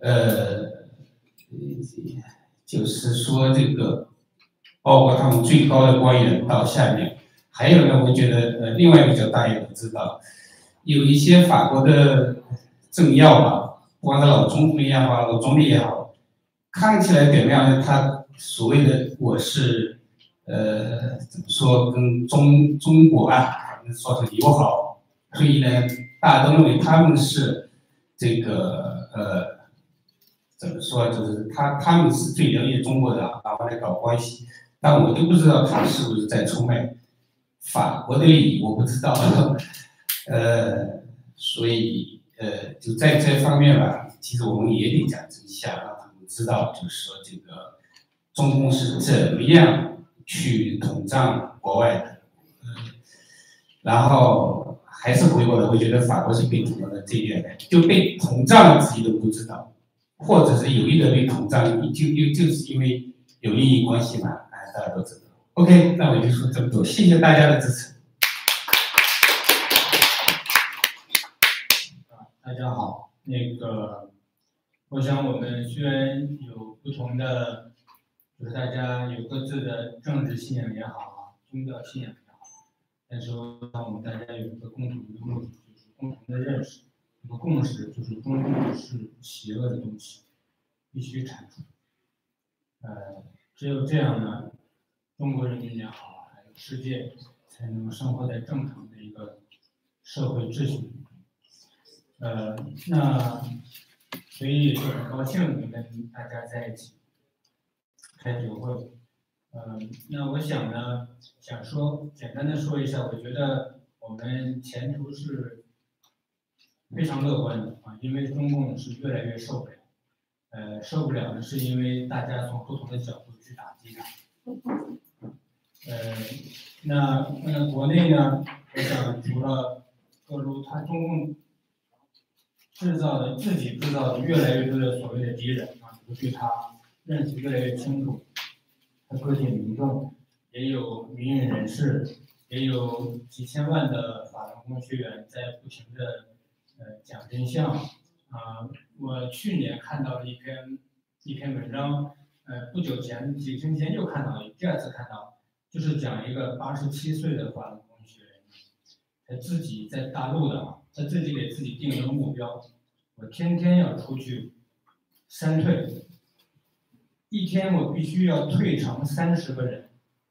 就是说这个，包括他们最高的官员到下面，还有呢，我觉得另外一个大家也知道，有一些法国的政要吧，不管是老总理也好，老总理也好，看起来表面上他所谓的我是怎么说跟中国说是友好，所以呢，大家都认为他们是这个怎么说，就是他们是最了解中国的，然后来搞关系。但我就不知道他是不是在出卖法国的利益，我不知道。所以就在这方面吧，其实我们也得讲一下，让他们知道，就是说这个中共是怎么样去统战国外的。然后还是回过来，我觉得法国是被统战的这一点，就被统战了自己都不知道。或者是有意的被统战，就是因为有利益关系嘛，大家都知道。OK， 那我就说这么多，谢谢大家的支持。 大家好，我想我们虽然有不同的，就是大家有各自的政治信仰也好，宗教信仰也好，但是我们大家有一个共同的目的，就是共同的认识。一个共识，就是中共是邪恶的东西，必须铲除。只有这样呢，中国人民也好，还有世界才能生活在正常的一个社会秩序里。所以就很高兴能跟大家在一起开这个会。那我想呢，简单的说一下，我觉得我们前途是非常乐观的啊，因为中共是越来越受不了，受不了呢，是因为大家从不同的角度去打击它。那国内呢，我想除了各路他中共自己制造的越来越多的所谓的敌人啊，对他认识越来越清楚，他个体民众也有民运人士，也有几千万的法轮功学员在不停的讲真相我去年看到了一篇文章，不久前几天前又看到了，第二次看到，就是讲一个87岁的法轮功学员，他自己在大陆的，他自己给自己定了个目标，我天天要出去3退，一天我必须要退成30个人，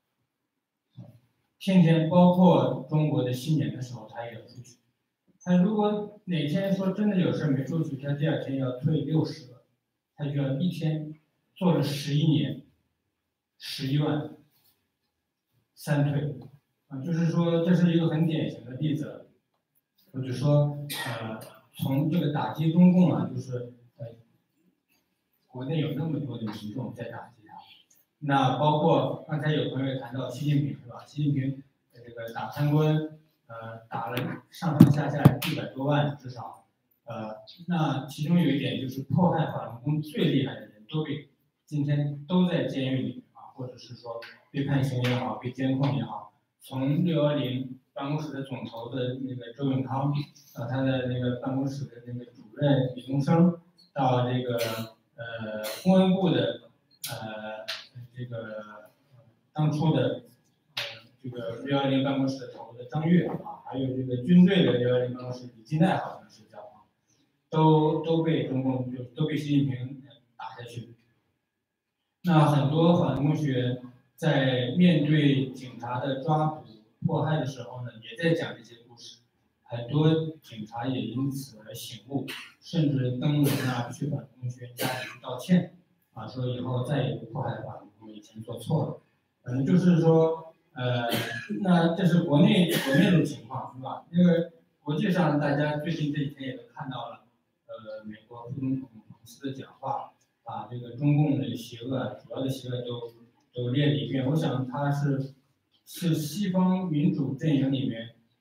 天天，包括中国的新年的时候，他也要出去。他如果哪天说真的有事没出去，他第二天要退60个，他就要一天做了11年，11万3退就是说这是一个很典型的例子。我就说从这个打击中共就是国内有那么多的民众在打击他，那包括刚才有朋友谈到习近平是吧？习近平这个打贪官。打了上下100多万至少，那其中有一点就是迫害法轮功最厉害的人今天都在监狱里或者是说被判刑也好，被监控也好，从610办公室的总头的那个周永康，到他的那个办公室的那个主任李东生，到这个公安部的这个当初的这个610办公室的头的张越还有这个军队的610办公室李金奈好像是叫都被中共都被习近平打下去。那很多法轮功学员在面对警察的抓捕迫害的时候呢，也在讲这些故事，很多警察也因此而醒悟，甚至登门去法轮功学员家里去道歉说以后再也不迫害法轮功，以前做错了。反正就是说那这是国内的情况是吧？因为国际上大家最近这几天也都看到了，美国副总统彭斯的讲话，把这个中共的邪恶主要的邪恶都列了一遍。我想他是西方民主阵营里面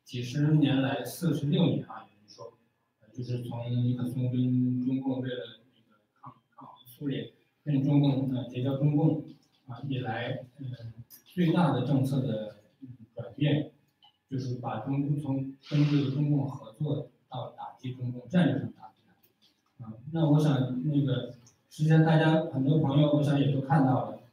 几十年来46年啊，有人说，就是从尼克松跟中共为了那个抗苏联，跟中共结交中共啊以来，最大的政策的转变，就是把从跟这个中共合作到打击中共战略上打击它。那我想那个，实际上大家很多朋友，我想也都看到了，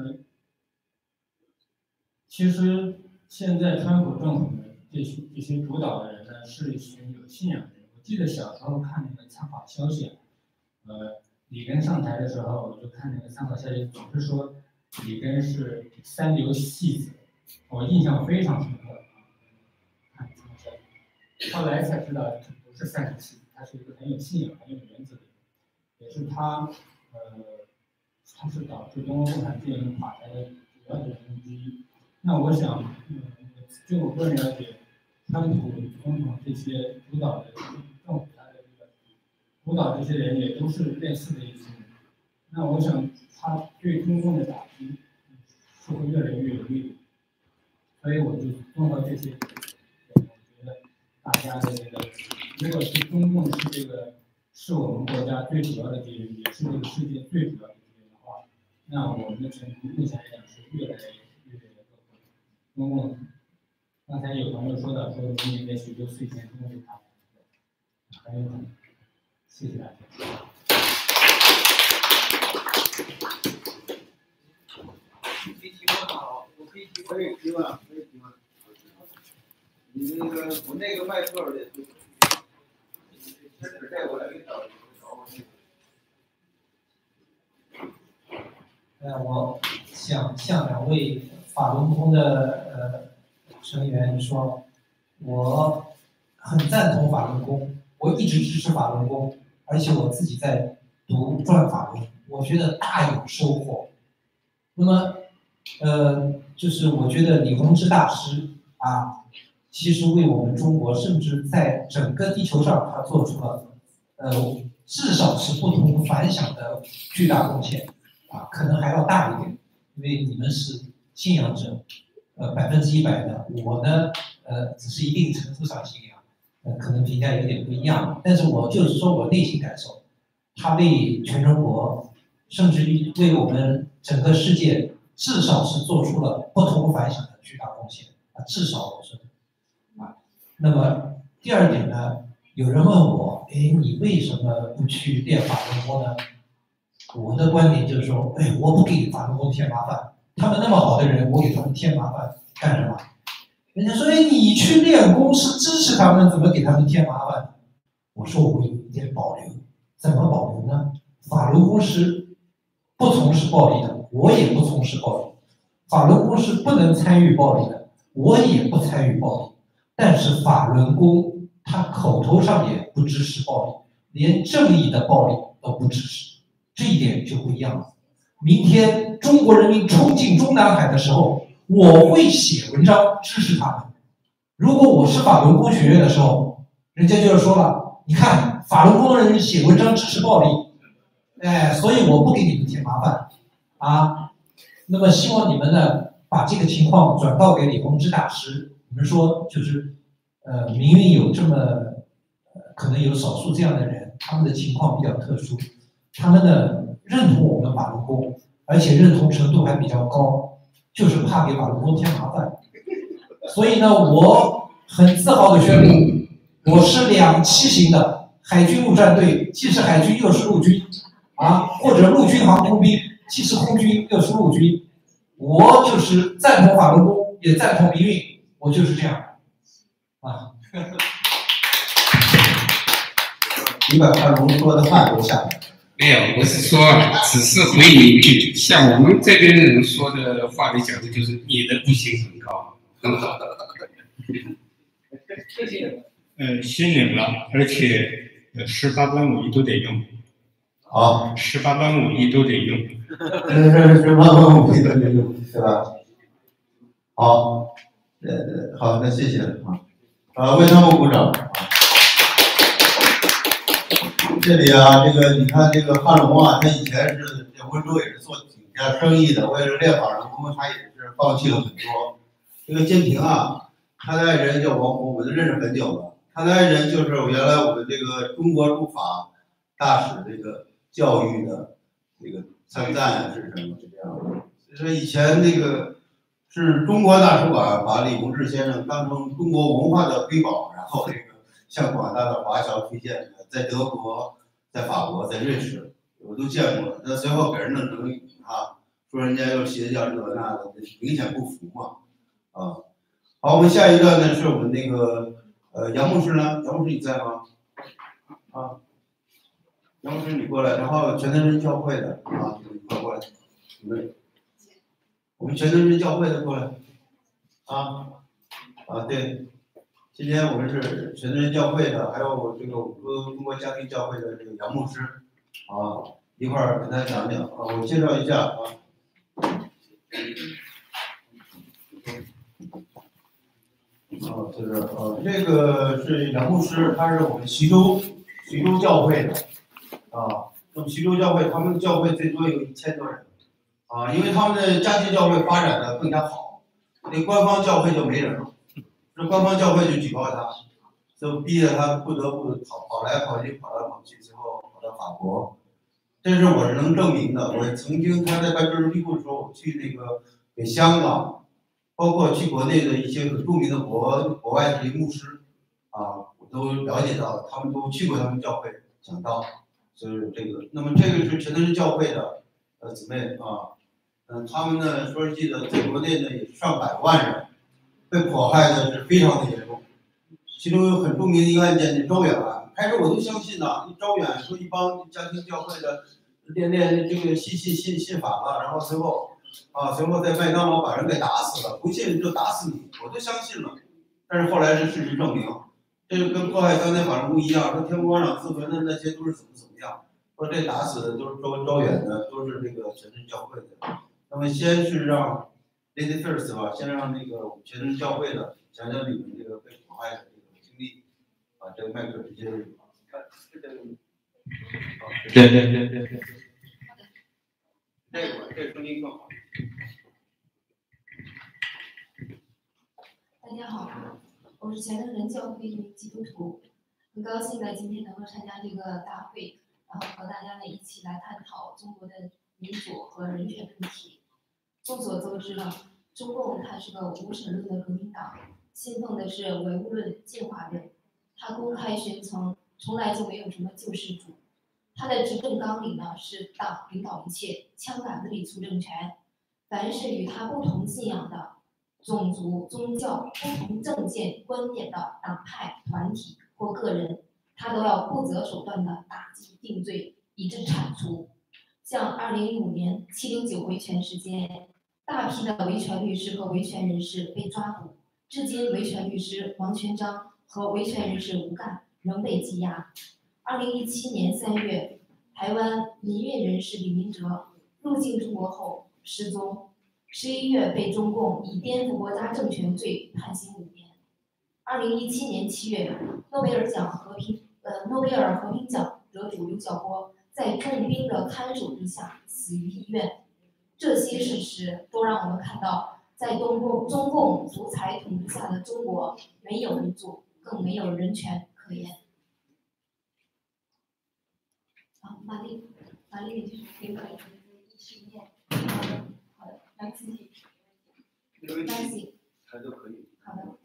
其实现在川普政府的这些主导的人呢，是一群有信仰的人。我记得小时候看那个参考消息，里根上台的时候，我就看那个参考消息，总是说里根是三流戏子，我印象非常深刻。看参考消息，后来才知道他不是三流戏子，他是一个很有信仰、很有原则的人，也是他是导致中国共产阵营垮台的主要的原因之一。那我想，就我个人了解，川普总统这些主导的政府，他的这个主导这些人也都是类似的一些人。那我想，他对中共的打击是会越来越有力的。所以我就综合这些，我觉得大家的这个，如果是中共是我们国家最主要的敌人，也是这个世界最主要的敌人的话，那我们的程度目前来讲是越来越中共，刚才有朋友说的，说明年也许6岁前中共就垮台，很有可能。谢谢大家。 可以提问好，我可以提问。可以提问，可以提问。你那个我那个麦克的，先是带过来给找我。 我想向2位法轮功的成员说，我很赞同法轮功，我一直支持法轮功，而且我自己在读转法轮，我觉得大有收获。那么，就是我觉得李洪志大师啊，其实为我们中国，甚至在整个地球上，他做出了至少是不同凡响的巨大贡献啊，可能还要大一点，因为你们是信仰者，100%的，我呢，只是一定程度上信仰，可能评价有点不一样，但是我就是说我内心感受，他为全中国，甚至于为我们整个世界，至少是做出了不同凡响的巨大贡献啊，至少我说啊。那么第二点呢，有人问我，你为什么不去练法轮功呢？我的观点就是说，我不给法轮功添麻烦。他们那么好的人，我给他们添麻烦干什么？人家说，你去练功是支持他们，怎么给他们添麻烦？我说我有一点保留，怎么保留呢？法轮功是不从事暴力的，我也不从事暴力；法轮功是不能参与暴力的，我也不参与暴力。但是法轮功，他口头上也不支持暴力，连正义的暴力都不支持，这一点就不一样了。明天中国人民冲进中南海的时候，我会写文章支持他们。如果我是法轮功学院的时候，人家就是说了，你看法轮功的人写文章支持暴力，所以我不给你们添麻烦啊。那么希望你们呢，把这个情况转告给李洪志大师。你们说就是，民运有这么，可能有少数这样的人，他们的情况比较特殊，他们呢认同我们法轮功，而且认同程度还比较高，就是怕给法轮功添麻烦。所以呢，我很自豪的宣布，我是2栖型的海军陆战队，既是海军又是陆军，或者陆军航空兵，既是空军又是陆军。我就是赞同法轮功，也赞同民运，我就是这样啊。 你把法轮说的话都下来。 没有，我是说，只是回你一句，像我们这边的人说的话里讲的就是你的悟性很高，很好。 谢谢。 新颖了，而且18般武艺都得用。 好 ，18般武艺都得用。 18般武艺都得用，对吧？好，好，那谢谢啊。为他们鼓掌。这里啊，这个你看这个汉龙啊，他以前是在温州也是做景家生意的，为了练法轮功，他也是放弃了很多。这个建平啊， 他的爱人叫王红，我都认识很久了。他的爱人就是原来我们这个中国驻法大使这个教育的这个参赞是什么？是这样的。所以以前那个是中国大使馆把李洪志先生当成中国文化的瑰宝，然后这个向广大的华侨推荐，在德国、在法国、在瑞士，我都见过。那随后给人弄成啊，说人家又邪教这那的，明显不服嘛，啊。好，我们下一个呢是我们那个杨牧师呢，杨牧师你在吗？啊，杨牧师你过来，然后全能人教会的啊，你快过来，你们，我们全能人教会的过来，对，今天我们是全能人教会的，还有这个我们中国家庭教会的这个杨牧师啊，一块儿跟大家讲讲啊，我介绍一下啊。这个是杨牧师，他是我们徐州教会的啊。那么徐州教会，他们教会最多有1000多人啊，因为他们的家庭教会发展的更加好，那官方教会就没人了，这官方教会就举报他，就逼着他不得不跑来跑去，最后跑到法国。这是我是能证明的。我曾经他在办政治庇护的时候，我去那个给香港。包括去国内的一些很著名的国外的这些牧师啊，我都了解到，他们都去过他们教会讲道，所以这个，那么这个是全能人教会的姊妹啊，他们呢说实际的，在国内呢也是上百万人被迫害的是非常的严重，其中有很著名的一个案件，招远案，开始我都相信呐，招远说一帮家庭教会的练这个信法了，然后随后在麦当劳把人给打死了，不信就打死你，我都相信了。但是后来是事实证明，这个跟迫害当天法律不一样，说天府广场自焚的那些都是怎么样，说这打死的都是招远的，都是这个全能教会的。那么先是让 Lady First 吧，先让那个我们全能教会的讲讲你们这个被迫害的这个经历，把这个麦克直接对，这个声音更好。 大家好，我是全能人教会的一名基督徒，很高兴呢今天能够参加这个大会，然后和大家呢一起来探讨中国的民主和人权问题。众所周知呢，中共它是个无神论的革命党，信奉的是唯物论、进化论，它公开宣称从来就没有什么救世主。他的执政纲领呢是党领导一切，枪杆子里出政权。凡是与他不同信仰的种族、宗教、不同政见、观点的党派、团体或个人，他都要不择手段的打击、定罪，以致铲除。像2015年709维权事件，大批的维权律师和维权人士被抓捕，至今维权律师王全璋和维权人士吴干仍被羁押。2017年3月，台湾民运人士李明哲入境中国后失踪，11月被中共以颠覆国家政权罪判刑5年。2017年7月，诺贝尔和平奖得主刘晓波在重兵的看守之下死于医院。这些事实都让我们看到，在中共独裁统治下的中国，没有民主，更没有人权可言。玛丽，您可以一起念。好的，来自己。Nancy， 还都可以。 好的。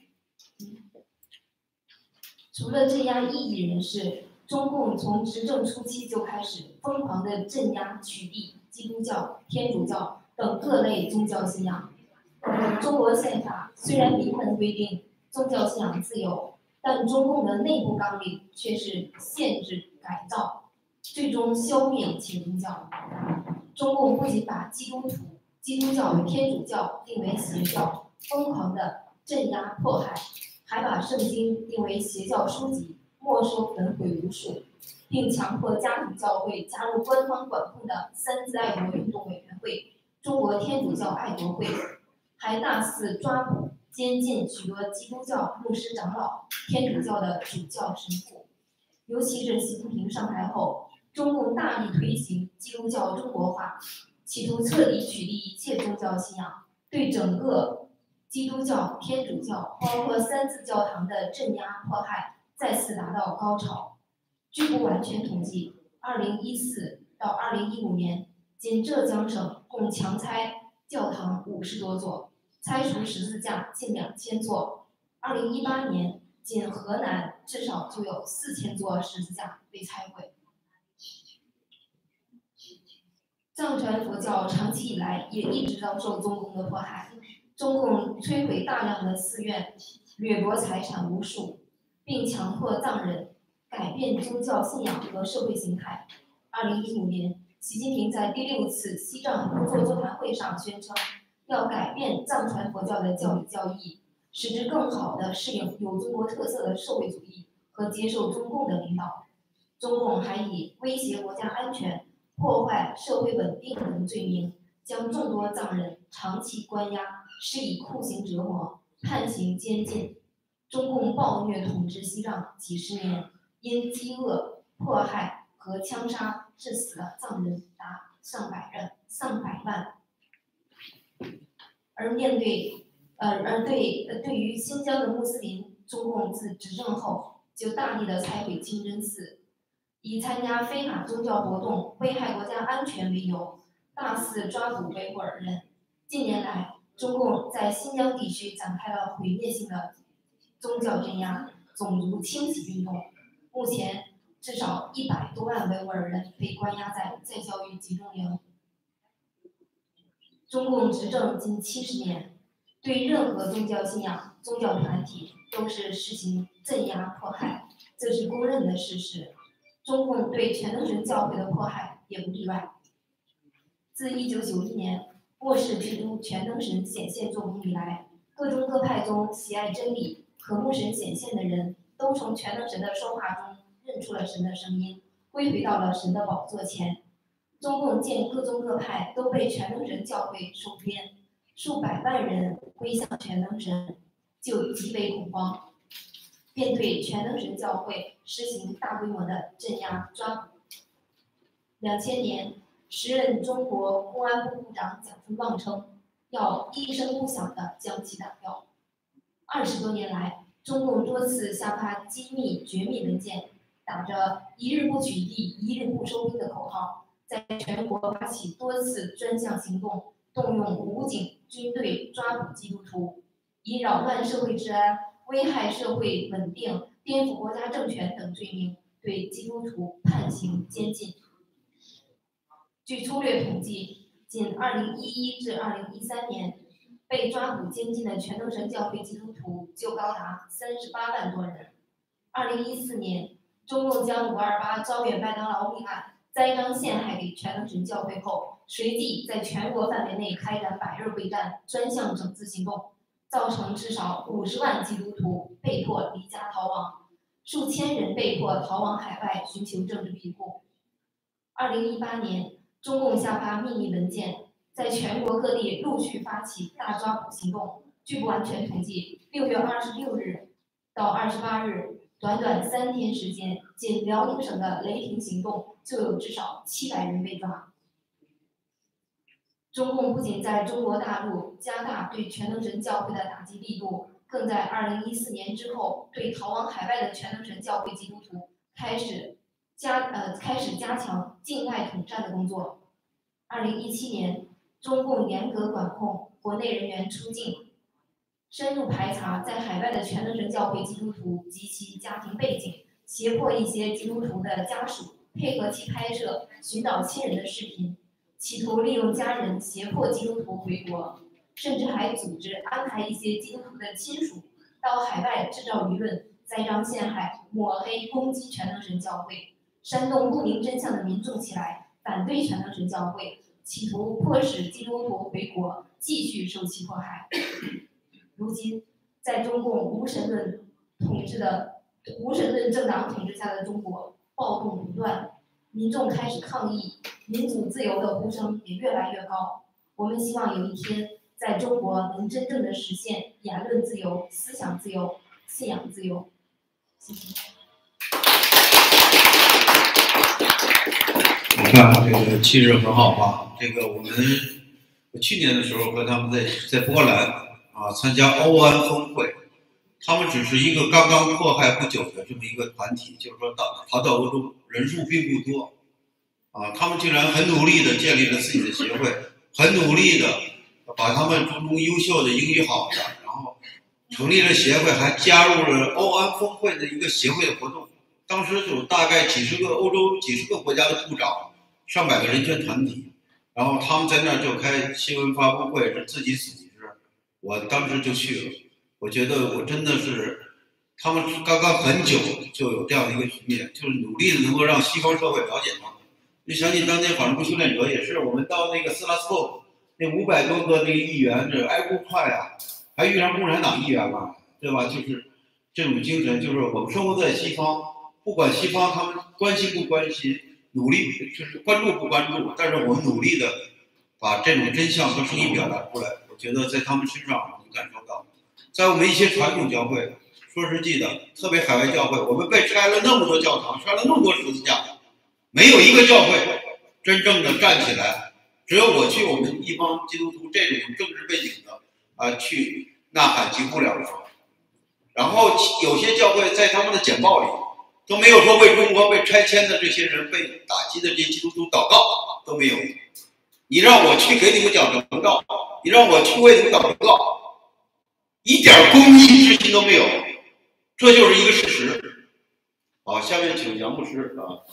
除了镇压异议人士，中共从执政初期就开始疯狂地镇压取缔基督教、天主教等各类宗教信仰。中国宪法虽然明文规定宗教信仰自由，但中共的内部纲领却是限制改造，最终消灭基督教。中共不仅把基督教与天主教定为邪教，疯狂地镇压迫害，还把圣经定为邪教书籍，没收焚毁无数，并强迫家庭教会加入官方管控的三自爱国运动委员会、中国天主教爱国会，还大肆抓捕、监禁许多基督教牧师长老、天主教的主教神父。尤其是习近平上台后，中共大力推行基督教中国化，企图彻底取缔一切宗教信仰，对整个基督教、天主教，包括三自教堂的镇压迫害再次达到高潮。据不完全统计，2014到2015年，仅浙江省共强拆教堂50多座，拆除十字架近2000座。2018年，仅河南至少就有4000座十字架被拆毁。藏传佛教长期以来也一直遭受中共的迫害，中共摧毁大量的寺院，掠夺财产无数，并强迫藏人改变宗教信仰和社会形态。2015年，习近平在第6次西藏工作座谈会上宣称，要改变藏传佛教的教理教义，使之更好地适应有中国特色的社会主义和接受中共的领导。中共还以威胁国家安全、破坏社会稳定等罪名，将众多藏人长期关押，施以酷刑折磨、判刑监禁。中共暴虐统治西藏几十年，因饥饿、迫害和枪杀致死的藏人达上百万。而对于新疆的穆斯林，中共自执政后就大力的拆毁清真寺，以参加非法宗教活动、危害国家安全为由，大肆抓捕维吾尔人。近年来，中共在新疆地区展开了毁灭性的宗教镇压、种族清洗运动。目前，至少100多万维吾尔人被关押在再教育集中营。中共执政近70年，对任何宗教信仰、宗教团体都是实行镇压迫害，这是公认的事实。中共对全能神教会的迫害也不例外。自1991年末世基督全能神显现作工以来，各宗各派中喜爱真理、渴慕神显现的人，都从全能神的说话中认出了神的声音，归回到了神的宝座前。中共见各宗各派都被全能神教会收编，数百万人归向全能神，就极为恐慌，便对全能神教会实行大规模的镇压抓捕。2000年，时任中国公安部部长蒋春旺称，要一声不响地将其打掉。20多年来，中共多次下发机密绝密文件，打着“一日不取缔，一日不收兵”的口号，在全国发起多次专项行动，动用武警、军队抓捕基督徒，以扰乱社会治安、危害社会稳定、颠覆国家政权等罪名对基督徒判刑监禁。据粗略统计，仅2011至2013年，被抓捕监禁的全能神教会基督徒就高达38万多人。2014年，中共将528招远麦当劳命案栽赃陷害给全能神教会后，随即在全国范围内开展百日会战专项整治行动，造成至少50万基督徒被迫离家逃亡，数千人被迫逃往海外寻求政治庇护。2018年，中共下发秘密文件，在全国各地陆续发起大抓捕行动。据不完全统计，6月26日到28日，短短3天时间，仅辽宁省的雷霆行动就有至少700人被抓。中共不仅在中国大陆加大对全能神教会的打击力度，更在2014年之后对逃往海外的全能神教会基督徒开始加强境外统战的工作。2017年，中共严格管控国内人员出境，深入排查在海外的全能神教会基督徒及其家庭背景，胁迫一些基督徒的家属配合其拍摄寻找亲人的视频，企图利用家人胁迫基督徒回国，甚至还组织安排一些基督徒的亲属到海外制造舆论，栽赃陷害、抹黑、攻击全能神教会，煽动不明真相的民众起来反对全能神教会，企图迫使基督徒回国继续受其迫害。如今，在中共无神论政党统治下的中国，暴动不断，民众开始抗议，民主自由的呼声也越来越高。我们希望有一天，在中国能真正的实现言论自由、思想自由、信仰自由。谢谢。 我看这个气势很好啊！这个我去年的时候和他们在波兰参加欧安峰会，他们只是一个刚刚迫害不久的这么一个团体，就是说逃到欧洲人数并不多，他们竟然很努力的建立了自己的协会，很努力的把他们中优秀的英语好的，然后成立了协会，还加入了欧安峰会的一个协会的活动。当时有大概欧洲几十个国家的部长，上百个人权团体，然后他们在那儿就开新闻发布会，是自己组织。我当时就去了，我觉得我真的是，他们刚刚很久就有这样的一个局面，就是努力的能够让西方社会了解他们。就想起当年反恐修炼者也是，我们到那个斯拉斯克，那500多个那个议员，这挨不快啊，还遇上共产党议员了，对吧？就是这种精神，就是我们生活在西方，不管西方他们关心不关心，努力就是关注不关注，但是我们努力的把这种真相和声音表达出来。我觉得在他们身上能感受到，在我们一些传统教会，说实际的，特别海外教会，我们被拆了那么多教堂，拆了那么多十字架，没有一个教会真正的站起来，只有我去我们一帮基督徒这种政治背景的去呐喊疾呼两声，然后有些教会在他们的简报里都没有说为中国被拆迁的这些人、被打击的这些基督徒祷告，都没有。你让我去给你们讲正道，你让我去为你们祷告，一点公益之心都没有，这就是一个事实。好，下面请杨牧师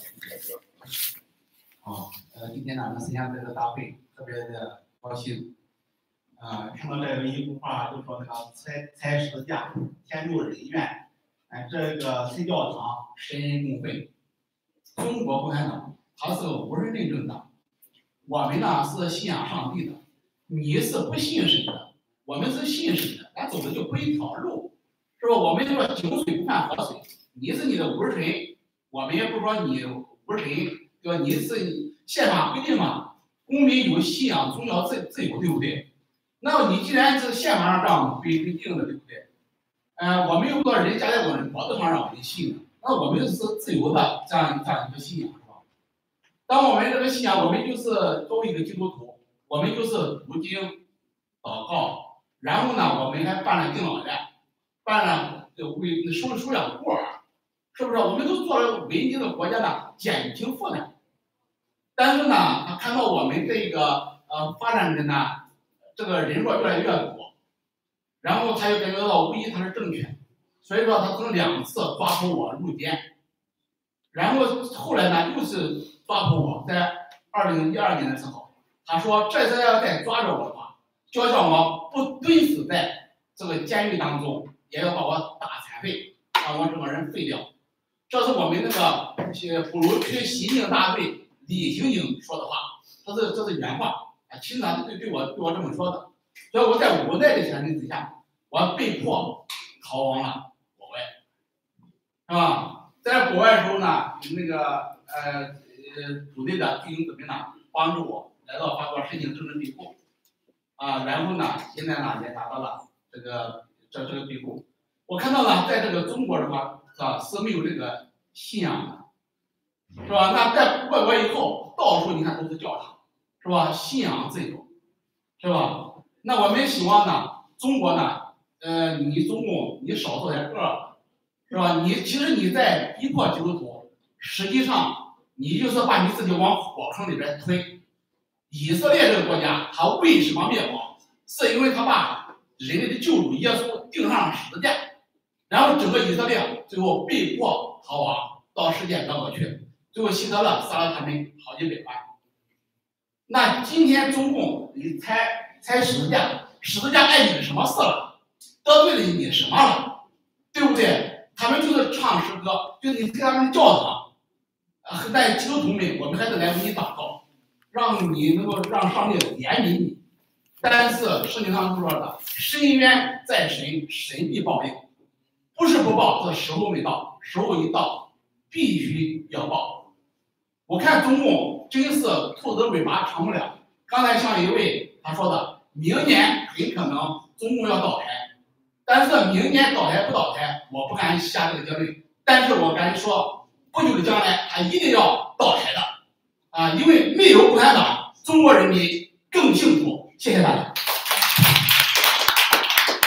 今天呢能参加这个大会，特别的高兴。看到这个一幅画，就说那个拆十字架，天助人愿，这个新教堂神人共会。中国共产党它是个无人论政党。我们呢是信仰上帝的，你是不信神的，我们是信神的，咱走的就不一条路，是吧？我们说井水不犯河水，你是你的无神，我们也不说你无神，对吧？你是宪法规定嘛，公民有信仰宗教自由，对不对？那么你既然是宪法上这样规定的，对不对？我们又不知道人家在我们脖子上让我们信的，那我们是自由的这样一个信仰。当我们这个信仰，我们就是作为一个基督徒，我们就是读经、祷告，然后呢，我们还办了敬老院，办了为收养孤儿，是不是？我们都做了为这个国家的减轻负担。但是呢，他看到我们这个发展的呢，这个人数越来越多，然后他就感觉到唯一他是正确，所以说他曾2次抓捕我入监，然后后来呢又是抓捕我，在2012年的时候，他说这次要再抓着我的话，就要让我不蹲死在这个监狱当中，也要把我打残废，把我整个人废掉。这是我们那个普鲁区习政大会李行英说的话，这是原话啊，其实呢对我这么说的，所以我在无奈的前提之下，我被迫逃往了国外，是吧？在国外的时候呢，那个组内的弟兄姊妹呢帮助我来到法国申请政治庇护，然后呢，现在呢也达到了这个庇护。我看到呢，在这个中国的话是没有这个信仰的，是吧？那在外国以后，到处你看都是教堂，是吧？信仰自由，是吧？那我们希望呢，中国呢，你中共你少做点个，是吧？其实你在逼迫基督徒，实际上你就是把你自己往火坑里边推。以色列这个国家，它为什么灭亡？是因为他把人类的救主耶稣钉上十字架，然后整个以色列最后被迫逃亡到世界各国去，最后希特勒杀了他们好几百万。那今天中共你拆十字架，十字架碍你什么事了？得罪了你什么了？对不对？他们就是唱诗歌，就是你在他们教堂，在基督徒们，我们还得来为你祷告，让你能够让上帝怜悯你。但是圣经上说的，深渊在神，神必报应，不是不报，这时候没到，时候一到，必须要报。我看中共真是兔子尾巴长不了。刚才像一位他说的，明年很可能中共要倒台，但是明年倒台不倒台，我不敢下这个结论。但是我敢说，不久的将来，他一定要倒台的，因为没有共产党，中国人民更幸福。谢谢大家。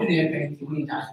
这里也可以提供一下。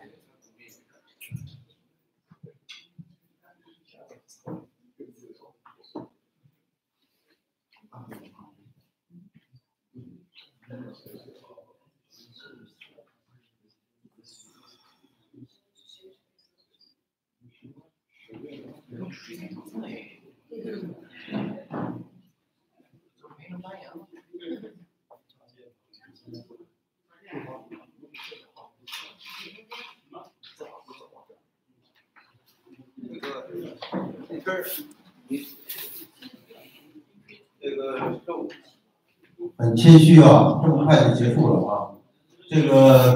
很谦虚啊，这么快就结束了啊。这个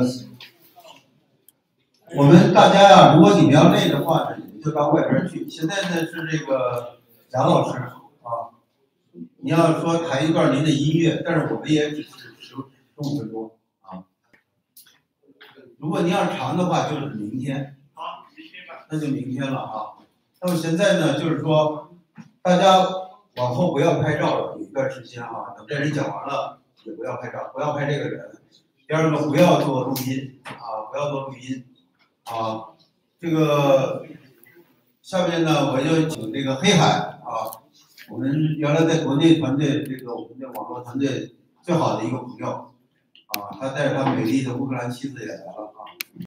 我们大家呀，如果你们要累的话呢，你们就到外边去。现在呢是这个杨老师啊，你要说弹一段您的音乐，但是我们也只是15分钟啊。如果您要长的话，就是明天。好，明天吧。那就明天了啊。那么现在呢，就是说大家往后不要拍照了，有一段时间啊，等这人讲完了也不要拍照，不要拍这个人。第二个，不要做录音啊，不要做录音啊。这个下面呢，我就请这个黑海啊，我们原来在国内团队这个我们的网络团队最好的一个朋友啊，他带着他美丽的乌克兰妻子也来了啊。